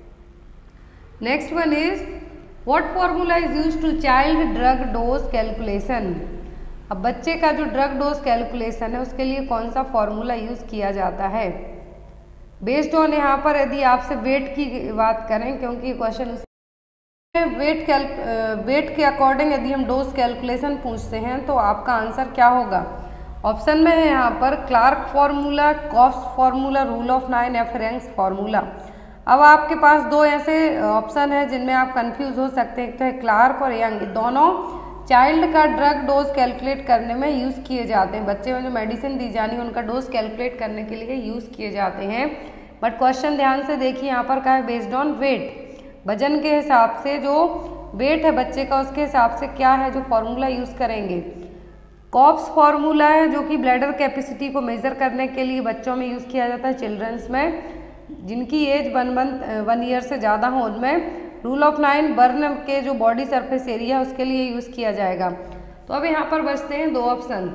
Next one is, what formula is used to child drug dose calculation. अब बच्चे का जो ड्रग डोज कैलकुलेशन है उसके लिए कौन सा फॉर्मूला यूज किया जाता है? बेस्ड ऑन यहाँ पर यदि आपसे वेट की बात करें, क्योंकि क्वेश्चन वेट के अकॉर्डिंग यदि हम डोज कैलकुलेशन पूछते हैं तो आपका आंसर क्या होगा? ऑप्शन में है यहाँ पर Clark formula, Koff's formula, rule of 9 या फिर यंग्स फार्मूला। अब आपके पास दो ऐसे ऑप्शन है जिनमें आप कंफ्यूज हो सकते हैं, एक तो है क्लार्क और यंग। दोनों चाइल्ड का ड्रग डोज कैलकुलेट करने में यूज़ किए जाते हैं, बच्चे में जो मेडिसिन दी जानी है उनका डोज कैलकुलेट करने के लिए यूज़ किए जाते हैं। बट क्वेश्चन ध्यान से देखिए, यहाँ पर क्या है? बेस्ड ऑन वेट, वजन के हिसाब से जो वेट है बच्चे का उसके हिसाब से क्या है जो फॉर्मूला यूज़ करेंगे। कॉप्स फार्मूला है जो कि ब्लैडर कैपेसिटी को मेजर करने के लिए बच्चों में यूज़ किया जाता है, चिल्ड्रंस में जिनकी एज 1 ईयर से ज़्यादा हो उनमें। रूल ऑफ 9 बर्न के जो बॉडी सरफेस एरिया है उसके लिए यूज़ किया जाएगा। तो अब यहाँ पर बचते हैं 2 ऑप्शन।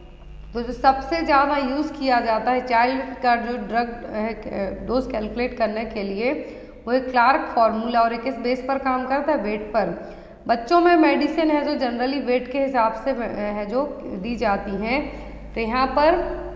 तो जो सबसे ज़्यादा यूज़ किया जाता है चाइल्ड का जो ड्रग है डोज कैलकुलेट करने के लिए वो एक क्लार्क फार्मूला, और एक किस बेस पर काम करता है? वेट पर। बच्चों में मेडिसिन है जो जनरली वेट के हिसाब से है जो दी जाती हैं। तो यहाँ पर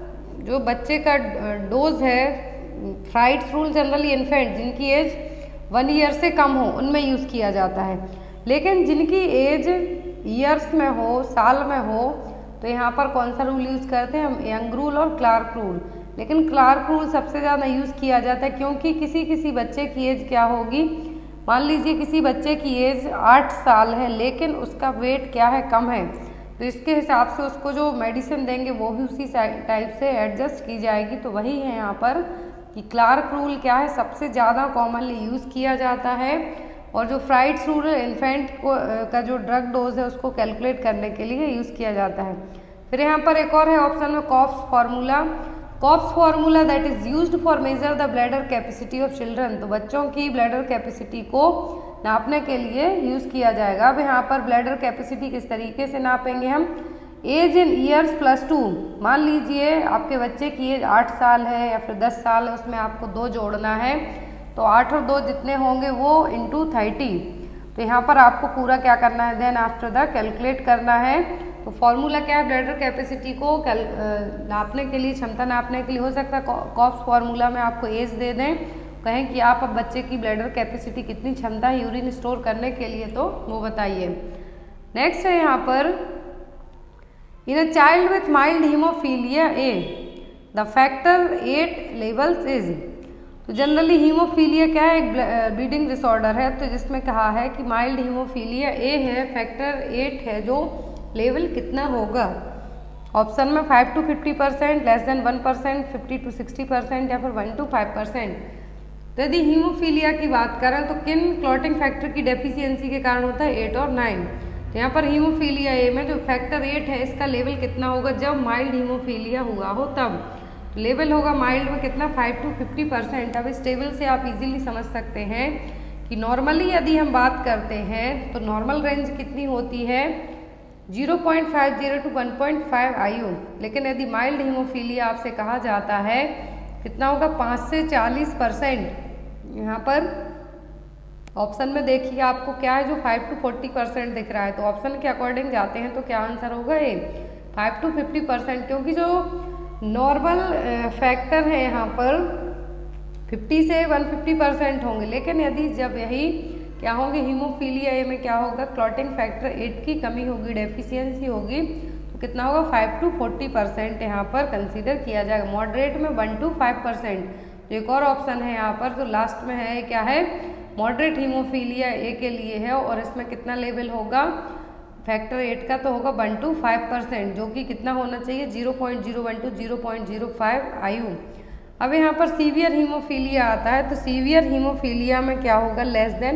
जो बच्चे का डोज है, फ्राइड्स रूल जनरली इन्फेंट जिनकी एज 1 ईयर से कम हो उनमें यूज़ किया जाता है, लेकिन जिनकी एज ईयर्स में हो, साल में हो, तो यहाँ पर कौन सा रूल यूज़ करते हैं हम? यंग रूल और क्लार्क रूल। लेकिन क्लार्क रूल सबसे ज़्यादा यूज़ किया जाता है क्योंकि किसी बच्चे की एज क्या होगी, मान लीजिए किसी बच्चे की एज 8 साल है लेकिन उसका वेट क्या है? कम है, तो इसके हिसाब से उसको जो मेडिसिन देंगे वो भी उसी टाइप से एडजस्ट की जाएगी। तो वही है यहाँ पर कि क्लार्क रूल क्या है? सबसे ज़्यादा कॉमनली यूज़ किया जाता है, और जो फ्राइड्स रूल इन्फेंट को का जो ड्रग डोज है उसको कैलकुलेट करने के लिए यूज़ किया जाता है। फिर यहाँ पर एक और है ऑप्शन में Koff's formula. Koff's formula that is used for measure the bladder capacity of children. तो बच्चों की ब्लैडर कैपेसिटी को नापने के लिए यूज़ किया जाएगा। अब यहाँ पर ब्लैडर कैपेसिटी किस तरीके से नापेंगे हम? एज इन ईयर्स +2, मान लीजिए आपके बच्चे की एज 8 साल है या फिर 10 साल है, उसमें आपको 2 जोड़ना है, तो 8 और 2 जितने होंगे वो इंटू 30। तो यहाँ पर आपको पूरा क्या करना है, देन आफ्टर द कैलकुलेट करना है। तो फॉर्मूला क्या है, ब्लैडर कैपेसिटी को नापने के लिए, क्षमता नापने के लिए, हो सकता है कॉप्स फॉर्मूला में आपको एज दे दें, कहें कि आप अब बच्चे की ब्लैडर कैपेसिटी कितनी क्षमता है यूरिन स्टोर करने के लिए, तो वो बताइए। नेक्स्ट है यहाँ पर, in a child with mild haemophilia A the factor 8 levels is. तो जनरली हीमोफीलिया क्या है, एक ब्लीडिंग डिसऑर्डर है, तो जिसमें कहा है कि माइल्ड हीमोफीलिया ए है, फैक्टर 8 है, जो लेवल कितना होगा। ऑप्शन में 5 to 50%, लेस देन 1%, 50 to 60% या फिर 1 to 5%। तो यदि हीमोफीलिया की बात करें तो किन क्लॉटिंग फैक्टर की डेफिशिएंसी के कारण होता है, 8 और 9। तो यहाँ पर हीमोफीलिया ए में जो फैक्टर 8 है, इसका लेवल कितना होगा, जब माइल्ड हीमोफीलिया हुआ हो तब लेवल होगा माइल्ड में कितना, 5 to 50%। अब इस टेबल से आप इजीली समझ सकते हैं कि नॉर्मली यदि हम बात करते हैं तो नॉर्मल रेंज कितनी होती है, 0.50 to 1.5 IU। लेकिन यदि माइल्ड हीमोफीलिया आपसे कहा जाता है कितना होगा, 5 से 40%। यहाँ पर ऑप्शन में देखिए आपको क्या है, जो 5 to 40% दिख रहा है, तो ऑप्शन के अकॉर्डिंग जाते हैं तो क्या आंसर होगा ए, 5 to 50%। क्योंकि जो नॉर्मल फैक्टर है यहाँ पर 50 से 150% होंगे, लेकिन यदि जब यही क्या होंगे, हीमोफीलिया ए में क्या होगा, क्लॉटिंग फैक्टर 8 की कमी होगी, डेफिशिएंसी होगी, तो कितना होगा, 5 to 40% यहाँ पर कंसीडर किया जाएगा। मॉडरेट में 1 to 5%। तो एक और ऑप्शन है यहाँ पर, जो लास्ट में है, क्या है, मॉडरेट हीमोफीलिया ए के लिए है, और इसमें कितना लेवल होगा, फैक्टर 8 का तो होगा 1 to 5%, जो कि कितना होना चाहिए, 0.01 to 0.05 IU। अब यहाँ पर सीवियर हीमोफीलिया आता है, तो सीवियर हीमोफीलिया में क्या होगा, लेस देन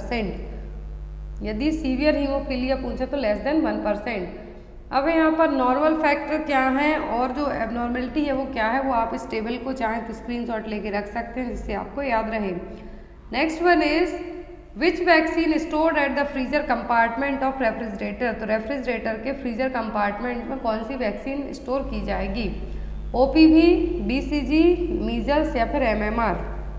1%। यदि सीवियर हीमोफीलिया पूछे तो लेस देन 1%। अब यहाँ पर नॉर्मल फैक्टर क्या है और जो एबनॉर्मेलिटी है वो क्या है, वो आप इस टेबल को चाहें तो स्क्रीनशॉट लेके रख सकते हैं, जिससे आपको याद रहे। Next one is, which vaccine stored at the freezer compartment of refrigerator. तो रेफ्रिजरेटर के फ्रीजर कंपार्टमेंट में कौन सी वैक्सीन स्टोर की जाएगी, OPV, BCG, मीजल्स या फिर MMR।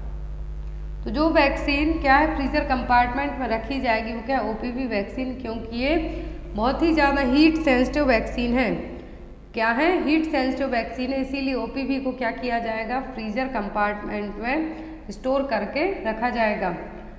तो जो वैक्सीन क्या है फ्रीजर कंपार्टमेंट में रखी जाएगी वो क्या है, OPV वैक्सीन, क्योंकि ये बहुत ही ज़्यादा हीट सेंसिटिव वैक्सीन है। क्या है, हीट सेंसिटिव वैक्सीन है, इसीलिए OPV को क्या किया जाएगा, फ्रीजर कंपार्टमेंट में स्टोर करके रखा जाएगा।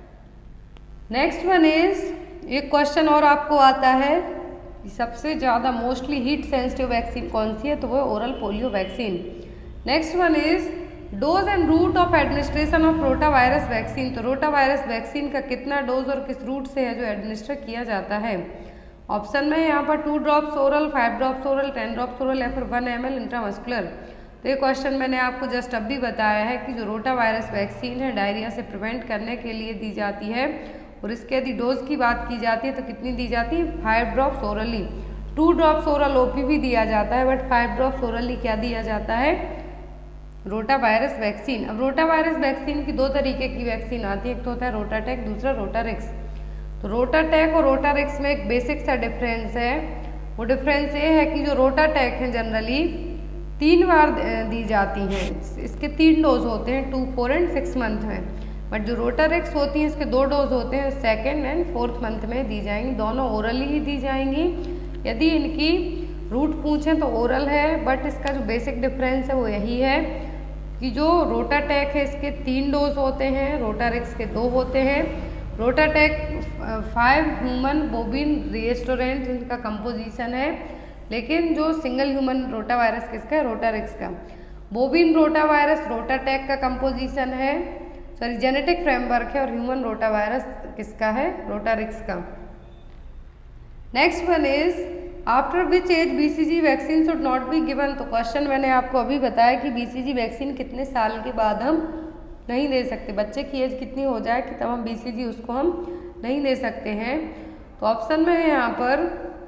नेक्स्ट वन इज, एक क्वेश्चन और आपको आता है, सबसे ज़्यादा मोस्टली हीट सेंसिटिव वैक्सीन कौन सी है, तो वो oral polio vaccine. Next one is, dose and route of administration of rota virus vaccine. तो रोटा वायरस वैक्सीन का कितना डोज और किस रूट से है जो एडमिनिस्टर किया जाता है। ऑप्शन में यहाँ पर 2 drops oral, 5 drops oral, 10 drops oral या फिर 1 ml इंट्रामस्कुलर। तो ये क्वेश्चन मैंने आपको जस्ट अभी बताया है कि जो रोटा वायरस वैक्सीन है डायरिया से प्रिवेंट करने के लिए दी जाती है, और इसके यदि डोज की बात की जाती है तो कितनी दी जाती है, 5 drops orally. 2 drops oral OPV दिया जाता है, बट 5 ड्रॉप्स ओरली क्या दिया जाता है, रोटा वायरस वैक्सीन। अब रोटा वायरस वैक्सीन की 2 तरीके की वैक्सीन आती है, एक तो होता है रोटाटेक, दूसरा रोटारिक्स। तो रोटाटेक और रोटारिक्स में एक बेसिक सा डिफरेंस है। वो डिफरेंस ये है कि जो रोटाटेक है जनरली 3 बार दी जाती हैं, इसके 3 डोज होते हैं, 2, 4 एंड 6 मंथ में। बट जो रोटारिक्स होती हैं इसके 2 डोज होते हैं, 2nd एंड 4th मंथ में दी जाएंगी, दोनों ओरली ही दी जाएंगी। यदि इनकी रूट पूछें तो ओरल है, बट इसका जो बेसिक डिफरेंस है वो यही है कि जो रोटाटेक है इसके 3 डोज होते हैं, रोटारिक्स के 2 होते हैं। रोटाटेक 5 ह्यूमन बोबिन रिएस्टोरेंट इनका कंपोजिशन है, लेकिन जो सिंगल ह्यूमन रोटा वायरस किसका है, रोटारिक्स का। बोबिन रोटा वायरस रोटाटेक का कंपोजिशन है, सॉरी जेनेटिक फ्रेमवर्क है, और ह्यूमन रोटा वायरस किसका है, रोटारिक्स का। Next one is, after which age BCG vaccine should not be given. तो क्वेश्चन मैंने आपको अभी बताया कि BCG वैक्सीन कितने साल के बाद हम नहीं दे सकते, बच्चे की एज कितनी हो जाए कि तब हम BCG उसको हम नहीं दे सकते हैं। तो ऑप्शन में है यहाँ पर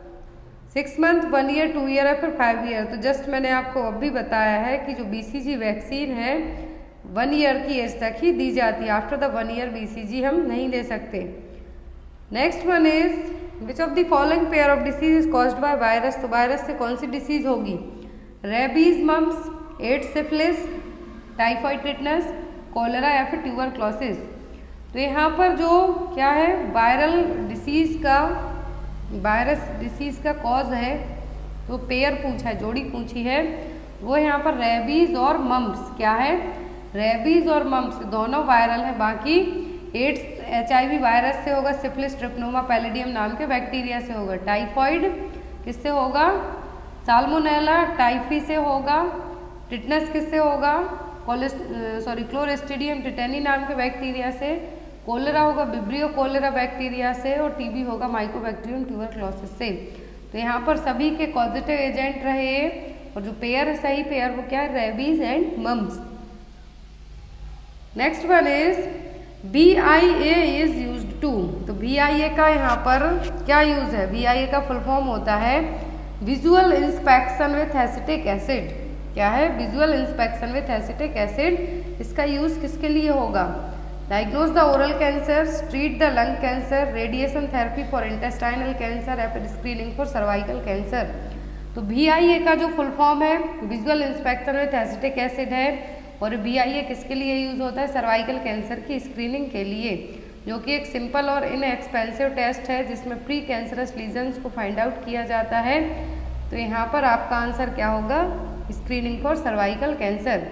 6 मंथ, 1 ईयर, 2 ईयर या फिर 5 ईयर। तो जस्ट मैंने आपको अभी बताया है कि जो BCG वैक्सीन है 1 ईयर की एज तक ही दी जाती है, आफ्टर द 1 ईयर BCG हम नहीं दे सकते। Next one is, which of the following pair of disease is caused by virus, तो वायरस से कौन सी डिसीज होगी? Rabies, mumps, AIDS, syphilis, typhoid tetanus, cholera या फिर ट्यूबरक्लोसिस। तो यहाँ पर जो क्या है वायरल डिसीज का, वायरस डिसीज का कॉज है, तो पेयर पूछा है, जोड़ी पूछी है, वो यहाँ पर रेबीज और मम्स। क्या है? रेबीज और मम्स दोनों वायरल है। बाकी एड्स HIV वायरस से होगा, सिफिलिस ट्रिप्नोमा पैलिडियम नाम के बैक्टीरिया से होगा, टाइफाइड किससे होगा? साल्मोनेला टाइफी से होगा, टिटनस किससे होगा? क्लोस्ट्रीडियम टिटेनी नाम के बैक्टीरिया से, कोलेरा होगा विब्रियो कोलेरा बैक्टीरिया से, और टीबी होगा माइकोबैक्टीरियम ट्यूबरक्लोसिस से। तो यहाँ पर सभी के कॉजेटिव एजेंट रहे, और जो पेयर है सही पेयर वो क्या है? Rabies and mumps. Next one is BIA is used to. तो BIA का यहाँ पर क्या यूज है? BIA का फुल फॉर्म होता है visual inspection with acetic acid. क्या है? Visual inspection with acetic acid. इसका यूज किसके लिए होगा? Diagnose the oral cancer, treat the lung cancer, radiation therapy for intestinal cancer या फिर स्क्रीनिंग फॉर सर्वाइकल कैंसर। तो BIA का जो फुल फॉर्म है visual inspection with acetic acid है, और BIA किसके लिए यूज होता है? सर्वाइकल कैंसर की स्क्रीनिंग के लिए, जो कि एक सिंपल और इनएक्सपेंसिव टेस्ट है जिसमें प्री कैंसरस लीजन्स को फाइंड आउट किया जाता है। तो यहाँ पर आपका आंसर क्या होगा? Screening for cervical cancer.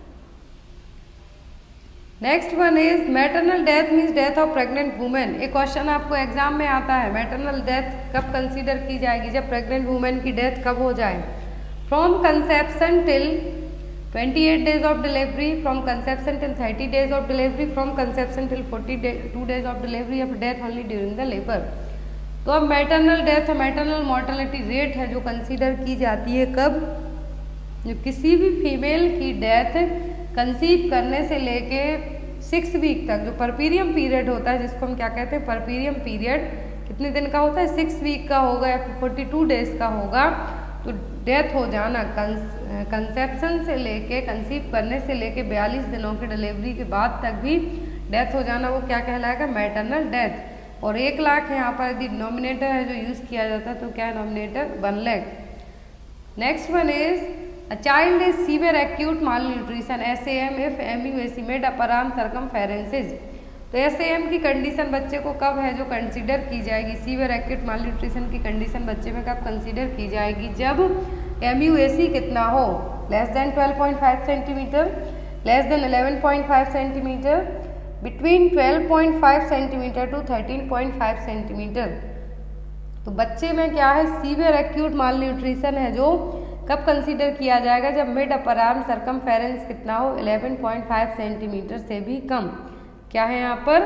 Next one is maternal death means death of pregnant women. एक क्वेश्चन आपको एग्जाम में आता है, मैटरनल डेथ कब कंसीडर की जाएगी? जब प्रेग्नेंट वुमेन की डेथ कब हो जाए? From conception till 28 days of delivery, from conception till 30 days of delivery, from conception till 42 days of delivery, of death only during the labor। तो अब maternal death, maternal mortality rate है जो कंसीडर की जाती है कब? जो किसी भी फीमेल की डेथ कंसीव करने से लेके 6 वीक तक, जो परपीरियम पीरियड होता है, जिसको हम क्या कहते हैं? परपीरियम पीरियड कितने दिन का होता है? 6 वीक का होगा या फिर 42 डेज का होगा। तो डेथ हो जाना कंसेप्शन से लेके, कंसीव करने से लेके 42 दिनों की डिलीवरी के बाद तक भी डेथ हो जाना, वो क्या कहलाएगा? Maternal death. और 1 लाख यहाँ पर यदि डिनोमिनेटर है जो यूज़ किया जाता है, तो क्या है denominator? 1 lakh. Next one is a child is severe acute malnutrition SAM if MUAC mid upper arm circumferences. तो SAM की कंडीशन बच्चे को कब है जो कंसीडर की जाएगी? सीवियर एक्यूट माल न्यूट्रिशन की कंडीशन बच्चे में कब कंसीडर की जाएगी? जब MUAC कितना हो? Less than 12.5 centimetre, less than 11.5 centimetre, between 12.5 centimetre to 13.5 centimetre. तो बच्चे में क्या है? सीवियर एक्यूट माल न्यूट्रिशन है जो कब कंसीडर किया जाएगा? जब मिड अपर आर्म सर्कमफेरेंस कितना हो? 11.5 सेंटीमीटर से भी कम। क्या है यहाँ पर?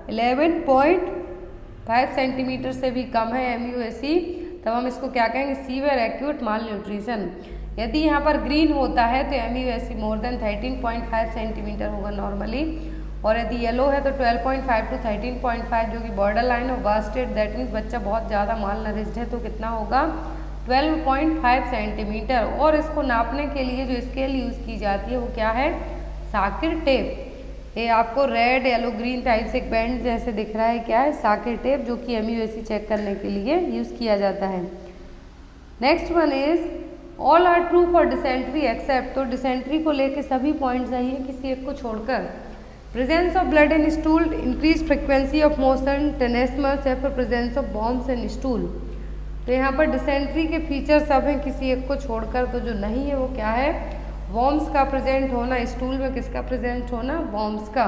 11.5 सेंटीमीटर से भी कम है MUAC, तब हम इसको क्या कहेंगे? Severe acute malnutrition. यदि यहाँ पर ग्रीन होता है तो MUAC मोर देन 13.5 सेंटीमीटर होगा नॉर्मली, और यदि येलो है तो 12.5 टू 13.5 जो कि borderline of wasted, that means बच्चा बहुत ज़्यादा माल नरिश्ड है, तो कितना होगा? 12.5 सेंटीमीटर। और इसको नापने के लिए जो स्केल यूज़ की जाती है वो क्या है? Shakir tape. ये आपको रेड येलो ग्रीन टाइप से एक बैंड जैसे दिख रहा है, क्या है? साकिर टेप, जो कि MUAC चेक करने के लिए यूज़ किया जाता है। Next one is all are true for dysentery except. तो डिसेंट्री को लेके सभी पॉइंट सही है किसी एक को छोड़कर। Presence of blood in stool, increase frequency of motion, tenesmus या फिर presence of bombs in stool. तो यहाँ पर डिसेंट्री के फीचर सब हैं किसी एक को छोड़कर, तो जो नहीं है वो क्या है? वॉर्म्स का प्रेजेंट होना। स्टूल में किसका प्रेजेंट होना? वॉर्म्स का।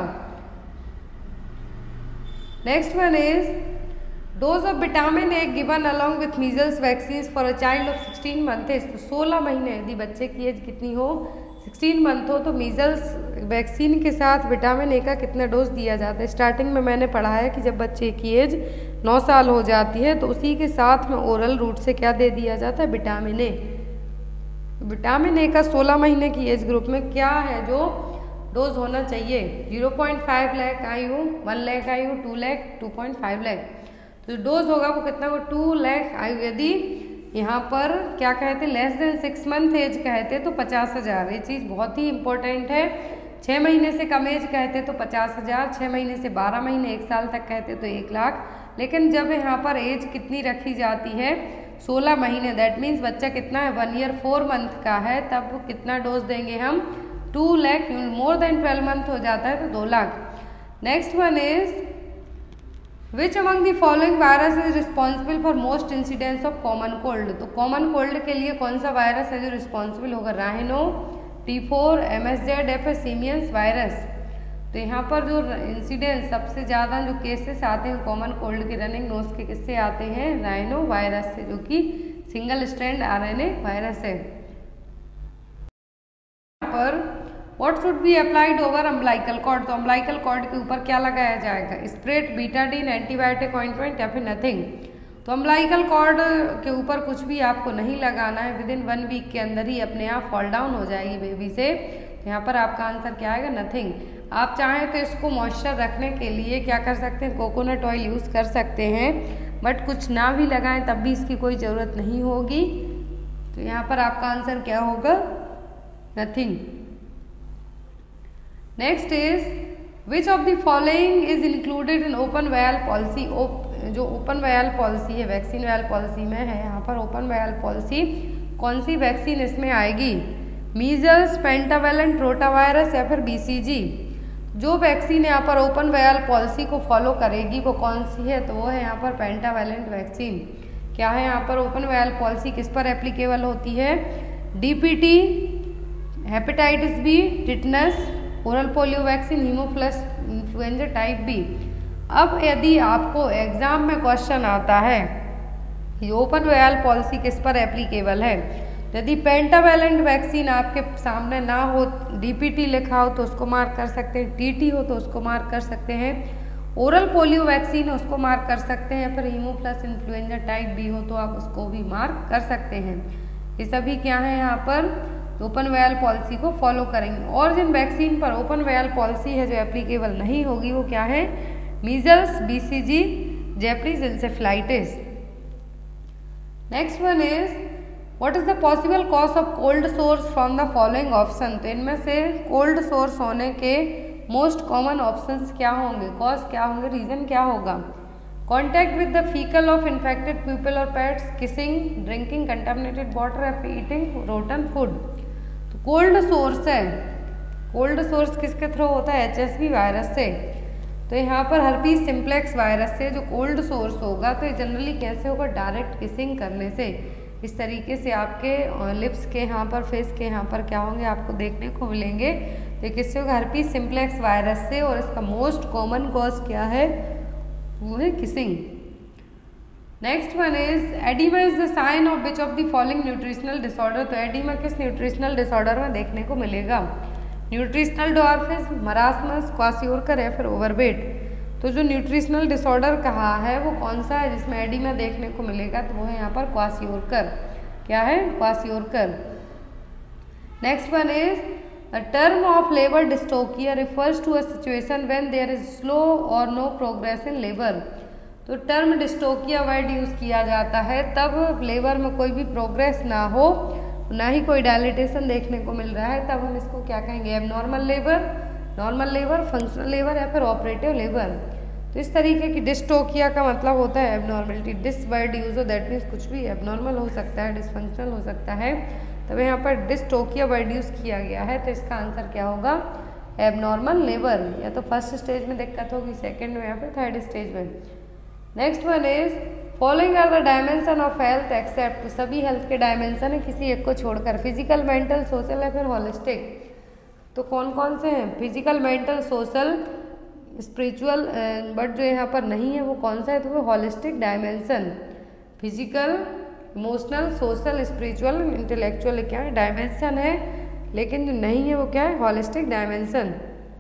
Next one is dose of vitamin A given along with measles vaccine for a child of 16 months. तो 16 महीने यदि बच्चे की एज कितनी हो? 16 मंथ हो, तो मीजल्स वैक्सीन के साथ विटामिन ए का कितना डोज दिया जाता है? स्टार्टिंग में मैंने पढ़ा है कि जब बच्चे की एज 9 साल हो जाती है तो उसी के साथ में ओरल रूट से क्या दे दिया जाता है? Vitamin A. विटामिन ए का 16 महीने की एज ग्रुप में क्या है जो डोज होना चाहिए? 0.5 लाख आयु, 1 लाख आयु, 2 लाख, 2.5 लाख। तो डोज होगा वो कितना हो? 2 लाख आयु। यदि यहाँ पर क्या कहते हैं? लेस देन 6 मंथ एज कहते तो 50,000। ये चीज़ बहुत ही इंपॉर्टेंट है। 6 महीने से कम एज कहते तो 50,000, 6 महीने से 12 महीने 1 साल तक कहते तो 1 लाख लेकिन जब यहाँ पर एज कितनी रखी जाती है 16 महीने, दैट मीन्स बच्चा कितना है 1 ईयर 4 मंथ का है, तब कितना डोज देंगे हम 2 लाख। मोर देन 12 मंथ हो जाता है तो 2 lakh. Next one is which among the following virus is responsible for most incidence of common cold. तो कॉमन कोल्ड के लिए कौन सा वायरस है जो रिस्पॉन्सिबल होगा, राइनो, T4, MSZ या फिर सीमियंस वायरस। तो यहाँ पर जो इंसिडेंस सबसे ज़्यादा जो केसेस आते हैं कॉमन कोल्ड के रनिंग नोज के किससे आते हैं, राइनो वायरस से, जो कि सिंगल स्ट्रैंड RNA वायरस है। यहाँ पर what should be applied over umbilical cord. तो अम्बलाइकल कॉर्ड के ऊपर क्या लगाया जाएगा, स्प्रेड, बीटाडीन, एंटीबायोटिक ऑइंटमेंट या फिर नथिंग। तो अम्बलाइकल कॉर्ड के ऊपर कुछ भी आपको नहीं लगाना है, विदिन 1 वीक के अंदर ही अपने आप फॉल डाउन हो जाएगी बेबी से। तो यहाँ पर आपका आंसर क्या आएगा, नथिंग। आप चाहें तो इसको मॉइस्चर रखने के लिए क्या कर सकते हैं, कोकोनट ऑयल यूज़ कर सकते हैं, बट कुछ ना भी लगाएं तब भी इसकी कोई ज़रूरत नहीं होगी। तो यहाँ पर आपका आंसर क्या होगा, nothing. Next is which of the following is included in open vial policy. जो ओपन वायल पॉलिसी है, वैक्सीन वायल पॉलिसी में है, यहाँ पर ओपन वायल पॉलिसी कौन सी वैक्सीन इसमें आएगी, मीजल्स, पेंटावेलेंट, रोटावायरस या फिर BCG। जो वैक्सीन यहाँ पर ओपन वायल पॉलिसी को फॉलो करेगी वो कौन सी है, तो वो है यहाँ पर पेंटावेलेंट वैक्सीन। क्या है यहाँ पर ओपन वायल पॉलिसी किस पर एप्लीकेबल होती है, DPT, hepatitis B, tetanus, oral polio vaccine, haemophilus influenza type B। अब यदि आपको एग्जाम में क्वेश्चन आता है कि ओपन वायल पॉलिसी किस पर एप्लीकेबल है, यदि पेंटावेलेंट वैक्सीन आपके सामने ना हो, DPT लिखा हो तो उसको मार्क कर सकते हैं, TT हो तो उसको मार्क कर सकते हैं, ओरल पोलियो वैक्सीन हो उसको मार्क कर सकते हैं, फिर हीमोप्लस इन्फ्लुएंजा टाइप B हो तो आप उसको भी मार्क कर सकते हैं। ये सभी क्या है यहाँ पर ओपन वायल पॉलिसी को फॉलो करेंगे। और जिन वैक्सीन पर ओपन वायल पॉलिसी है जो एप्लीकेबल नहीं होगी वो क्या है, measles, BCG, Japanese encephalitis. Next one is what is the possible cause of cold sores from the following option. तो इनमें से कोल्ड सोर्स होने के मोस्ट कॉमन ऑप्शंस क्या होंगे, कॉज क्या होंगे, रीजन क्या होगा, contact with the faecal of infected people और pets, kissing, drinking contaminated water या फिर ईटिंग रोटन फूड। तो कोल्ड सोर्स है, कोल्ड सोर्स किसके थ्रू होता है, HSV वायरस से। तो यहाँ पर हर्पीस सिम्प्लेक्स वायरस से जो कोल्ड सोर्स होगा तो ये जनरली कैसे होगा, डायरेक्ट किसिंग करने से। इस तरीके से आपके लिप्स के यहाँ पर, फेस के यहाँ पर क्या होंगे आपको देखने को मिलेंगे। तो किससे होगा, हर्पीस सिम्प्लेक्स वायरस से। और इसका मोस्ट कॉमन कॉज क्या है, वो है kissing. Next one is oedema is the sign of which of the following nutritional disorder. तो एडिमा किस न्यूट्रिशनल डिसऑर्डर में देखने को मिलेगा, न्यूट्रिशनल डॉर्फिज्म, मरासमस, क्वासियोरकर या फिर ओवरवेट। तो जो न्यूट्रिशनल डिसऑर्डर कहा है वो कौन सा है जिसमें एडिमा देखने को मिलेगा, तो वो है यहाँ पर क्वासियोरकर। क्या है, kwashiorkor. Next one is the term of labour dystocia refers to a situation when there is slow और नो प्रोग्रेस इन लेबर। तो टर्म डिस्टोकिया वर्ड यूज किया जाता है तब लेबर में कोई भी प्रोग्रेस ना हो, ना ही कोई डायलिटेशन देखने को मिल रहा है, तब हम इसको क्या कहेंगे, abnormal labour, normal labour, functional labour या फिर ऑपरेटिव लेबर। तो इस तरीके की डिस्टोकिया का मतलब होता है एबनॉर्मलिटी। डिस वर्ड यूज हो दैट मीन्स कुछ भी एबनॉर्मल हो सकता है, डिसफंक्शनल हो सकता है, तब यहाँ पर डिस्टोकिया वर्ड यूज किया गया है। तो इसका आंसर क्या होगा, एबनॉर्मल लेबर। या तो फर्स्ट स्टेज में दिक्कत होगी, सेकेंड में या फिर थर्ड स्टेज में। Next one is following are the dimension of health except. सभी हेल्थ के डायमेंशन है किसी एक को छोड़कर, फिजिकल, मेंटल, सोशल या फिर होलिस्टिक। तो कौन कौन से हैं, physical, mental, social, spiritual, but जो यहाँ पर नहीं है वो कौन सा है, तो वो holistic dimension. Physical, emotional, social, spiritual, intellectual क्या है, डायमेंशन है, लेकिन जो नहीं है वो क्या है, holistic dimension.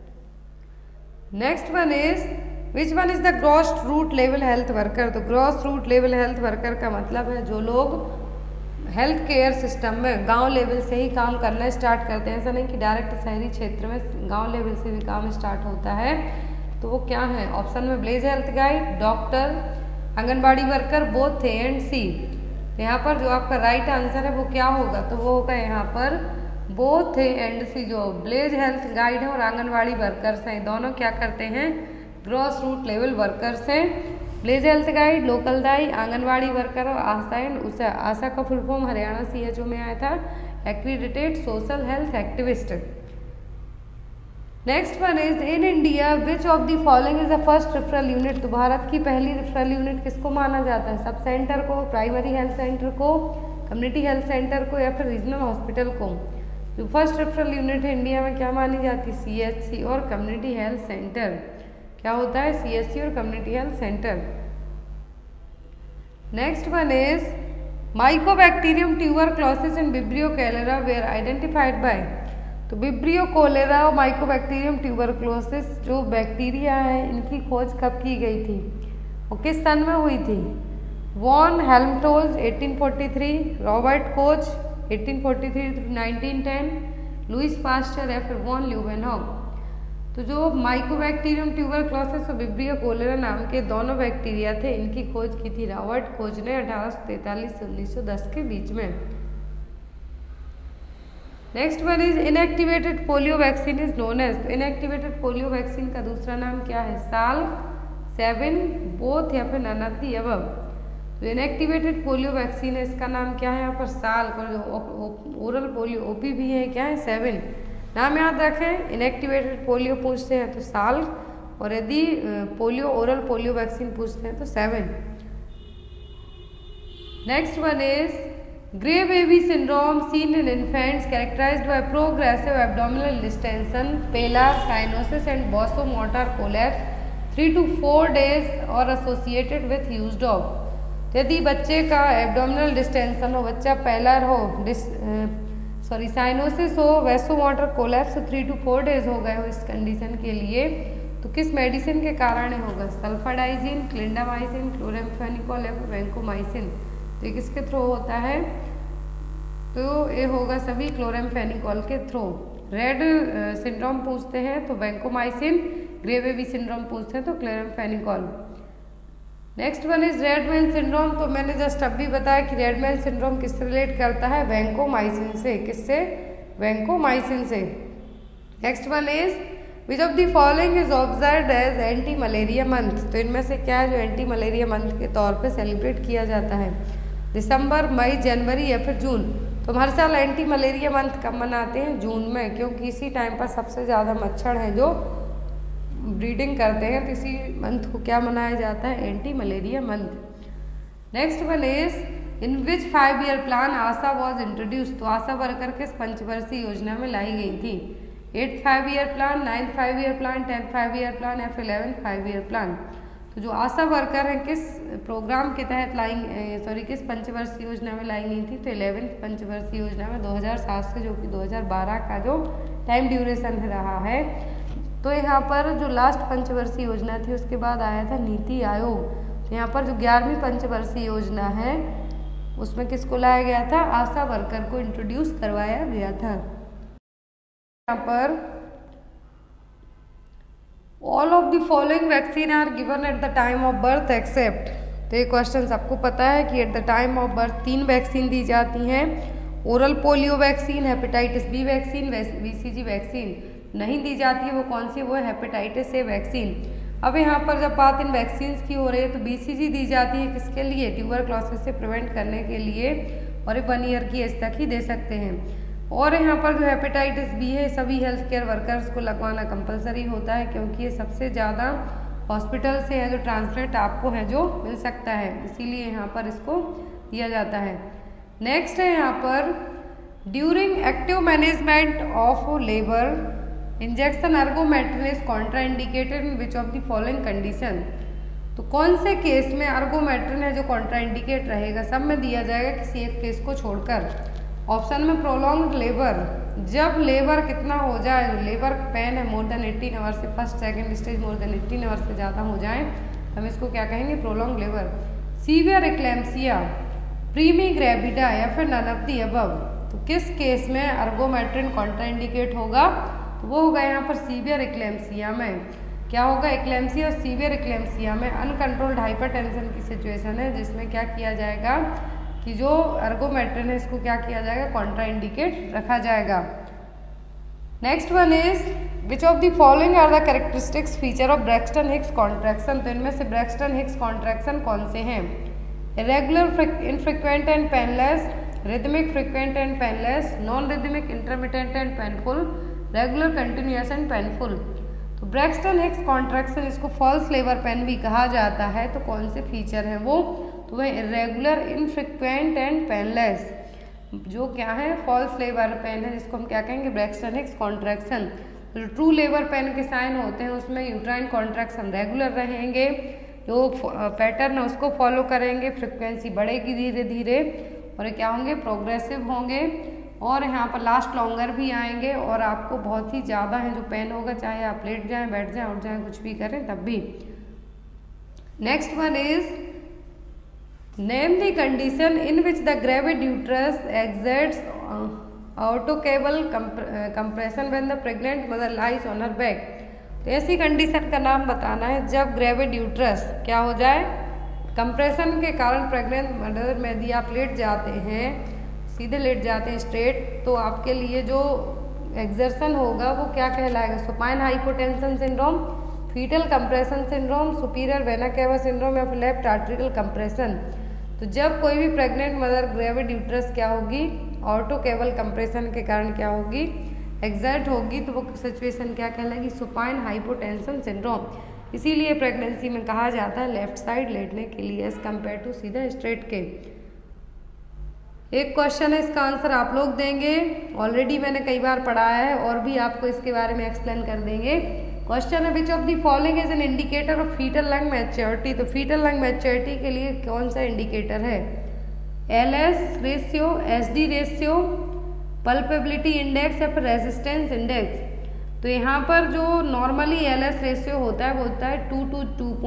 Next one is which one is the grass root level health worker. तो grass root level health worker का मतलब है जो लोग हेल्थ केयर सिस्टम में गांव लेवल से ही काम करना स्टार्ट करते हैं। ऐसा नहीं कि डायरेक्ट शहरी क्षेत्र में, गांव लेवल से भी काम स्टार्ट होता है। तो वो क्या है, ऑप्शन में village health guide, doctor, anganwadi worker, both A and C. यहाँ पर जो आपका राइट आंसर है वो क्या होगा, तो वो होगा यहाँ पर बोथ ए एंड सी। जो विलेज हेल्थ गाइड है और आंगनबाड़ी वर्कर्स हैं, दोनों क्या करते हैं, ग्रॉस रूट लेवल वर्कर्स हैं। विलेज हेल्थ गाइड, लोकल दाई, आंगनवाड़ी वर्कर और आशा एंड उषा। आशा का फुल फॉर्म हरियाणा CHO में आया था, accredited social health activist. Next one is in India which of the following is the first referral unit. तो भारत की पहली रेफरल यूनिट किसको माना जाता है? सब सेंटर को, प्राइमरी हेल्थ सेंटर को, कम्युनिटी हेल्थ सेंटर को, या फिर रीजनल हॉस्पिटल को। जो फर्स्ट रेफरल यूनिट है इंडिया में क्या मानी जाती है? CHC और कम्युनिटी हेल्थ सेंटर। क्या होता है? CHC और community health centre. Next one is mycobacterium tuberculosis and vibrio cholera were identified by. तो विब्रियो कोलेरा और माइकोबैक्टीरियम ट्यूबरक्लोसिस जो बैक्टीरिया है इनकी खोज कब की गई थी और किस सन में हुई थी? Von Helmholtz 1843, Robert Koch 1843 to 1910, Louis Pasteur या फिर वॉन ल्यूवेनहॉग। तो जो माइकोबैक्टीरियम ट्यूबरक्लोसिस और विब्रियो कोलेरा नाम के दोनों बैक्टीरिया थे, इनकी खोज की थी रॉबर्ट कोच ने 1843 से 1910 के बीच में। Next one is inactivated polio vaccine is known as. Inactivated polio vaccine का दूसरा नाम क्या है? साल, 7, बोथ या फिर नन ऑफ द अबव। तो इनएक्टिवेटेड पोलियो वैक्सीन है, इसका नाम क्या है यहाँ पर? साल। और जो ओरल पोलियो OP भी है क्या है? 7। नाम याद रखें, इनएक्टिवेटेड पोलियो पूछते हैं तो साल, और यदि पोलियो ओरल पोलियो वैक्सीन पूछते हैं तो 7। Next one is grey baby syndrome seen in infants characterised by progressive abdominal distension, pallor cyanosis and vasomotor collapse 3 to 4 days और एसोसिएटेड विथ यूज्ड ऑफ। यदि बच्चे का एब्डोमिनल डिस्टेंशन हो, बच्चा पेलर हो, साइनोसिस हो, वैसोमोटर कोलैप्स 3 to 4 days हो गए हो इस कंडीशन के लिए, तो किस मेडिसिन के कारण होगा? सल्फाडाइजिन, क्लिंडामाइसिन, क्लोराम्फेनिकोल या वैंकोमाइसिन। तो ये किसके थ्रू होता है? तो ये होगा सभी क्लोराम्फेनिकोल के थ्रू। रेड सिंड्रोम पूछते हैं तो वैंकोमाइसिन, ग्रे बेबी सिंड्रोम पूछते हैं तो chloramphenicol. Next one is red man syndrome. तो मैंने जस्ट अभी बताया कि रेडमैन सिंड्रोम किससे रिलेट करता है? वैंकोमाइसिन से। किससे? वैंकोमाइसिन से। Next one is which of the following is observed as anti malaria month. तो इनमें से क्या है जो एंटी मलेरिया मंथ के तौर पे सेलिब्रेट किया जाता है? दिसंबर, मई, जनवरी या फिर जून। तो हर साल एंटी मलेरिया मंथ कब मनाते हैं? जून में, क्योंकि इसी टाइम पर सबसे ज़्यादा मच्छर हैं जो ब्रीडिंग करते हैं, तो इसी मंथ को क्या मनाया जाता है? Anti malaria month. Next one is in which 5-year plan ASHA was introduce. तो आशा वर्कर किस पंचवर्षीय योजना में लाई गई थी? 8th 5-year plan, 9th 5-year plan, 10th 5-year plan या फिर 11th 5-year प्लान। तो जो आशा वर्कर हैं किस प्रोग्राम के तहत किस पंचवर्षीय योजना में लाई गई थी? तो 11th पंचवर्षीय योजना में 2007 से जो कि 2012 का जो टाइम ड्यूरेशन रहा है। तो यहाँ पर जो लास्ट पंचवर्षीय योजना थी उसके बाद आया था नीति आयोग। तो यहाँ पर जो 11वीं पंचवर्षीय योजना है उसमें किसको लाया गया था? आशा वर्कर को इंट्रोड्यूस करवाया गया था। यहाँ पर all of the following vaccine are given at the time of birth except. तो ये क्वेश्चन सबको पता है कि at the time of birth 3 vaccine दी जाती हैं। Oral polio vaccine, hepatitis B vaccine, BCG vaccine नहीं दी जाती है। वो कौन सी? वो है हेपेटाइटिस A वैक्सीन। अब यहाँ पर जब बात इन वैक्सीन की हो रही है तो BCG दी जाती है किसके लिए? ट्यूबरक्लोसिस से प्रिवेंट करने के लिए, और 1 ईयर की एज तक ही दे सकते हैं। और यहाँ पर जो हेपेटाइटिस B है सभी हेल्थ केयर वर्कर्स को लगवाना कंपलसरी होता है, क्योंकि ये सबसे ज़्यादा हॉस्पिटल से है जो ट्रांसलेट आपको है जो मिल सकता है, इसीलिए यहाँ पर इसको दिया जाता है। नेक्स्ट है यहाँ पर during active management of labour injection ergometrine is contraindicated in which of the following condition. तो कौन से केस में अर्गोमेट्रिन है जो कॉन्ट्राइंडिकेट रहेगा? सब में दिया जाएगा किसी एक केस को छोड़कर। ऑप्शन में प्रोलॉन्ग्ड लेबर, जब लेबर कितना हो जाए, लेबर पेन है मोर देन 18 आवर्स से first second stage more than 18 hours से ज़्यादा हो जाए, हम इसको क्या कहेंगे? Prolong labour. Severe eclampsia, primi gravida या फिर नन ऑफ द अबव। तो किस केस में अर्गोमेट्रिन कॉन्ट्राइंडिकेट होगा? तो वो होगा यहाँ पर सीवियर एक्लेम्सिया में। क्या होगा? एक्लेम्सिया और सीवियर एक्लेम्सिया में अनकंट्रोल्ड हाइपरटेंशन की सिचुएशन है, जिसमें क्या किया जाएगा कि जो अर्गोमेट्रिन है इसको क्या किया जाएगा? कॉन्ट्राइंडिकेट रखा जाएगा। Next one is which of the following are the characteristics feature of Braxton Hicks contraction. तो इनमें से ब्रैक्सटन हिक्स कॉन्ट्रैक्शन कौन से हैं? Irregular infrequent and painless, rhythmic frequent and painless, non rhythmic intermittent and painful, regular continuous and painful. तो ब्रैक्सटन हिक्स कॉन्ट्रैक्शन, इसको फॉल्स लेबर पेन भी कहा जाता है। तो कौन से फीचर हैं वो? तो वह इरेगुलर इनफ्रीक्वेंट एंड पेनलेस, जो क्या है फॉल्स लेबर पेन है, जिसको हम क्या कहेंगे? Braxton Hicks contraction. जो ट्रू लेबर पेन के साइन होते हैं उसमें यूट्राइन कॉन्ट्रैक्शन रेगुलर रहेंगे, जो पैटर्न है उसको फॉलो करेंगे, फ्रिक्वेंसी बढ़ेगी धीरे धीरे, और क्या होंगे? प्रोग्रेसिव होंगे, और यहाँ पर लास्ट लॉन्गर भी आएंगे, और आपको बहुत ही ज़्यादा है जो पेन होगा, चाहे आप लेट जाएं, बैठ जाएं, उठ जाएं, कुछ भी करें तब भी। Next one is name the condition in which the gravid uterus exerts aortocaval compression when the pregnant mother lies on her back. तो ऐसी कंडीशन का नाम बताना है जब ग्रेविड यूट्रस क्या हो जाए? कंप्रेशन के कारण प्रेग्नेंट मदर में यदि आप लेट जाते हैं, सीधे लेट जाते हैं स्ट्रेट, तो आपके लिए जो एक्सर्शन होगा वो क्या कहलाएगा? Supine hypotension syndrome, foetal compression syndrome, superior vena cava syndrome, या फिर लेफ्ट आर्टरिकल कंप्रेशन। तो जब कोई भी प्रेग्नेंट मदर ग्रेविड यूट्रस क्या होगी? ऑटोकेबल कंप्रेशन के कारण क्या होगी? एक्सर्ट होगी, तो वो सिचुएशन क्या कहलाएगी? Supine hypotension syndrome. इसीलिए प्रेगनेंसी में कहा जाता है लेफ्ट साइड लेटने के लिए एज कम्पेयर टू सीधा स्ट्रेट के। एक क्वेश्चन है, इसका आंसर आप लोग देंगे, ऑलरेडी मैंने कई बार पढ़ाया है और भी आपको इसके बारे में एक्सप्लेन कर देंगे। क्वेश्चन है, which of the following is an indicator of foetal lung maturity. तो फीटल लंग मैच्योरिटी के लिए कौन सा इंडिकेटर है? LS ratio, SD ratio, palpability index या फिर रेजिस्टेंस इंडेक्स। तो यहाँ पर जो नॉर्मली एलएस रेशियो होता है वो होता है 2.0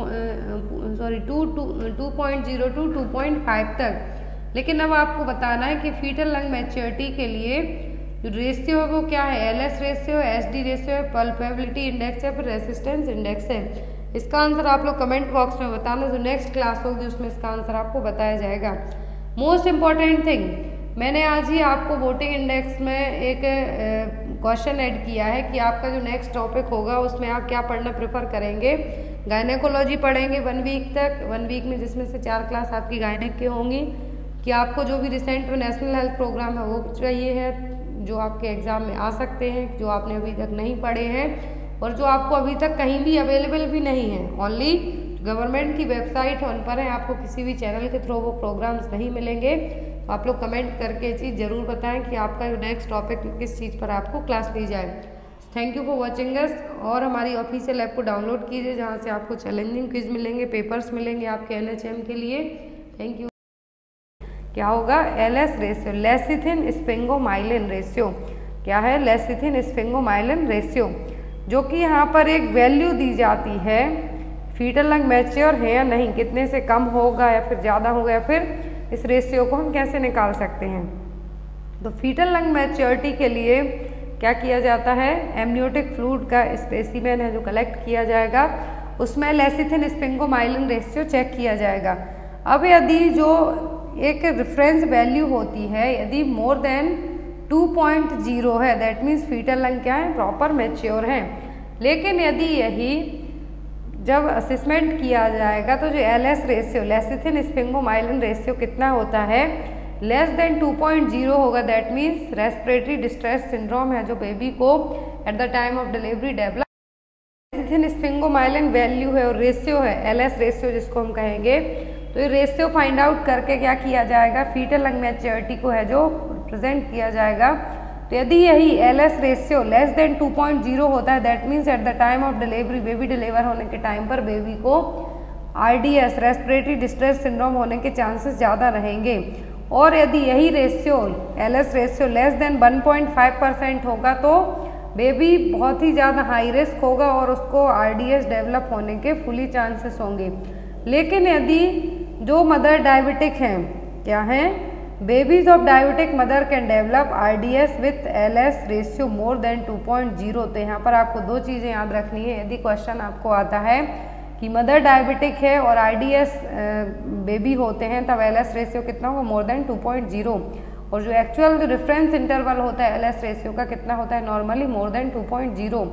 to 2.5 तक। लेकिन अब आपको बताना है कि फीटल लंग मैच्योरिटी के लिए जो रेशियो है वो क्या है? LS ratio, SD ratio, palpability index या फिर रेजिस्टेंस इंडेक्स है। इसका आंसर आप लोग कमेंट बॉक्स में बताना, जो नेक्स्ट क्लास होगी उसमें इसका आंसर आपको बताया जाएगा। मोस्ट इम्पॉर्टेंट थिंग, मैंने आज ही आपको वोटिंग इंडेक्स में एक क्वेश्चन ऐड किया है कि आपका जो नेक्स्ट टॉपिक होगा उसमें आप क्या पढ़ना प्रेफर करेंगे। गायनेकोलॉजी पढ़ेंगे 1 वीक तक, 1 वीक में जिसमें से 4 क्लास आपकी गायनेक की होंगी, कि आपको जो भी रिसेंट में नेशनल हेल्थ प्रोग्राम है वो चाहिए है, जो आपके एग्ज़ाम में आ सकते हैं, जो आपने अभी तक नहीं पढ़े हैं और जो आपको अभी तक कहीं भी अवेलेबल भी नहीं है, ओनली गवर्नमेंट की वेबसाइट है उन पर है, आपको किसी भी चैनल के थ्रू वो प्रोग्राम्स नहीं मिलेंगे। तो आप लोग कमेंट करके ये चीज़ ज़रूर बताएं कि आपका जो नेक्स्ट टॉपिक किस चीज़ पर आपको क्लास ली जाए। Thank you for watching us, और हमारी ऑफिशियल ऐप को डाउनलोड कीजिए जहाँ से आपको चैलेंजिंग क्विज मिलेंगे, पेपर्स मिलेंगे आपके NHM के लिए। Thank you. क्या होगा? LS ratio, lecithin sphingomyelin ratio. क्या है? लेसिथिन स्फिंगोमाइलिन रेशियो, जो कि यहाँ पर एक वैल्यू दी जाती है फीटल लंग मैच्योर है या नहीं, कितने से कम होगा या फिर ज़्यादा होगा, या फिर इस रेशियो को हम कैसे निकाल सकते हैं। तो फीटल लंग मैच्योरिटी के लिए क्या किया जाता है? एमनियोटिक फ्लूइड का स्पेसिमेन है जो कलेक्ट किया जाएगा, उसमें लेसिथिन स्फिंगोमाइलिन रेशियो चेक किया जाएगा। अब यदि जो एक रेफरेंस वैल्यू होती है यदि मोर देन 2.0 है, दैट मीन्स फीटल लंग क्या है? प्रॉपर मैच्योर है। लेकिन यदि यही जब असेसमेंट किया जाएगा तो जो LS ratio, lecithin sphingomyelin ratio कितना होता है? लेस देन 2.0 होगा, that means respiratory distress syndrome है जो बेबी को at the time of delivery develop. Lecithin sphingomyelin value है और रेशियो है एलएस रेशियो जिसको हम कहेंगे। तो ये रेशियो फाइंड आउट करके क्या किया जाएगा? फीटल लंग मैच्योरिटी को है जो प्रेजेंट किया जाएगा। तो यदि यही एलएस रेशियो लेस देन 2.0 होता है, that means at the time of delivery, baby deliver होने के टाइम पर बेबी को आरडीएस, रेस्पिरेटरी डिस्ट्रेस सिंड्रोम होने के चांसेस ज़्यादा रहेंगे। और यदि यही ratio LS ratio less than 1.5% होगा तो बेबी बहुत ही ज़्यादा हाई रिस्क होगा और उसको आरडीएस डेवलप होने के फुली चांसेस होंगे। लेकिन यदि जो मदर डायबिटिक हैं, क्या हैं? Babies of diabetic mother can develop RDS with LS ratio more than 2.0। तो यहाँ पर आपको 2 चीज़ें याद रखनी है। यदि क्वेश्चन आपको आता है कि मदर डायबिटिक है और आरडीएस बेबी होते हैं तब एलएस रेशियो कितना होगा? More than 2.0। और जो एक्चुअल जो रेफरेंस इंटरवल होता है एलएस रेशियो का कितना होता है? Normally more than 2.0।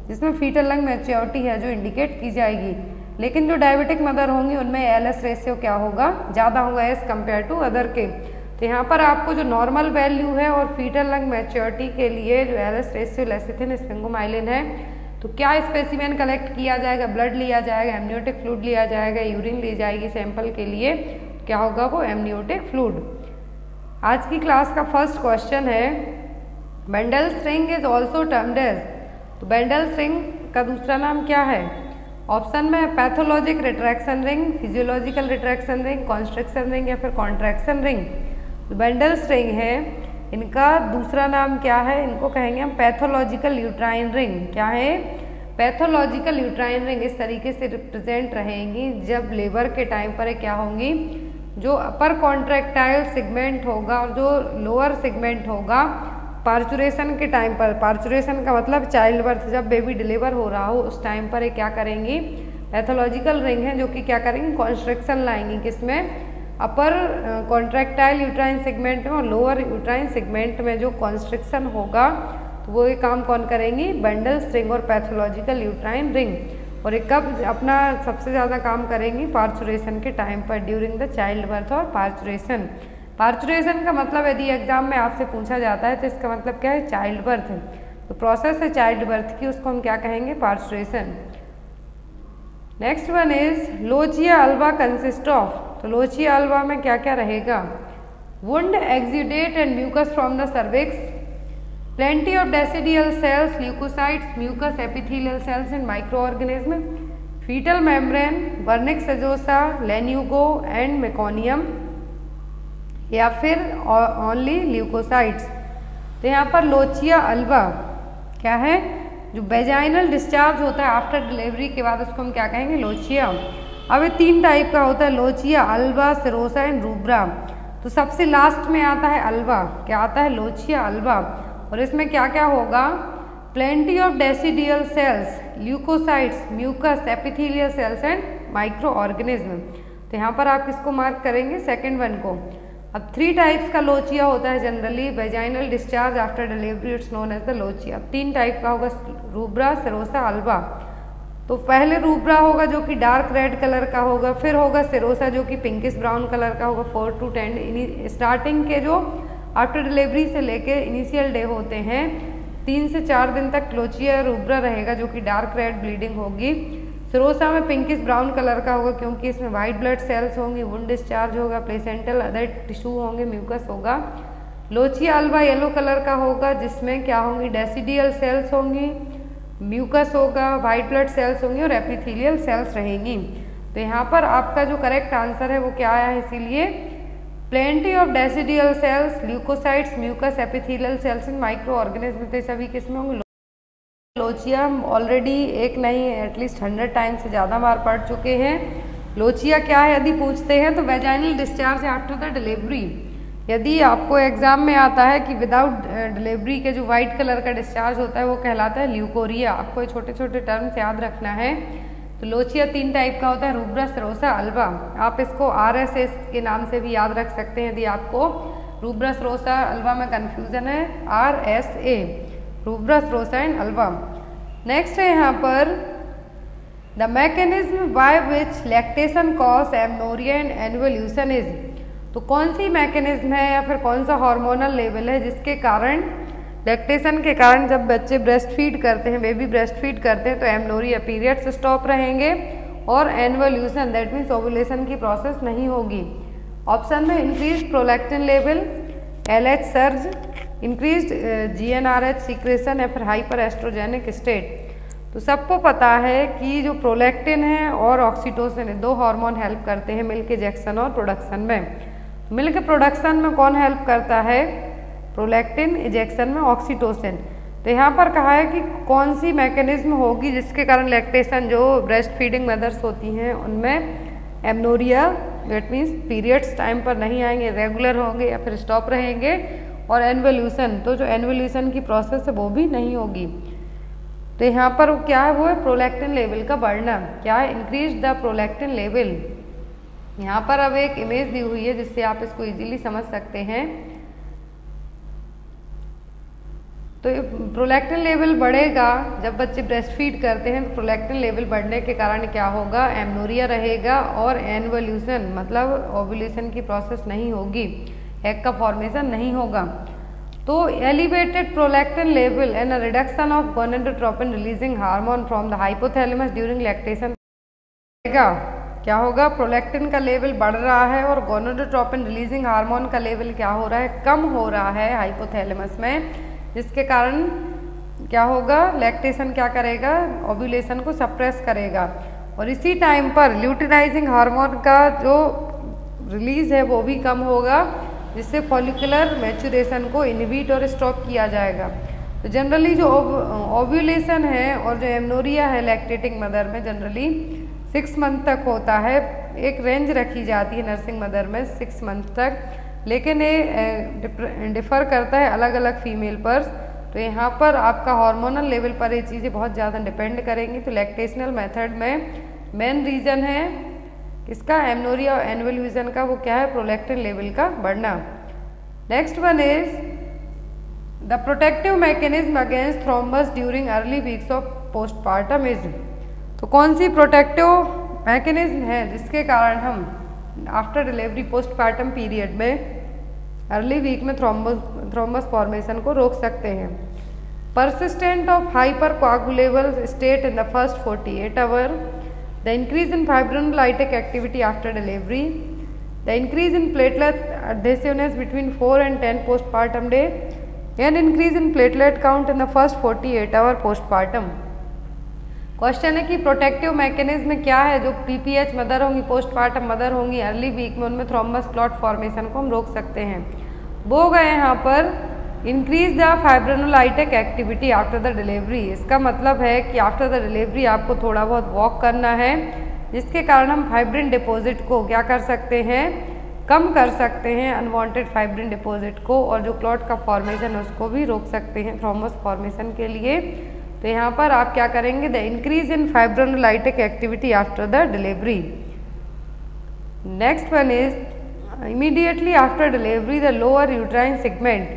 जिसमें फीटल लंग मैच्योरिटी है जो इंडिकेट की जाएगी। लेकिन जो डायबिटिक मदर होंगी उनमें एलएस रेशियो क्या होगा, ज़्यादा होगा एज कम्पेयर टू अदर के। तो यहाँ पर आपको जो नॉर्मल वैल्यू है और फीटल लंग मैच्योरिटी के लिए जो एलएस रेशियो लेसिथिन स्फिंगोमाइलिन है, तो क्या स्पेसिमेन कलेक्ट किया जाएगा, ब्लड लिया जाएगा, एमनियोटिक फ्लूइड लिया जाएगा, यूरिन ली जाएगी सैंपल के लिए, क्या होगा वो एमनियोटिक फ्लूइड। आज की क्लास का फर्स्ट क्वेश्चन है Bandl's ring is also termed as, तो बेंडेल्स रिंग का दूसरा नाम क्या है? ऑप्शन में pathologic retraction ring, physiological retraction ring, constriction ring या फिर कॉन्ट्रैक्शन रिंग। तो बेंडेल्स रिंग है, इनका दूसरा नाम क्या है? इनको कहेंगे हम पैथोलॉजिकल यूट्राइन रिंग। क्या है? पैथोलॉजिकल यूट्राइन रिंग इस तरीके से रिप्रेजेंट रहेंगी जब लेबर के टाइम पर क्या होंगी, जो अपर कॉन्ट्रैक्टाइल सेगमेंट होगा और जो लोअर सेगमेंट होगा पार्चुरेशन के टाइम पर, पार्चुरेशन का मतलब चाइल्ड बर्थ, जब बेबी डिलीवर हो रहा हो उस टाइम पर क्या करेंगी, पैथोलॉजिकल रिंग है जो कि क्या करेंगी, कॉन्स्ट्रिक्शन लाएंगी, किसमें, अपर कॉन्ट्रैक्टाइल यूट्राइन सेगमेंट में और लोअर यूट्राइन सेगमेंट में जो कॉन्स्ट्रिक्शन होगा तो वो ये काम कौन करेंगी, बेंडेल्स रिंग और पैथोलॉजिकल यूट्राइन रिंग। और ये कब अपना सबसे ज़्यादा काम करेंगी, पार्चुरेशन के टाइम पर, ड्यूरिंग द चाइल्ड बर्थ और पार्चुरेशन। पार्चुरेशन का मतलब यदि एग्जाम में आपसे पूछा जाता है तो इसका मतलब क्या है, चाइल्ड बर्थ। तो प्रोसेस है चाइल्ड बर्थ की, उसको हम क्या कहेंगे, parturition. Next one is lochia alba consist of, तो लोचिया अल्वा में क्या क्या रहेगा, wound, exudate and mucus from the cervix, plenty of decidual cells, leucocytes, mucus epithelial cells and micro organism, fetal membrane, vernix caseosa, lanugo and meconium या फिर ओनली ल्यूकोसाइट्स। तो यहाँ पर लोचिया अल्वा क्या है, जो वेजाइनल डिस्चार्ज होता है आफ्टर डिलीवरी के बाद उसको हम क्या कहेंगे, लोचिया। अब ये 3 टाइप का होता है, lochia, alba, serosa and rubra. तो सबसे लास्ट में आता है अल्वा, क्या आता है, लोचिया अल्वा। और इसमें क्या क्या होगा, plenty of decidual cells, leucocytes, mucus epithelial cells and micro organism. तो यहाँ पर आप किसको मार्क करेंगे, सेकेंड वन को। अब 3 टाइप्स का लोचिया होता है generally, vaginal discharge after delivery, it's known as the lochia. 3 type का होगा, रूब्रा, सेरोसा, अल्वा। तो पहले रूब्रा होगा जो कि डार्क रेड कलर का होगा, फिर होगा सेरोसा जो कि पिंकिश ब्राउन कलर का होगा 4 to 10 स्टार्टिंग के जो आफ्टर डिलीवरी से लेके इनिशियल डे होते हैं 3 से 4 दिन तक लोचिया रूब्रा रहेगा जो कि डार्क रेड ब्लीडिंग होगी। सेरोसा में पिंकिश ब्राउन कलर का होगा क्योंकि इसमें वाइट ब्लड सेल्स होंगी, वुंड डिस्चार्ज होगा, प्लेसेंटल अदर टिश्यू होंगे, म्यूकस होगा। लोचिया अल्वा येलो कलर का होगा जिसमें क्या होंगी, डेसिडियल सेल्स होंगी, म्यूकस होगा, वाइट ब्लड सेल्स होंगी और एपिथेलियल सेल्स रहेंगी। तो यहाँ पर आपका जो करेक्ट आंसर है वो क्या आया है, इसीलिए plenty of decidual cells, leucocytes, mucus epithelial cells and micro organism. तो सभी किसमें होंगे, लोचिया। हम ऑलरेडी एक नहीं एटलीस्ट 100 टाइम से ज़्यादा बार पढ़ चुके हैं। लोचिया क्या है यदि पूछते हैं तो vaginal discharge after the delivery. यदि आपको एग्जाम में आता है कि विदाउट डिलीवरी के जो वाइट कलर का डिस्चार्ज होता है वो कहलाता है ल्यूकोरिया। आपको ये छोटे छोटे टर्म्स याद रखना है। तो लोचिया 3 टाइप का होता है, रूब्रा, सेरोसा, अल्वा। आप इसको RSS के नाम से भी याद रख सकते हैं यदि आपको रूब्रा, सेरोसा, अल्वा में कन्फ्यूजन है। RSA, rubra, serosa and alba. Next है यहाँ पर the mechanism by which lactation cause amenorrhoea and anovulation is. तो कौन सी मैकेनिज्म है या फिर कौन सा हार्मोनल लेवल है जिसके कारण लैक्टेशन के कारण जब बच्चे ब्रेस्ट फीड करते हैं, बेबी ब्रेस्ट फीड करते हैं तो एमनोरिया पीरियड्स स्टॉप रहेंगे और एन्वोल्यूशन दैट मीन्स ओवुलेशन की प्रोसेस नहीं होगी। ऑप्शन में increase prolactin level, LH surge, increase GnRH secretion या फिर हाइपर एस्ट्रोजेनिक स्टेट। तो सबको पता है कि जो प्रोलैक्टिन है और ऑक्सीटोसिन है 2 हार्मोन हेल्प करते हैं मिल्क इजेक्शन और प्रोडक्शन में। मिल्क प्रोडक्शन में कौन हेल्प करता है, प्रोलैक्टिन, इजेक्शन में ऑक्सीटोसिन। तो यहाँ पर कहा है कि कौन सी मैकेनिज्म होगी जिसके कारण लैक्टेशन जो ब्रेस्ट फीडिंग मदर्स होती हैं उनमें amenorrhoea that means periods time पर नहीं आएंगे, रेगुलर होंगे या फिर स्टॉप रहेंगे, और एन्वोल्यूशन तो जो एन्वोल्यूशन की प्रोसेस है वो भी नहीं होगी। तो यहाँ पर क्या है, वो है प्रोलैक्टिन लेवल का बढ़ना। क्या है, इंक्रीज द प्रोलैक्टिन लेवल। यहाँ पर अब एक इमेज दी हुई है जिससे आप इसको इजीली समझ सकते हैं। तो प्रोलैक्टिन लेवल बढ़ेगा जब बच्चे ब्रेस्ट फीड करते हैं। तो प्रोलैक्टिन लेवल बढ़ने के कारण क्या होगा, एमनोरिया रहेगा और एनवल्यूशन मतलब ओव्यूलेशन की प्रोसेस नहीं होगी, एग का फॉर्मेशन नहीं होगा। तो elevated prolactin level and reduction of gonadotropin releasing hormone from the hypothalamus during lactation क्या होगा, प्रोलैक्टिन का लेवल बढ़ रहा है और गोनाडोट्रोपिन रिलीजिंग हार्मोन का लेवल क्या हो रहा है, कम हो रहा है हाइपोथैलेमस में, जिसके कारण क्या होगा, लैक्टेशन क्या करेगा, ओव्यूलेशन को सप्रेस करेगा। और इसी टाइम पर ल्यूटिनाइजिंग हार्मोन का जो रिलीज है वो भी कम होगा, जिससे फॉलिकुलर मैच्योरेशन को इनहिबिट और स्टॉप किया जाएगा। तो जनरली जो ओव्यूलेशन है और जो एमनोरिया है लैक्टेटिंग मदर में जनरली 6 मंथ तक होता है। एक रेंज रखी जाती है नर्सिंग मदर में 6 मंथ तक, लेकिन ये डिफ़र करता है अलग अलग फीमेल पर। तो यहाँ पर आपका हार्मोनल लेवल पर ये चीज़ें बहुत ज़्यादा डिपेंड करेंगी। तो लैक्टेशनल मेथड में मेन रीज़न है इसका एमनोरिया और एनवल्यूशन का, वो क्या है, प्रोलैक्टिन लेवल का बढ़ना। Next one is the protective mechanism against thrombus during early weeks of postpartum is. तो कौन सी प्रोटेक्टिव मैकेनिज्म है जिसके कारण हम आफ्टर डिलीवरी पोस्टपार्टम पीरियड में अर्ली वीक में थ्रोम्बस फॉर्मेशन को रोक सकते हैं। Persistent of hyper coagulable state in the first 48 hour, the increase in fibrinolytic activity after delivery, the increase in platelet adhesiveness between 4 and 10 postpartum day, and increase in platelet count in the first 48 hour postpartum। Question है कि प्रोटेक्टिव मैकेनिज्म में क्या है जो पीपीएच मदर होंगी, पोस्टपार्टम मदर होंगी अर्ली वीक में, उनमें थ्रोम्बस क्लॉट फॉर्मेशन को हम रोक सकते हैं। वो गए यहाँ पर increase the fibrinolytic activity after the delivery. इसका मतलब है कि आफ्टर द डिलीवरी आपको थोड़ा बहुत वॉक करना है, जिसके कारण हम फाइब्रिन डिपॉजिट को क्या कर सकते हैं, कम कर सकते हैं, अनवांटेड फाइब्रिन डिपॉजिट को, और जो क्लॉट का फॉर्मेशन है उसको भी रोक सकते हैं थ्रोम्बस फॉर्मेशन के लिए। तो यहाँ पर आप क्या करेंगे, the increase in fibrinolytic activity after the delivery. Next one is immediately after delivery the lower uterine segment.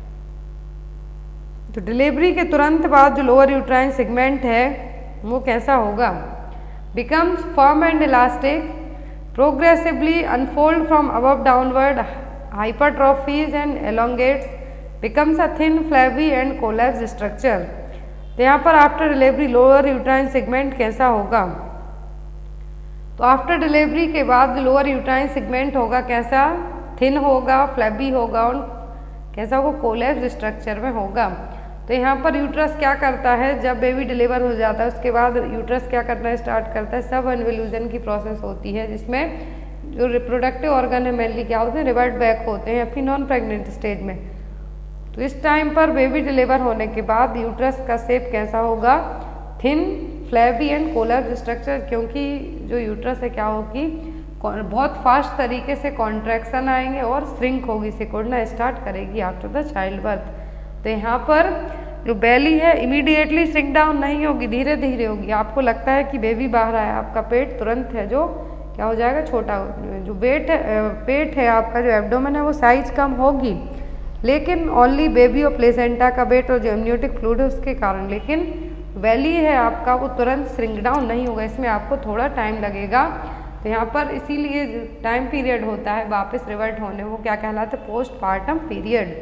तो डिलीवरी के तुरंत बाद जो लोअर यूट्राइन सेगमेंट है वो कैसा होगा, becomes firm and elastic, progressively unfold from above downward, hypertrophies and elongates, becomes a thin flabby and collapsed structure। तो यहाँ पर after delivery lower uterine segment कैसा होगा, तो आफ्टर डिलीवरी के बाद लोअर यूट्राइन सेगमेंट होगा कैसा, थिन होगा, फ्लैबी होगा और कैसा होगा, कोलैप्स स्ट्रक्चर में होगा। तो यहाँ पर यूट्रस क्या करता है, जब बेबी डिलीवर हो जाता है उसके बाद यूट्रस क्या करना स्टार्ट करता है, सब इन्वोल्यूशन की प्रोसेस होती है, जिसमें जो रिप्रोडक्टिव ऑर्गन है मेनली क्या होते हैं, रिवर्ट बैक होते हैं अपनी नॉन प्रेग्नेंट स्टेज में। तो इस टाइम पर बेबी डिलीवर होने के बाद यूट्रस का शेप कैसा होगा, thin, flabby and collapse structure, क्योंकि जो यूट्रस है क्या होगी, बहुत फास्ट तरीके से कॉन्ट्रैक्शन आएंगे और श्रिंक होगी, सिकुड़ना स्टार्ट करेगी आफ्टर द चाइल्ड बर्थ। तो यहाँ पर जो बेली है इमीडिएटली श्रिंक डाउन नहीं होगी, धीरे धीरे होगी। आपको लगता है कि बेबी बाहर आया, आपका पेट तुरंत है जो क्या हो जाएगा, छोटा। जो पेट है आपका, जो एब्डोमेन है वो साइज कम होगी, लेकिन ओनली बेबी और प्लेसेंटा का वेट और जो एमनियोटिक फ्लूइड है उसके कारण, लेकिन बेली है आपका वो तुरंत श्रिंक डाउन नहीं होगा, इसमें आपको थोड़ा टाइम लगेगा। तो यहाँ पर इसीलिए जो टाइम पीरियड होता है वापस रिवर्ट होने, वो क्या कहलाता है, postpartum period.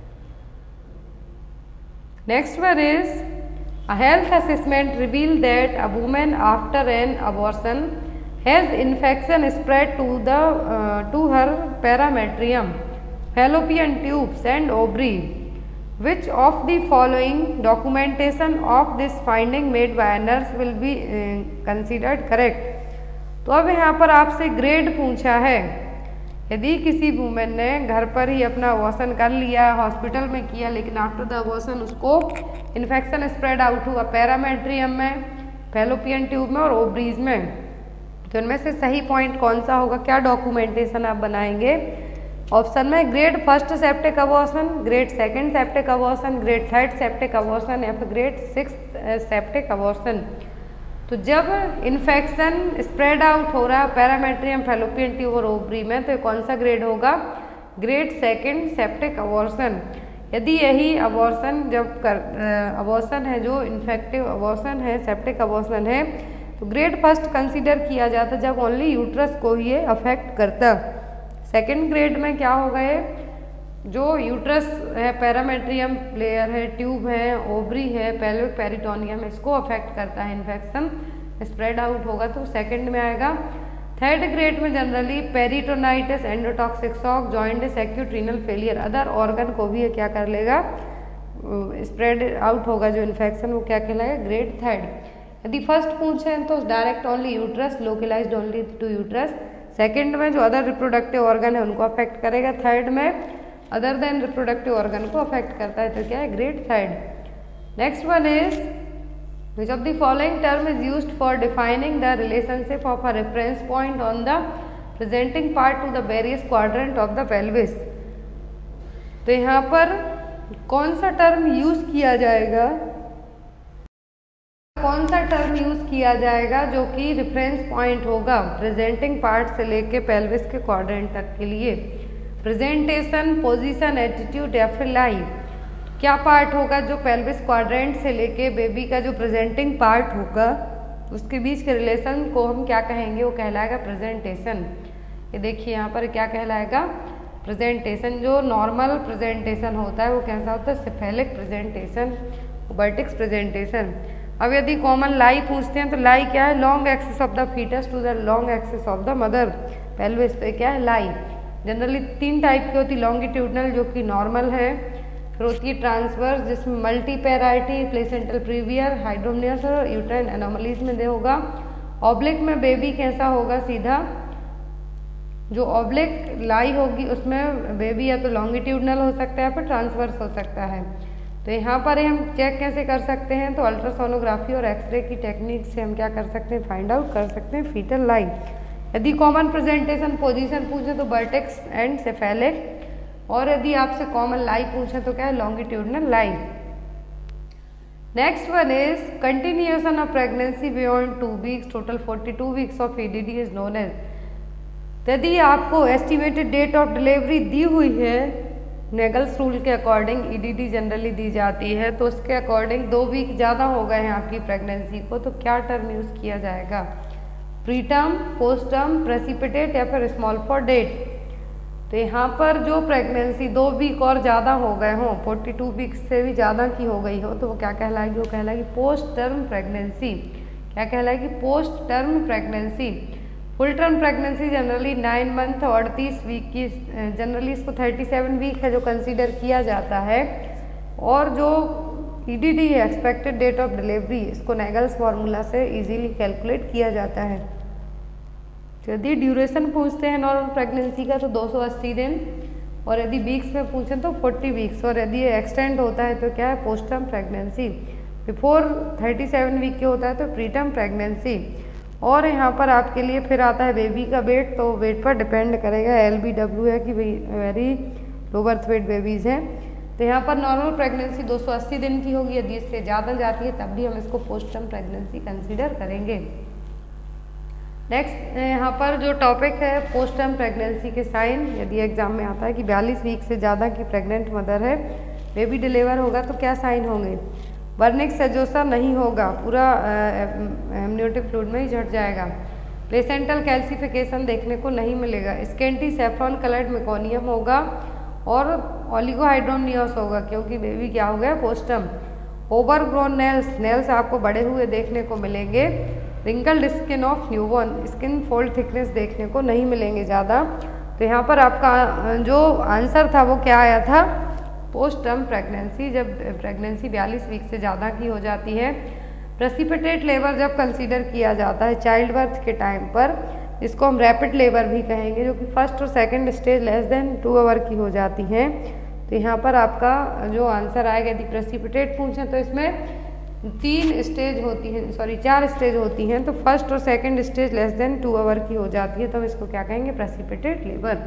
Next one is a health assessment revealed that a woman after an abortion has infection spread to her parametrium, fallopian tubes and ovary. Which of the following documentation of this finding made by a nurse will be considered correct? तो अब यहाँ पर आपसे ग्रेड पूछा है, यदि किसी वुमेन ने घर पर ही अपना अबॉर्शन कर लिया, हॉस्पिटल में किया, लेकिन आफ्टर द अबॉर्शन उसको इन्फेक्शन स्प्रेड आउट हुआ पैरामेट्रियम में, फैलोपियन ट्यूब में और ओवरीज में, तो इनमें से सही पॉइंट कौन सा होगा, क्या डॉक्यूमेंटेशन आप बनाएंगे। ऑप्शन में grade first septic abortion, grade second septic abortion, grade third septic abortion या फिर ग्रेड 6th सेप्टिक अबॉर्शन। तो जब इन्फेक्शन स्प्रेड आउट हो रहा है पैरामेट्रियम, फैलोपियन ट्यूब और ओवरी में, तो कौन सा ग्रेड होगा, ग्रेड सेकंड सेप्टिक अबॉर्शन। यदि यही अबॉर्शन अबॉर्शन है जो इन्फेक्टिव अबॉर्शन है, सेप्टिक अबॉर्शन है, तो ग्रेड फर्स्ट कंसीडर किया जाता जब ओनली यूट्रस को ही ये अफेक्ट करता। सेकेंड ग्रेड में क्या होगा, ये जो यूट्रस है, पैरामेट्रियम लेयर है, ट्यूब है, ओवरी है, पेल्विक पेरिटोनियम, इसको अफेक्ट करता है, इन्फेक्शन स्प्रेड आउट होगा तो सेकंड में आएगा। थर्ड ग्रेड में generally peritonitis, endotoxic shock, jaundice, acute renal failure, other organ को भी ये क्या कर लेगा, स्प्रेड आउट होगा जो इन्फेक्शन, वो क्या कहलाएगा, ग्रेड थर्ड। यदि फर्स्ट पूछें तो direct only uterus, localised only to uterus. Second में जो अदर रिप्रोडक्टिव ऑर्गन है उनको अफेक्ट करेगा। थर्ड में अदर देन रिप्रोडक्टिव ऑर्गन को अफेक्ट करता है, तो क्या है, grade third. Next one is which of the following term is used for defining the relationship of a reference point on the presenting part to the various quadrant of the pelvis। तो यहाँ पर कौन सा टर्म यूज किया जाएगा, कौन सा टर्म यूज किया जाएगा जो कि रेफरेंस पॉइंट होगा प्रेजेंटिंग पार्ट से लेके पेल्विस के क्वाड्रेंट तक के लिए। प्रेजेंटेशन, पोजीशन, एटीट्यूड या फिर लाई, क्या पार्ट होगा जो पेल्विस क्वाड्रेंट से लेके बेबी का जो प्रेजेंटिंग पार्ट होगा उसके बीच के रिलेशन को हम क्या कहेंगे, वो कहलाएगा प्रेजेंटेशन। ये देखिए यहाँ पर क्या कहलाएगा, प्रेजेंटेशन। जो नॉर्मल प्रेजेंटेशन होता है वो कैसा होता है, सिफेलिक प्रेजेंटेशन, वर्टिक्स प्रेजेंटेशन। अब यदि कॉमन लाई पूछते हैं तो लाई क्या है, long axis of the fetus to the long axis of the mother pelvis. तो क्या है लाई, जनरली 3 टाइप की होती, लॉन्गिट्यूडनल जो कि नॉर्मल है, फिर होती है ट्रांसवर्स जिसमें मल्टीपेराइटी, प्लेसेंटल प्रीवियर, हाइड्रोमनियस और यूट्राइन एनोमलीज में दे होगा। ऑब्लिक में बेबी कैसा होगा, सीधा जो ऑब्लिक लाई होगी उसमें बेबी या तो लॉन्गिट्यूडनल हो सकता है, फिर ट्रांसवर्स हो सकता है। तो यहाँ पर हम चेक कैसे कर सकते हैं, तो अल्ट्रासोनोग्राफी और एक्सरे की टेक्निक से हम क्या कर सकते हैं, फाइंड आउट कर सकते हैं फीटल लाई। यदि कॉमन प्रेजेंटेशन पोजीशन पूछे तो वर्टेक्स एंड सेफेलिक, और यदि आपसे कॉमन लाई पूछे तो क्या है, longitudinal lie. Next one is continuation of pregnancy beyond 2 weeks, total 42 weeks of EDD is known as. यदि आपको एस्टिमेटेड डेट ऑफ डिलीवरी दी हुई है, नेगल्स रूल के अकॉर्डिंग ईडीडी जनरली दी जाती है, तो उसके अकॉर्डिंग 2 वीक ज़्यादा हो गए हैं आपकी प्रेगनेंसी को, तो क्या टर्म यूज़ किया जाएगा, प्रीटर्म, पोस्ट टर्म, प्रेसिपिटेट या फिर स्मॉल फॉर डेट। तो यहाँ पर जो प्रेगनेंसी 2 वीक और ज़्यादा हो गए हों, 42 वीक्स से भी ज़्यादा की हो गई हो, तो वो क्या कहलाएगी, वो कहलाएगी पोस्ट टर्म प्रेगनेंसी। क्या कहलाएगी, post term pregnancy. Full term pregnancy generally 9 month और 38 वीक की, जनरली इसको 37 वीक है जो कंसीडर किया जाता है। और जो ईडीडी है, एक्सपेक्टेड डेट ऑफ डिलीवरी, इसको नेगल्स फार्मूला से इजीली कैलकुलेट किया जाता है। यदि ड्यूरेशन पूछते हैं नॉर्मल प्रेगनेंसी का तो 280 दिन, और यदि वीक्स में पूछें तो 40 वीक्स, और यदि ये एक्सटेंड होता है तो क्या है, post term pregnancy. Before 37 week के होता है तो प्री टर्म प्रेगनेंसी। और यहाँ पर आपके लिए फिर आता है बेबी का वेट, तो वेट पर डिपेंड करेगा, LBW है कि very low birth weight babies हैं। तो यहाँ पर नॉर्मल प्रेगनेंसी 280 दिन की होगी, यदि इससे ज़्यादा जाती है तब भी हम इसको पोस्ट टर्म प्रेगनेंसी कंसिडर करेंगे। नेक्स्ट यहाँ पर जो टॉपिक है पोस्ट टर्म प्रेगनेंसी के साइन, यदि एग्जाम में आता है कि 42 वीक से ज़्यादा की प्रेग्नेंट मदर है, बेबी डिलीवर होगा तो क्या साइन होंगे, वर्निक्स सेजोसा नहीं होगा, पूरा एमनियोटिक फ्लूइड में ही झट जाएगा, प्लेसेंटल कैल्सिफिकेशन देखने को नहीं मिलेगा, स्केंटी सेफ्रॉन कलर्ड मेकोनियम होगा, और ओलिगोहाइड्रोमनियोस होगा क्योंकि बेबी क्या हो गया, post term. Overgrown nails, nails आपको बड़े हुए देखने को मिलेंगे। Wrinkled skin of newborn, skin fold thickness देखने को नहीं मिलेंगे ज़्यादा। तो यहाँ पर आपका जो आंसर था वो क्या आया था, पोस्ट टर्म प्रेगनेंसी, जब प्रेगनेंसी 42 वीक से ज़्यादा की हो जाती है। प्रेसिपिटेट लेबर जब कंसीडर किया जाता है चाइल्ड बर्थ के टाइम पर, इसको हम रैपिड लेबर भी कहेंगे, जो कि फर्स्ट और second stage less than 2 hour की हो जाती हैं। तो यहाँ पर आपका जो आंसर आएगा, यदि प्रेसिपिटेट पूछें तो इसमें 4 स्टेज होती हैं। तो फर्स्ट और second stage less than 2 hour की हो जाती है, तो हम इसको क्या कहेंगे, precipitate labour.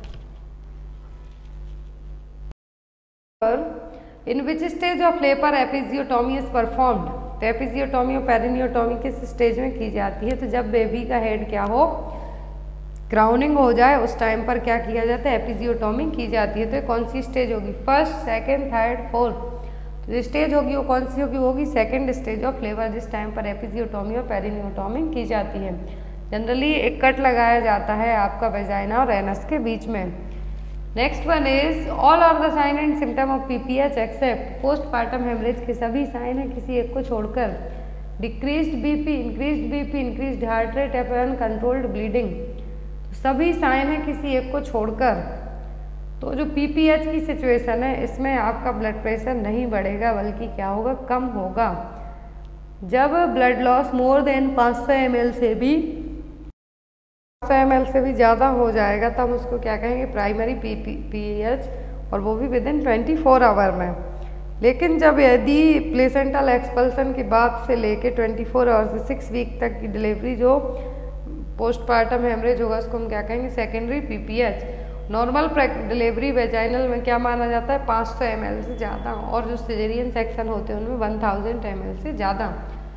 In which stage of labour episiotomy is performed, तो एपिजियोटोमी और पेरिनियोटोमी किस स्टेज में की जाती है, तो जब बेबी का हेड क्या हो, क्राउनिंग हो जाए उस टाइम पर क्या किया जाता है, एपिजियोटॉमी की जाती है। तो ये कौन सी स्टेज होगी, फर्स्ट, सेकेंड, थर्ड, फोर्थ। तो जो स्टेज होगी वो कौन सी होगी, वो होगी सेकेंड स्टेज ऑफ लेबर, जिस टाइम पर एपिजियोटॉमी और पेरिनियोटॉमी की जाती है। जनरली एक कट लगाया जाता है आपका वेजाइना और एनस के बीच में। Next one is all are the sign and symptom of PPH except postpartum haemorrhage के सभी साइन है किसी एक को छोड़कर। Decreased BP, increased heart rate, uncontrolled bleeding, सभी साइन है किसी एक को छोड़कर। तो जो पीपीएच की सिचुएशन है इसमें आपका ब्लड प्रेशर नहीं बढ़ेगा बल्कि क्या होगा, कम होगा। जब blood loss more than 500 ml से भी 500 ml से भी ज़्यादा हो जाएगा तब उसको क्या कहेंगे, प्राइमरी पीपीएच, और वो भी विद इन 24 आवर में। लेकिन जब यदि प्लेसेंटल एक्सपल्सन के बाद से लेके 24 आवर से 6 वीक तक की डिलीवरी जो पोस्टपार्टम हेमरेज होगा उसको हम क्या कहेंगे, secondary PPH. Normal delivery vaginal में क्या माना जाता है, 500 ml से ज़्यादा, और जो सिजेरियन सेक्शन होते हैं उनमें 1000 ml से ज़्यादा।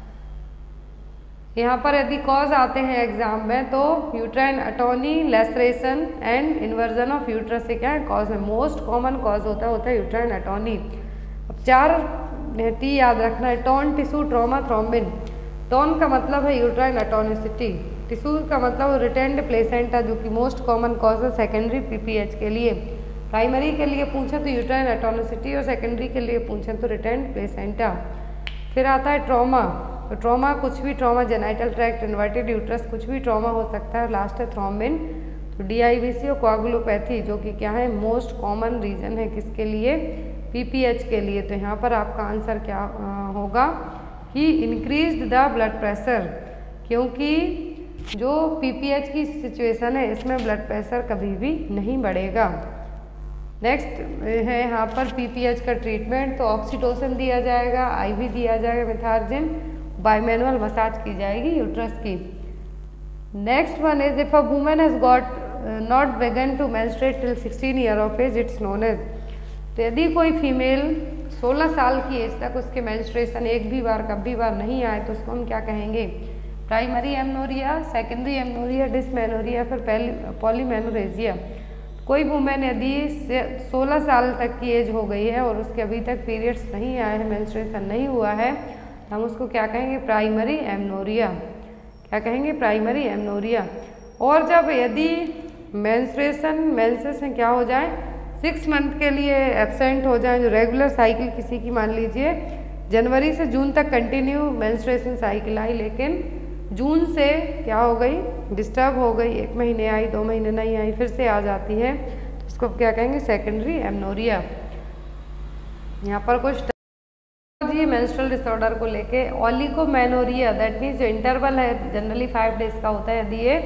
यहाँ पर यदि कॉज आते हैं एग्जाम में तो uterine atony, laceration and inversion of uterus से क्या है कॉज है। मोस्ट कॉमन कॉज होता है यूट्राइन अटोनी। अब 4 टी याद रखना है, tone, tissue, trauma, thrombin. Tone का मतलब है यूट्राइन अटोनिसिटी, टिश्यू का मतलब रिटेंड प्लेसेंटा जो कि मोस्ट कॉमन कॉज है सेकेंडरी पीपीएच के लिए। प्राइमरी के लिए पूछे तो यूट्राइन अटोनिसिटी और सेकेंडरी के लिए पूछे तो रिटेंड प्लेसेंटा। फिर आता है ट्रॉमा, तो ट्रॉमा कुछ भी, trauma genital tract, inverted uterus, कुछ भी ट्रॉमा हो सकता है। और लास्ट है थ्रोम्बिन, तो डीआईवीसी और कोआगुलोपैथी जो कि क्या है मोस्ट कॉमन रीजन है किसके लिए, पीपीएच के लिए। तो यहाँ पर आपका आंसर क्या होगा कि इंक्रीज्ड द ब्लड प्रेशर, क्योंकि जो पीपीएच की सिचुएशन है इसमें ब्लड प्रेशर कभी भी नहीं बढ़ेगा। नेक्स्ट है यहाँ पर पीपीएच का ट्रीटमेंट, तो ऑक्सीटोसिन दिया जाएगा, आईवी दिया जाएगा, मिथार्जिन, बायमैनुअल मसाज की जाएगी यूट्रस की। Next one is if a woman has got not begun to menstruate till 16 year of age, it's known as. तो यदि कोई फीमेल 16 साल की एज तक उसके मेंस्ट्रुएशन एक भी बार कभी बार नहीं आए तो उसको हम क्या कहेंगे, primary amenorrhoea, secondary amenorrhoea, dysmenorrhoea, फिर पॉलीमेनोरेजिया। कोई वुमेन यदि 16 साल तक की एज हो गई है और उसके अभी तक पीरियड्स नहीं आए हैं, मेंस्ट्रुएशन नहीं हुआ है, हम उसको क्या कहेंगे, प्राइमरी एमनोरिया। क्या कहेंगे, प्राइमरी एमनोरिया। और जब यदि मेंसेस क्या हो जाए, 6 मंथ के लिए एब्सेंट हो जाए, जो रेगुलर साइकिल किसी की मान लीजिए जनवरी से जून तक कंटिन्यू मेंस्ट्रुएशन साइकिल आई, लेकिन जून से क्या हो गई, डिस्टर्ब हो गई, 1 महीने आई, 2 महीने नहीं आई, फिर से आ जाती है, तो उसको क्या कहेंगे, सेकेंडरी एमनोरिया। यहाँ पर कुछ मेंस्ट्रुअल डिसऑर्डर को लेके, ओलिगोमेनोरिया दैट मीन्स जो इंटरवल है जनरली 5 डेज का होता है, यदि ये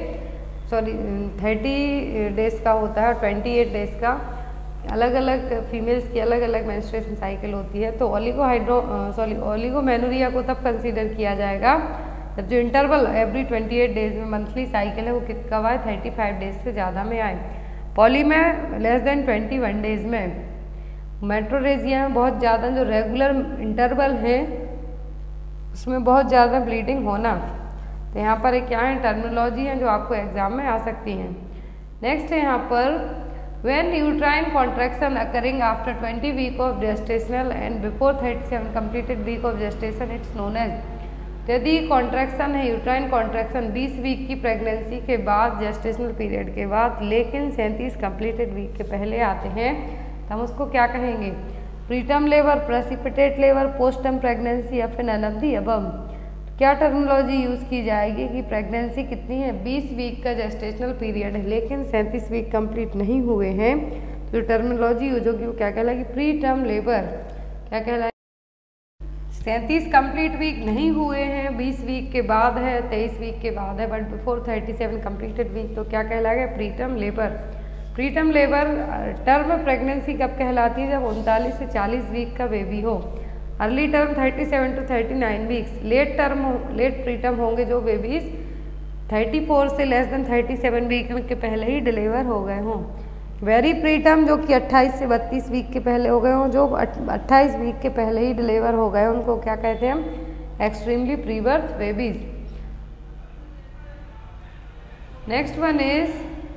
30 डेज का होता है और 28 डेज का, अलग अलग फीमेल्स की अलग अलग मेंस्ट्रुएशन साइकिल होती है। तो ओलिगोमेनोरिया को तब कंसीडर किया जाएगा जब जो इंटरवल एवरी 28 डेज में मंथली साइकिल है वो कब आए, 35 डेज से ज़्यादा में आए। पॉली में लेस देन 21 डेज में। मेट्रोरेजिया में बहुत ज़्यादा जो रेगुलर इंटरवल है उसमें बहुत ज़्यादा ब्लीडिंग होना। तो यहाँ पर क्या है, टर्मिनोलॉजी है जो आपको एग्जाम में आ सकती हैं। नेक्स्ट है यहाँ पर when uterine contraction occurring after 20 week of gestational and before 37 completed week of gestation, it's known as. यदि कॉन्ट्रैक्शन है, यूट्राइन कॉन्ट्रैक्शन 20 वीक की प्रेगनेंसी के बाद, जेस्टेशनल पीरियड के बाद, लेकिन 37 कंप्लीटेड वीक के पहले आते हैं, तो हम उसको क्या कहेंगे, preterm labour, precipitate labour, postterm pregnancy या फिर नन ऑफ द अबव। क्या टर्मिनोलॉजी यूज़ की जाएगी कि प्रेगनेंसी कितनी है, 20 वीक का जेस्टेशनल पीरियड है लेकिन 37 वीक कंप्लीट नहीं हुए हैं, तो टर्मिनोलॉजी यूज होगी वो क्या कहलाएगी, प्री टर्म लेबर। क्या कहलाएगी, 37 कंप्लीट वीक नहीं हुए हैं, 20 वीक के बाद है, 23 वीक के बाद है, बट बिफोर 37 कंप्लीटेड वीक, तो क्या कहलाएगा, pre term labour. Pre term labour term pregnancy कब कहलाती है, जब 39 से 40 वीक का बेबी हो। Early term 37 to 39 weeks. Late pre term होंगे जो बेबीज 34 से लेस देन 37 वीक के पहले ही डिलीवर हो गए हों। वेरी प्री टर्म जो कि 28 से 32 वीक के पहले हो गए हों, जो 28 वीक के पहले ही डिलीवर हो गए, उनको क्या कहते हैं हम, extremely pre birth babies. Next one is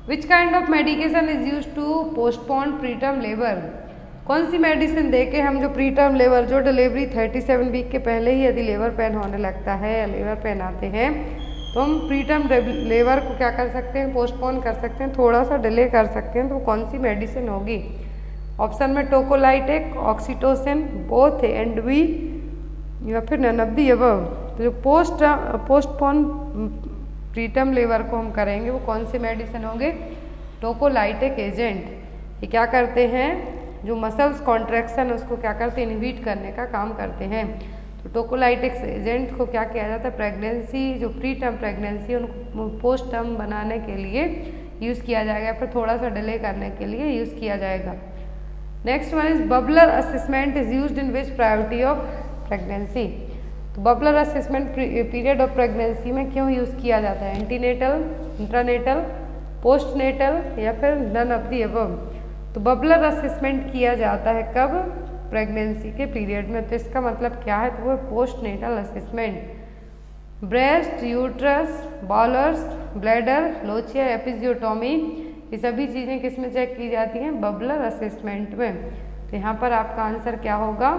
which kind of medication is use to postpone preterm labour. कौन सी मेडिसिन दे के हम जो प्रीटर्म लेबर, जो डिलीवरी 37 वीक के पहले ही यदि लेबर पेन होने लगता है या लेबर पेन आते हैं, तो हम प्रीटर्म लेबर को क्या कर सकते हैं, पोस्टपोन कर सकते हैं, थोड़ा सा डिले कर सकते हैं। तो कौन सी मेडिसिन होगी? ऑप्शन में tocolytic, oxytocin, both and B, या फिर नन ऑफ द अबव। तो जो पोस्टपोन प्रीटर्म लेबर को हम करेंगे वो कौन से मेडिसिन होंगे? Tocolytic agent. ये क्या करते हैं, जो मसल्स कॉन्ट्रैक्शन उसको क्या करते हैं, इनहिबिट करने का काम करते हैं। तो टोकोलाइटिक एजेंट को क्या किया जाता है, प्रेगनेंसी, जो प्री टर्म प्रेगनेंसी उनको पोस्ट टर्म बनाने के लिए यूज़ किया जाएगा, फिर थोड़ा सा डिले करने के लिए यूज़ किया जाएगा। Next one is bubbler assessment is used in which priority of pregnancy. तो bubbler assessment period of pregnancy में क्यों यूज़ किया जाता है? एंटीनेटल, इंट्रानेटल, पोस्टनेटल या फिर नन ऑफ द अबव। तो बबलर असेसमेंट किया जाता है कब? प्रेगनेंसी के पीरियड में। तो इसका मतलब क्या है? तो वो postnatal assessment. Breast, uterus, bowels, bladder, lochia, episiotomy, ये सभी चीज़ें किस में चेक की जाती हैं? बबलर असेसमेंट में। तो यहाँ पर आपका आंसर क्या होगा?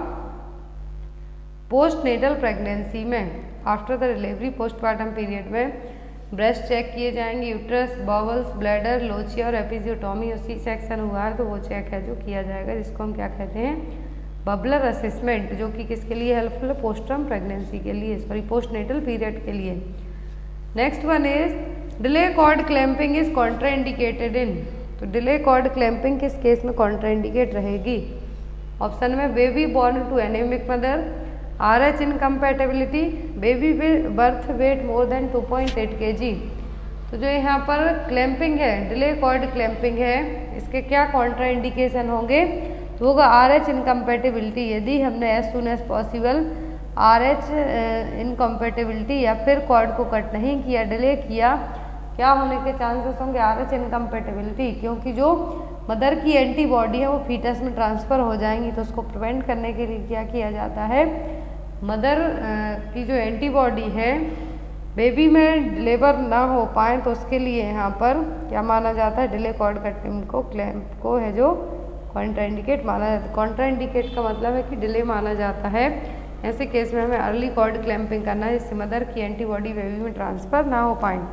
पोस्टनेटल प्रेगनेंसी में, after the delivery postmortem period में ब्रेस्ट चेक किए जाएंगे, यूट्रस, बॉवल्स, ब्लैडर, लोचिया और एपिजियोटोमी, सी सेक्शन हुआ है तो वो चेक है जो किया जाएगा, जिसको हम क्या कहते हैं? बबलर असेसमेंट, जो कि किसके लिए हेल्पफुल है? पोस्टर्म प्रेगनेंसी के लिए, सॉरी पोस्टनेटल पीरियड के लिए। Next one is delay cord clamping is contraindicated in. तो डिले कॉर्ड क्लैंपिंग किस केस में कॉन्ट्राइंडिकेट रहेगी? ऑप्शन में baby born to anaemic mother, RH incompatibility, baby birth weight more than 2.8 kg। तो जो यहाँ पर क्लैंपिंग है, डिले कॉर्ड क्लैंपिंग है, इसके क्या कॉन्ट्रा इंडिकेशन होंगे? तो होगा RH इनकम्पैटिबिलिटी। यदि हमने as soon as possible RH incompatibility या फिर कॉर्ड को कट नहीं किया, डिले किया, क्या होने के चांसेस होंगे? RH इनकम्पैटिबिलिटी, क्योंकि जो मदर की एंटीबॉडी है वो फीटस में ट्रांसफ़र हो जाएंगी। तो उसको प्रिवेंट करने के लिए क्या किया जाता है? मदर की जो एंटीबॉडी है बेबी में डिलीवर ना हो पाए, तो उसके लिए यहाँ पर क्या माना जाता है? डिले कॉर्ड कटिंग को क्लैंप को है जो कॉन्ट्राइंडिकेट माना जाता है। कॉन्ट्राइंडिकेट का मतलब है कि डिले माना जाता है। ऐसे केस में हमें अर्ली कॉर्ड क्लैंपिंग करना है, जिससे मदर की एंटीबॉडी बेबी में ट्रांसफ़र ना हो पाए।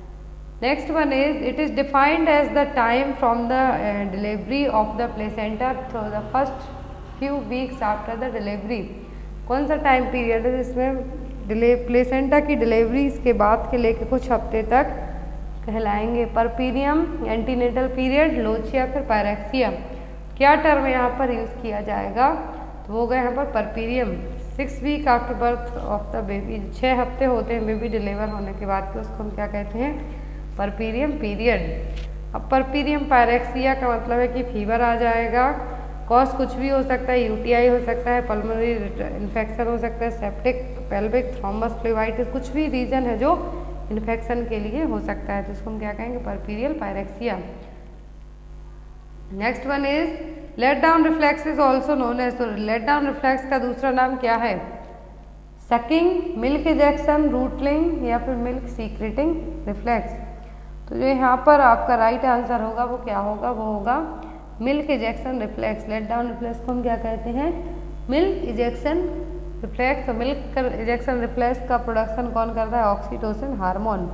Next one is it is defined as the time from the delivery of the placenta through the first few weeks after the delivery. कौन सा टाइम पीरियड है जिसमें प्लेसेंटा की डिलीवरी के बाद के लेके कुछ हफ्ते तक कहलाएंगे? परपीरियम, एंटीनेटल पीरियड, लोचिया, फिर पायरेक्सिया। क्या टर्म यहाँ पर यूज़ किया जाएगा? तो वो गए यहाँ पर puerperium. 6 week after birth of the baby, 6 हफ्ते होते हैं बेबी डिलीवर होने के बाद के, उसको हम क्या कहते हैं? Puerperium period. अब परपीरियम पायरेक्सिया का मतलब है कि फीवर आ जाएगा, कॉज कुछ भी हो सकता है, UTI हो सकता है, पल्मोनरी इन्फेक्शन हो सकता है, सेप्टिक पेल्विक थ्रोम्बस फ्लेवाइटिस, कुछ भी रीजन है जो इन्फेक्शन के लिए हो सकता है, तो इसको हम क्या कहेंगे? Puerperal pyrexia. Next one is let down reflex is also known as. तो लेट डाउन रिफ्लेक्स का दूसरा नाम क्या है? सकिंग, मिल्क इजेक्शन, रूटलिंग या फिर मिल्क सीक्रेटिंग रिफ्लेक्स। तो जो यहाँ पर आपका राइट आंसर होगा वो क्या होगा? वो होगा milk ejection reflex. Let down reflex को हम क्या कहते हैं? Milk ejection reflex. तो मिल्क इजेक्शन रिफ्लेक्स का प्रोडक्शन कौन करता है? Oxytocin hormone.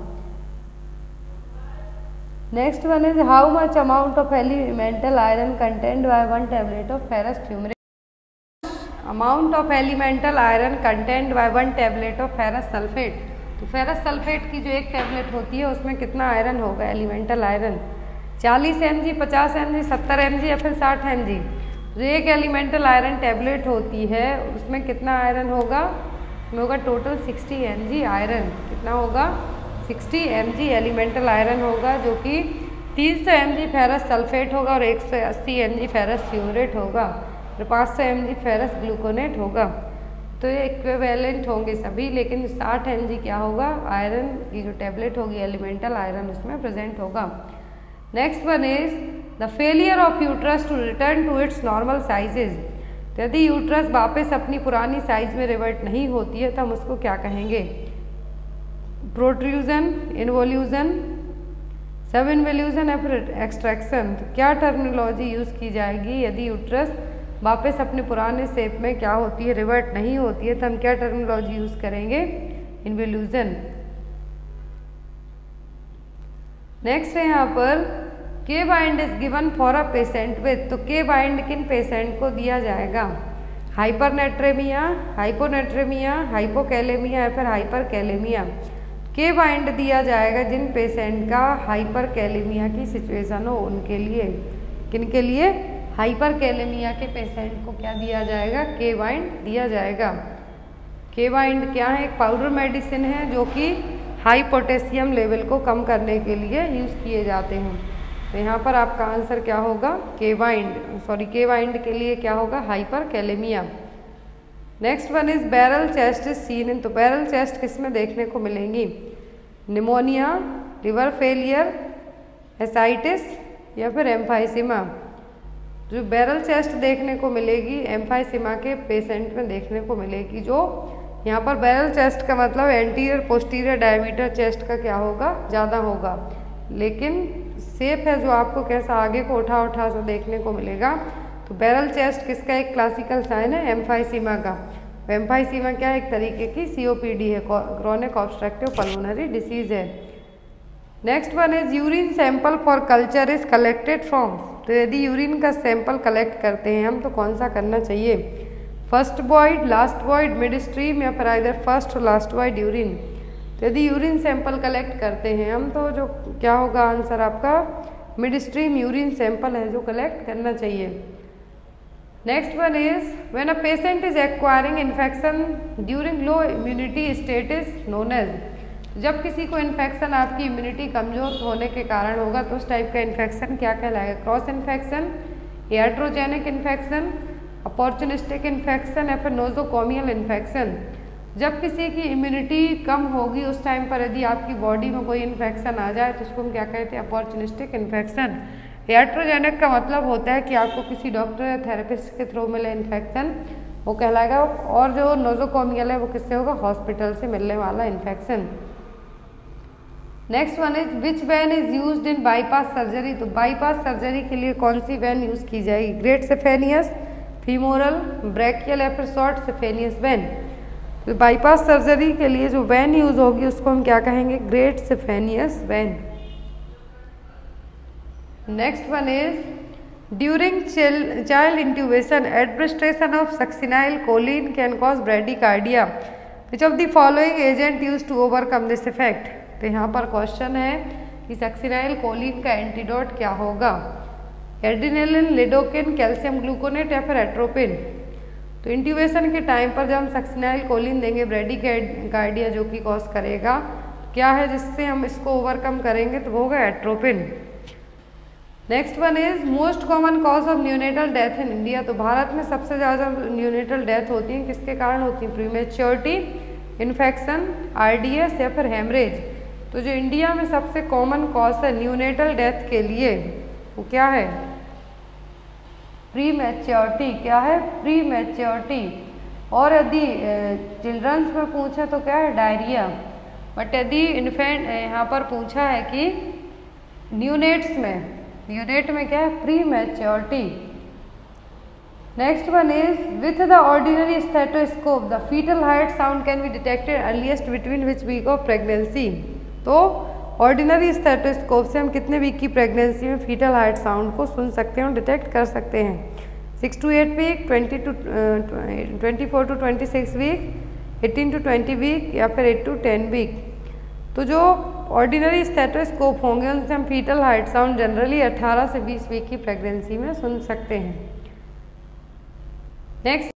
Next one is how much amount of elemental iron content by 1 tablet of ferrous fumarate. Amount of elemental iron content by 1 tablet of ferrous sulphate. तो फेरस सल्फेट की जो एक टैबलेट होती है उसमें कितना आयरन होगा? Elemental iron 40 mg, 50 mg, 70 mg या फिर 60 mg। जो एक एलिमेंटल आयरन टैबलेट होती है उसमें कितना आयरन होगा? उसमें होगा टोटल 60 mg आयरन। कितना होगा? 60 mg एलिमेंटल आयरन होगा, जो कि 300 mg फेरस सल्फेट होगा और 180 mg फेरस फ्यूमरेट होगा और 500 mg फेरस ग्लूकोनेट होगा। तो ये इक्विवेलेंट होंगे सभी, लेकिन 60 mg क्या होगा? आयरन की जो टैबलेट होगी एलिमेंटल आयरन उसमें प्रेजेंट होगा। Next one is the failure of uterus to return to its normal sizes. तो यदि यूट्रस वापस अपनी पुरानी साइज में रिवर्ट नहीं होती है तो हम उसको क्या कहेंगे? प्रोट्रूजन, इन्वोल्यूजन, सब इन्वोल्यूशन या फिर एक्सट्रैक्शन, तो क्या टर्मिनोलॉजी यूज़ की जाएगी यदि यूट्रस वापस अपने पुराने शेप में क्या होती है, रिवर्ट नहीं होती है, तो हम क्या टर्मिनोलॉजी यूज़ करेंगे, इन्वोल्यूशन। नेक्स्ट है यहाँ पर K bind is given for a patient with, तो के बाइंड किन पेशेंट को दिया जाएगा, हाइपरनेट्रेमिया, हाइपोनेट्रेमिया, हाइपोकैलेमिया या फिर हाइपरकैलेमिया। के बाइंड दिया जाएगा जिन पेशेंट का हाइपरकैलेमिया की सिचुएशन हो उनके लिए। किन के लिए, हाइपरकैलेमिया के पेशेंट को क्या दिया जाएगा, के बाइंड दिया जाएगा। के बाइंड क्या है, एक पाउडर मेडिसिन है जो कि हाई पोटेशियम लेवल को कम करने के लिए यूज़ किए जाते हैं। तो यहाँ पर आपका आंसर क्या होगा, के बाइंड के लिए क्या होगा, hyperkalaemia. Next one is barrel chest is seen in, तो बैरल चेस्ट किस में देखने को मिलेंगी, निमोनिया, लिवर फेलियर, एसाइटिस या फिर एम्फाइसीमा। जो बैरल चेस्ट देखने को मिलेगी एम्फाइसीमा के पेशेंट में देखने को मिलेगी। जो यहाँ पर बैरल चेस्ट का मतलब एंटीरियर पोस्टीरियर डायमीटर चेस्ट का क्या होगा, ज़्यादा होगा, लेकिन शेप है जो आपको कैसा आगे को उठा सा देखने को मिलेगा। तो बैरल चेस्ट किसका एक क्लासिकल साइन है, एम्फाइसीमा का। एम्फाइसीमा क्या है, एक तरीके की COPD है, क्रोनिक ऑब्स्ट्रक्टिव पल्मोनरी डिसीज है। Next one is urine sample for culture is collected from, तो यदि यूरिन का सैंपल कलेक्ट करते हैं हम तो कौन सा करना चाहिए, first void, last void, mid stream या फिर आइदर फर्स्ट और लास्ट वॉइड यूरिन। तो यदि यूरिन सैंपल कलेक्ट करते हैं हम तो जो क्या होगा आंसर आपका, मिड स्ट्रीम यूरिन सैंपल है जो कलेक्ट करना चाहिए। Next one is when a patient is acquiring infection during low immunity state is known as, जब किसी को इन्फेक्शन आपकी इम्यूनिटी कमजोर होने के कारण होगा तो उस टाइप का इन्फेक्शन क्या कहलाएगा, cross infection, iatrogenic infection, opportunistic infection या फिर नोजोकोमियल इन्फेक्शन। जब किसी की इम्यूनिटी कम होगी उस टाइम पर यदि आपकी बॉडी में कोई इन्फेक्शन आ जाए तो उसको हम क्या कहते हैं, अपॉर्चुनिस्टिक इन्फेक्शन। iatrogenic का मतलब होता है कि आपको किसी डॉक्टर या थेरेपिस्ट के थ्रू मिले इन्फेक्शन, वो कहलाएगा। और जो नोजोकोमियल है वो किससे होगा, हॉस्पिटल से मिलने वाला infection. Next one is which vein is used in bypass surgery, तो बाईपास सर्जरी के लिए कौन सी वैन यूज की जाएगी, ग्रेट सेफेनियस, फीमोरल, ब्रैकियल या फिर शॉर्ट सेफेनियस वैन। तो बाईपास सर्जरी के लिए जो वैन यूज होगी उसको हम क्या कहेंगे, great saphenous vein. Next one is during child intubation administration of succinyl choline can cause bradycardia, which of the following agent use to overcome this effect. तो यहाँ पर क्वेश्चन है कि सक्सिनाइल कोलिन का एंटीडोट क्या होगा, एड्रिनेलिन, लिडोकिन, कैल्शियम ग्लूकोनेट या फिर एट्रोपिन। तो इंट्यूबेशन के टाइम पर जब हम सक्सिनाइल कोलिन देंगे ब्रेडिकार्डिया जो कि कॉज करेगा, क्या है जिससे हम इसको ओवरकम करेंगे, तो वो होगा atropine. Next one is most common cause of neonatal death in India, तो भारत में सबसे ज़्यादा न्यूनेटल डेथ होती है किसके कारण होती है, प्रीमेच्योरिटी, इन्फेक्शन, RDS या फिर हेमरेज। तो जो इंडिया में सबसे कॉमन कॉज है न्यूनेटल डेथ के लिए वो क्या है, प्रीमेच्योरिटी। क्या है, प्रीमेच्योरिटी। और यदि चिल्ड्रंस में पूछे तो क्या है, डायरिया। बट यदि इन्फेंट यहाँ पर पूछा है कि न्यूनेट्स में, न्यूनेट में क्या है, prematurity. Next one is with the ordinary stethoscope the foetal heart sound can be detected earliest between which week of pregnancy. तो ऑर्डिनरी स्टेथोस्कोप से हम कितने वीक की प्रेगनेंसी में फीटल हार्ट साउंड को सुन सकते हैं और डिटेक्ट कर सकते हैं, 6 to 8 week, 24 to 26 week, 18 to 20 week या फिर 8 to 10 वीक। तो जो ऑर्डिनरी स्टेथोस्कोप होंगे उनसे हम फीटल हार्ट साउंड जनरली 18 से 20 वीक की प्रेगनेंसी में सुन सकते हैं। नेक्स्ट